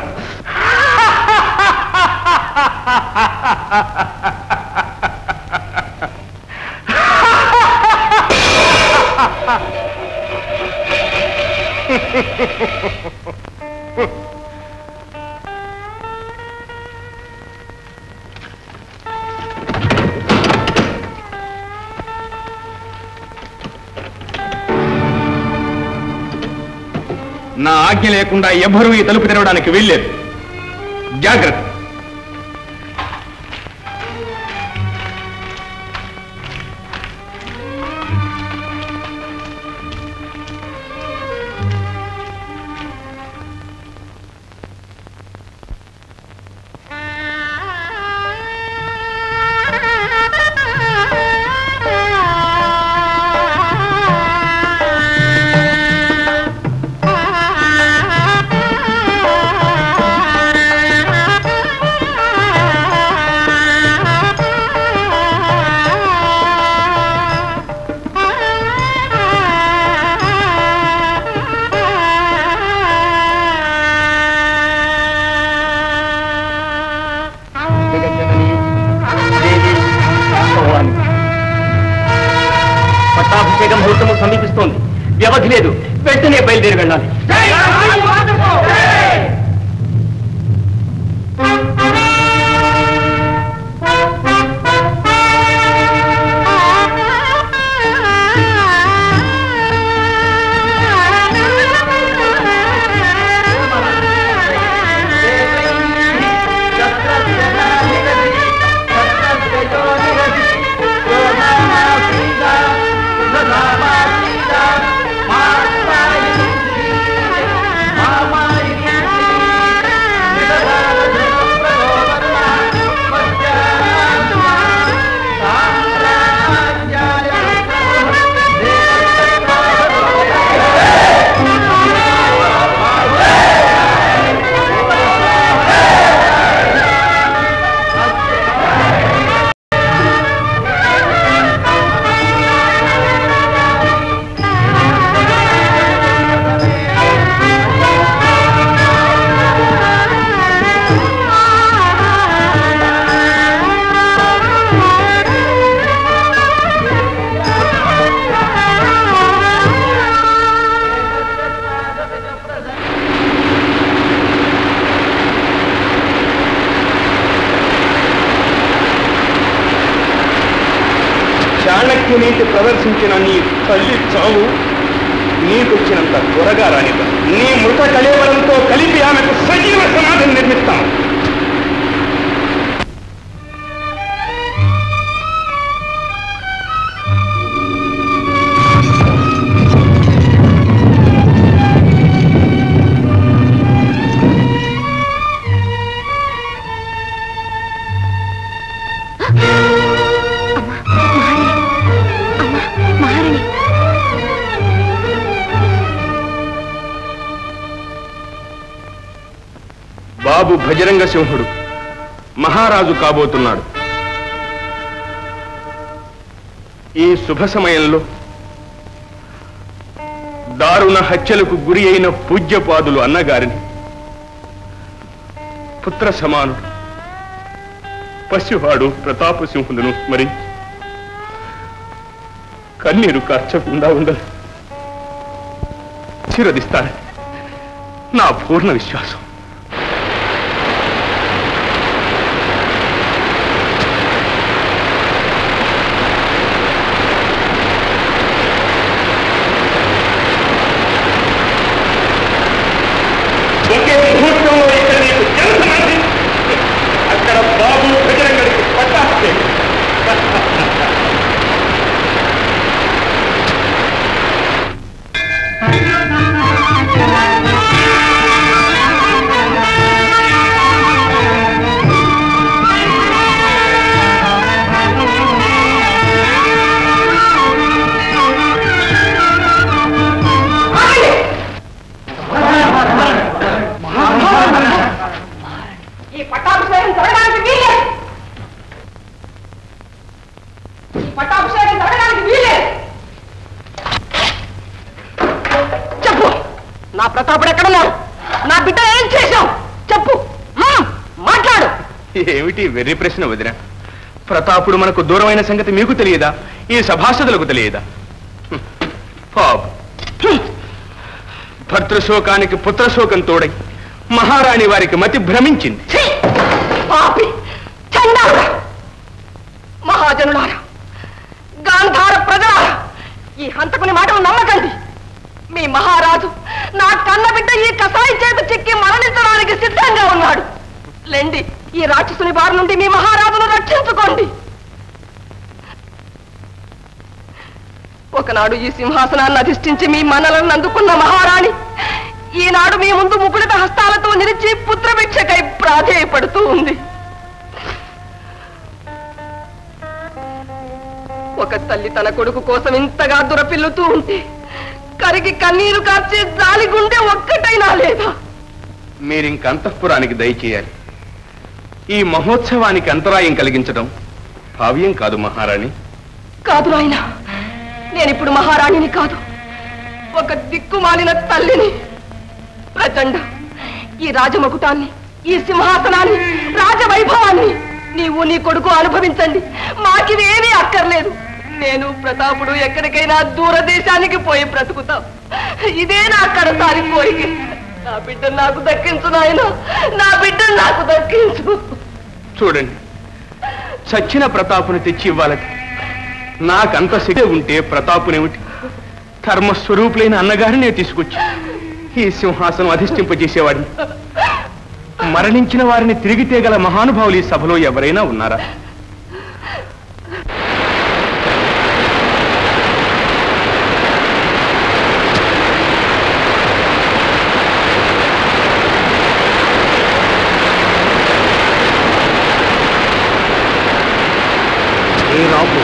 నా ఆజ్ఞ లేకుండా ఎవ్వరూ ఈ తలుపు తెరవడానికి వీల్లేదు. జాగ్రత్త. పట్టాభిషేకం ముహూర్తము సమీపిస్తోంది. వ్యవధి లేదు. వెంటనే బయలుదేరి వెళ్ళాలి. చాణక్య నీతి ప్రదర్శించిన నీ తల్లి చావు నీకొచ్చినంత త్వరగా రానిదా. నీ మృత కళేవరంతో కలిపి ఆమెకు సజీవ సమాధిని నిర్మిస్తాం. బాబు భజరంగ సింహుడు మహారాజు కాబోతున్నాడు. ఈ శుభ సమయంలో దారుణ హత్యలకు గురి అయిన పూజ్యపాదులు అన్నగారిని పుత్ర సమానుడు పసివాడు ప్రతాపసింహులను స్మరించి కన్నీరు కార్చకుండా ఉండదు చిరదిస్తారని నా పూర్ణ విశ్వాసం. ఒకే ముహూర్తంలో ఇక్కడ నీకు జనసమాధి, అక్కడ బాబు భజరంగడికి పట్టాస్తే ఈ పట్టాభిషేకం జరగడానికి వీలే ఈ పట్టాభిషేకం జరగడానికి వీలే చెప్పు, నా ప్రతాపుడు ఎక్కడున్నాడు? నా బిడ్డ ఏం చేశావు చెప్పు, మాట్లాడు. ఏమిటి వెర్రి ప్రశ్న వదిన? ప్రతాపుడు మనకు దూరమైన సంగతి మీకు తెలియదా? ఈ సభాసదులకు తెలియదా? పాప భర్తృశోకానికి పుత్రశోకం తోడై మహారాణి వారికి మతి భ్రమించింది. పాపి చండాలుడా, మహాజనులారా, గాంధార ప్రజలారా, ఈ హంతకుని మాటలు నమ్మకండి. మీ మహారాజు నా కన్న బిడ్డ ఈ కసాయి చేత చిక్కి మరణించడానికి సిద్ధంగా ఉన్నాడు. లెండి, ఈ రాక్షసుని బారి నుండి మీ మహారాజును రక్షించుకోండి. ఒకనాడు ఈ సింహాసనాన్ని అధిష్ఠించి మీ మనలను అందుకున్న మహారాణి ఈనాడు మీ ముందు ముకుళిత హస్తాలతో నిలిచి పుత్రభిక్షకై ప్రాధేయపడుతూ ఉంది. ఒక తల్లి తన కొడుకు కోసం ఇంతగా దురపిల్లుతూ ఉంటే కరిగి కన్నీరు కార్చే జాలి గుండె ఒక్కటైనా లేదా? మీరింక అంతఃపురానికి దయచేయాలి. ఈ మహోత్సవానికి అంతరాయం కలిగించడం భావ్యం కాదు మహారాణి. కాదు నాయన, నేనిప్పుడు మహారాణిని కాదు, ఒక దిక్కుమాలిన తల్లిని. ప్రచండ, ఈ రాజమకుటాన్ని, ఈ సింహాసనాన్ని, రాజవైభవాన్ని నీవు నీ కొడుకు అనుభవించండి. మాకివేమీ అక్కర్లేదు. నేను ప్రతాపుడు ఎక్కడికైనా దూరదేశానికి పోయి బ్రతుకుతాం. ఇదే నా కడసారి కోరిక. నా బిడ్డ నాకు దక్కించు నాయన, నా బిడ్డ నాకు దక్కించు. చూడండి, చచ్చిన ప్రతాపుని తెచ్చి ఇవ్వాలట. నాకంత శక్తి ఉంటే ప్రతాపునేమిటి, ధర్మస్వరూపులైన అన్నగారినే తీసుకొచ్చి ఈ సింహాసనం అధిష్ఠింపజేసేవాడిని. మరణించిన వారిని తిరిగి తేగల మహానుభావులు ఈ సభలో ఎవరైనా ఉన్నారా? ఏ రాపు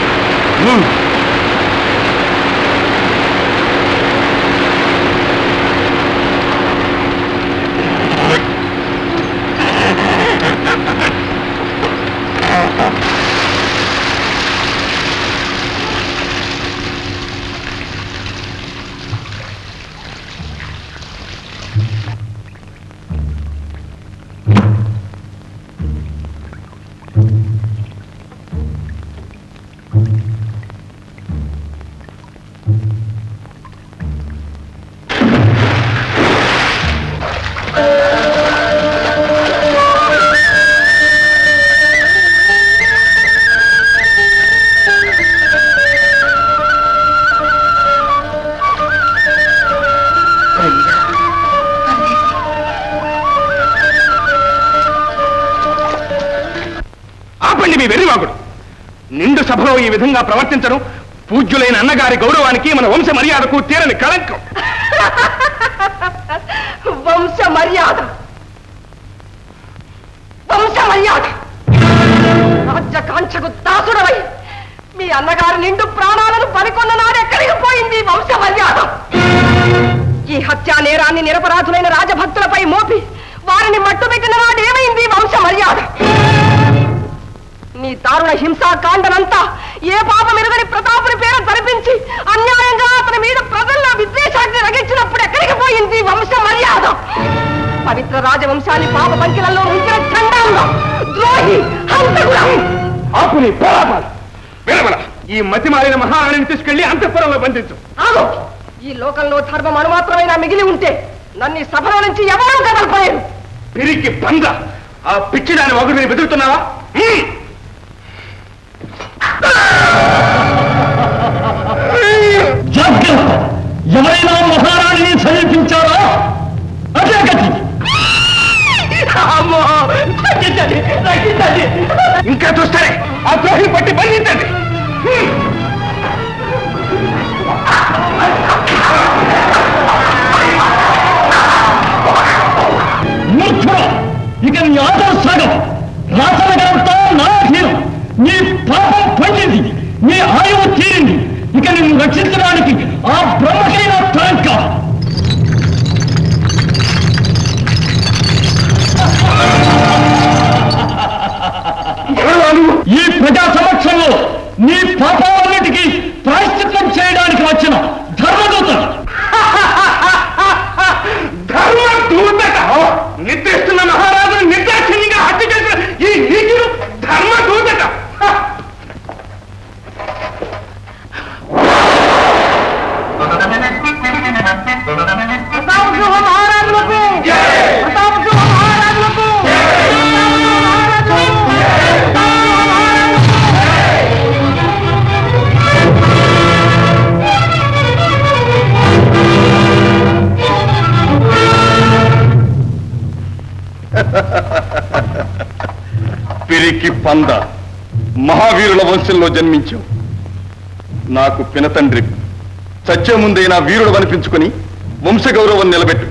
మీ వెర్రివాగుడు. నిండు సభలో ఈ విధంగా ప్రవర్తించడం పూజ్యులైన అన్నగారి గౌరవానికి, మన వంశ మర్యాదకు తీరని కళంకం. వంశ మర్యాద, వంశ మర్యాద, రాజ్యకాంక్షకు దాసుడవై మీ అన్నగారి నిండు ప్రాణాలను పనికొన్న నాడు ఎక్కడికి పోయింది వంశ మర్యాద? ఈ హత్యా నేరాన్ని నిరపరాధులైన రాజభక్తులపై మోపి వారిని మట్టుబెట్టిన వాడు ఏమైంది వంశ మర్యాద? నీ దారుణ హింసాకాండనంతా ఏ పాపం ఎరుగని ప్రతాపుని పేరు తరిపించి అన్యాయంగా అతని మీద ప్రజల్లో విద్వేషాన్ని రగించినప్పుడు ఎక్కడికి పోయింది వంశ మర్యాద? పవిత్ర రాజవంశాన్ని పాప పంకిలలో ఉంచిన చండాలుడు, ద్రోహి, హంతకుడు. ఆపుని పోరాపాలు విరమల ఈ మతి మారిన మహారాణిని తీసుకెళ్లి అంతఃపురంలో బంధించు. ఆగు! ఈ లోకంలో ధర్మం అనుమాత్రమైనా మిగిలి ఉంటే నన్ను ఈ సభలో నుంచి ఎవరూ కదలపోయారు. పిరికి బంద ఆ పిచ్చిదాని వగుడిని బెదురుతున్నావా? జాగ్రత్త! ఎవరైనా మహారాణిని సమీపించారా అదే గతి. ఇంకా చూస్తారే ఆ ద్రోహిని పట్టి బంధించండి. మూర్ఖుడా, ఇక నీ ఆదర సాగం రాసనగరంతో నాధీనం. నీ పాపం పండింది, నీ ఆయువు తీరింది. ఇక నిన్ను రక్షించడానికి ఆ బ్రహ్మకైనా తరం కాదు. ఈ ప్రజా సమక్షంలో నీ పాపాలన్నిటికీ ప్రాయశ్చిత్తం చేయడానికి వచ్చిన ధర్మదూత. ధర్మదూత నిద్రిస్తున్న మహారాజును నిర్దాక్షిణ్యంగా హత్య చేసిన ఈ నీచుడు ధర్మదూత. పిరికి పంద, మహావీరుల వంశంలో జన్మించావు. నాకు పినతండ్రి. చచ్చే ముందైనా వీరుడు అనిపించుకుని వంశగౌరవం నిలబెట్టు.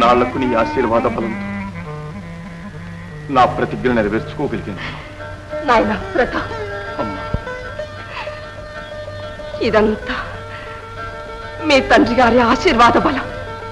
ఇన్నాళ్లకు నీ ఆశీర్వాద బలంతో నా ప్రతిజ్ఞ నెరవేర్చుకోగలిగాను. నాయనా ప్రతాప్, ఇదంతా మీ తండ్రి గారి ఆశీర్వాద బలం.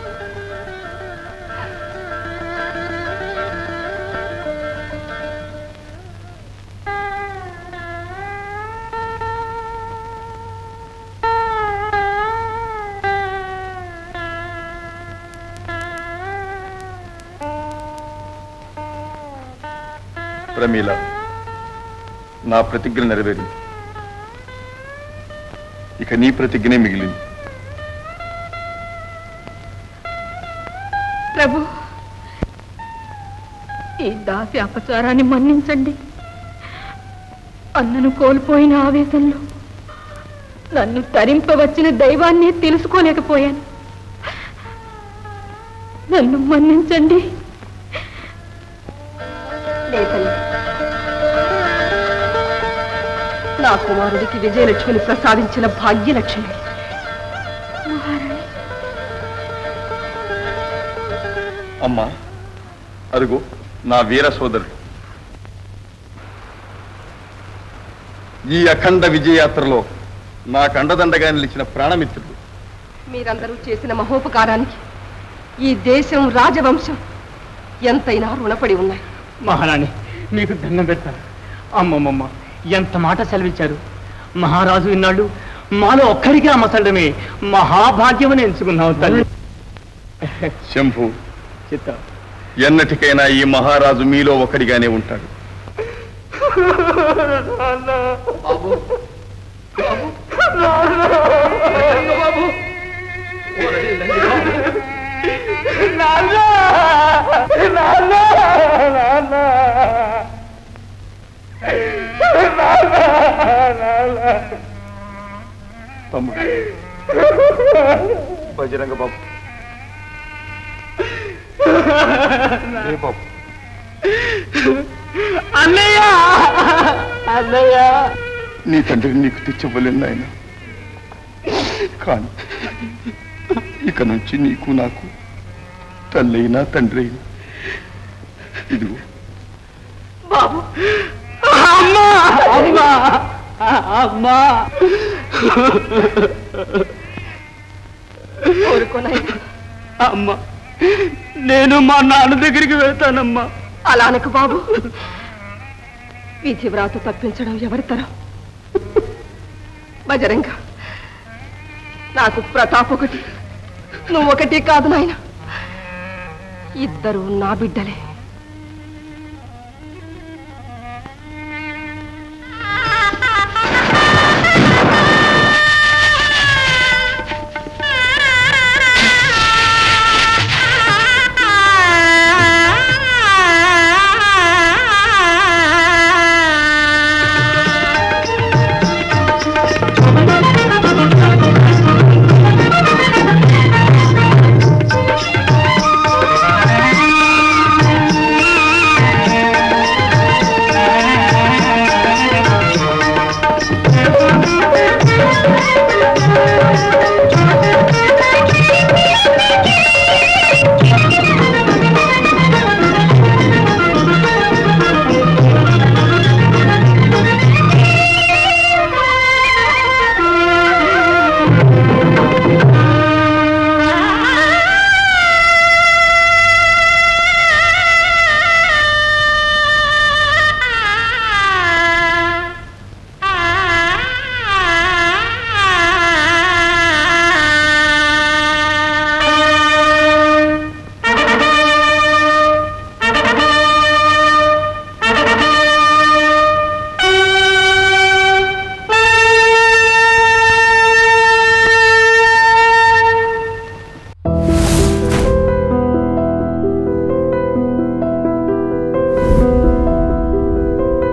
ప్రమీల, నా ప్రతిజ్ఞ నెరవేరింది. ఇక నీ ప్రతిజ్ఞనే మిగిలింది. ప్రభు, ఈ దాసి అపచారాన్ని మన్నించండి. అన్నను కోల్పోయిన ఆవేశంలో నన్ను తరింపవచ్చిన దైవాన్ని తెలుసుకోలేకపోయాను. నన్ను మన్నించండి. లేదండి, నా కుమారుడికి విజయలక్ష్మిని ప్రసాదించిన భాగ్యలక్ష్మి అమ్మా, అరుగు నా వీర సోదరుడు. ఈ అఖండ విజయయాత్రలో నాకు అండదండగా నిలిచిన ప్రాణమిత్రుడు. మీరందరూ చేసిన మహోపకారానికి ఈ దేశం, రాజవంశం ఎంతైనా రుణపడి ఉన్నాయి. మహారాణి, మీకు దండం పెడతాను. అమ్మమ్మమ్మ, ఎంత మాట సెలవిచ్చారు. మహారాజు ఇన్నాళ్ళు మాలో ఒక్కడికి అమ్మసండమే మహాభాగ్యమని ఎంచుకున్నావు తల్లి. శంభు, ఎన్నటికైనా ఈ మహారాజు మీలో ఒకడిగానే ఉంటాడు. తమ్ముడు బజరంగ బాబు, ఏ బాబు? అన్నయ్య, అన్నయ్య, నీ తండ్రిని నీకు తెచ్చివ్వలేను నాయన. కానీ ఇక నుంచి నీకు నాకు తల్లైనా తండ్రి అయినా ఇదిగో బాబు. అమ్మా, అమ్మా, అమ్మా. అమ్మా, నేను మా నాన్న దగ్గరికి వెళ్తానమ్మా. అలా అనకు బాబు. విధి వ్రాత తప్పించడం ఎవరి తరం? బజరంగ, నాకు ప్రతాప్ ఒకటి, నువ్వు ఒకటి కాదు నాయన. ఇద్దరు నా బిడ్డలే.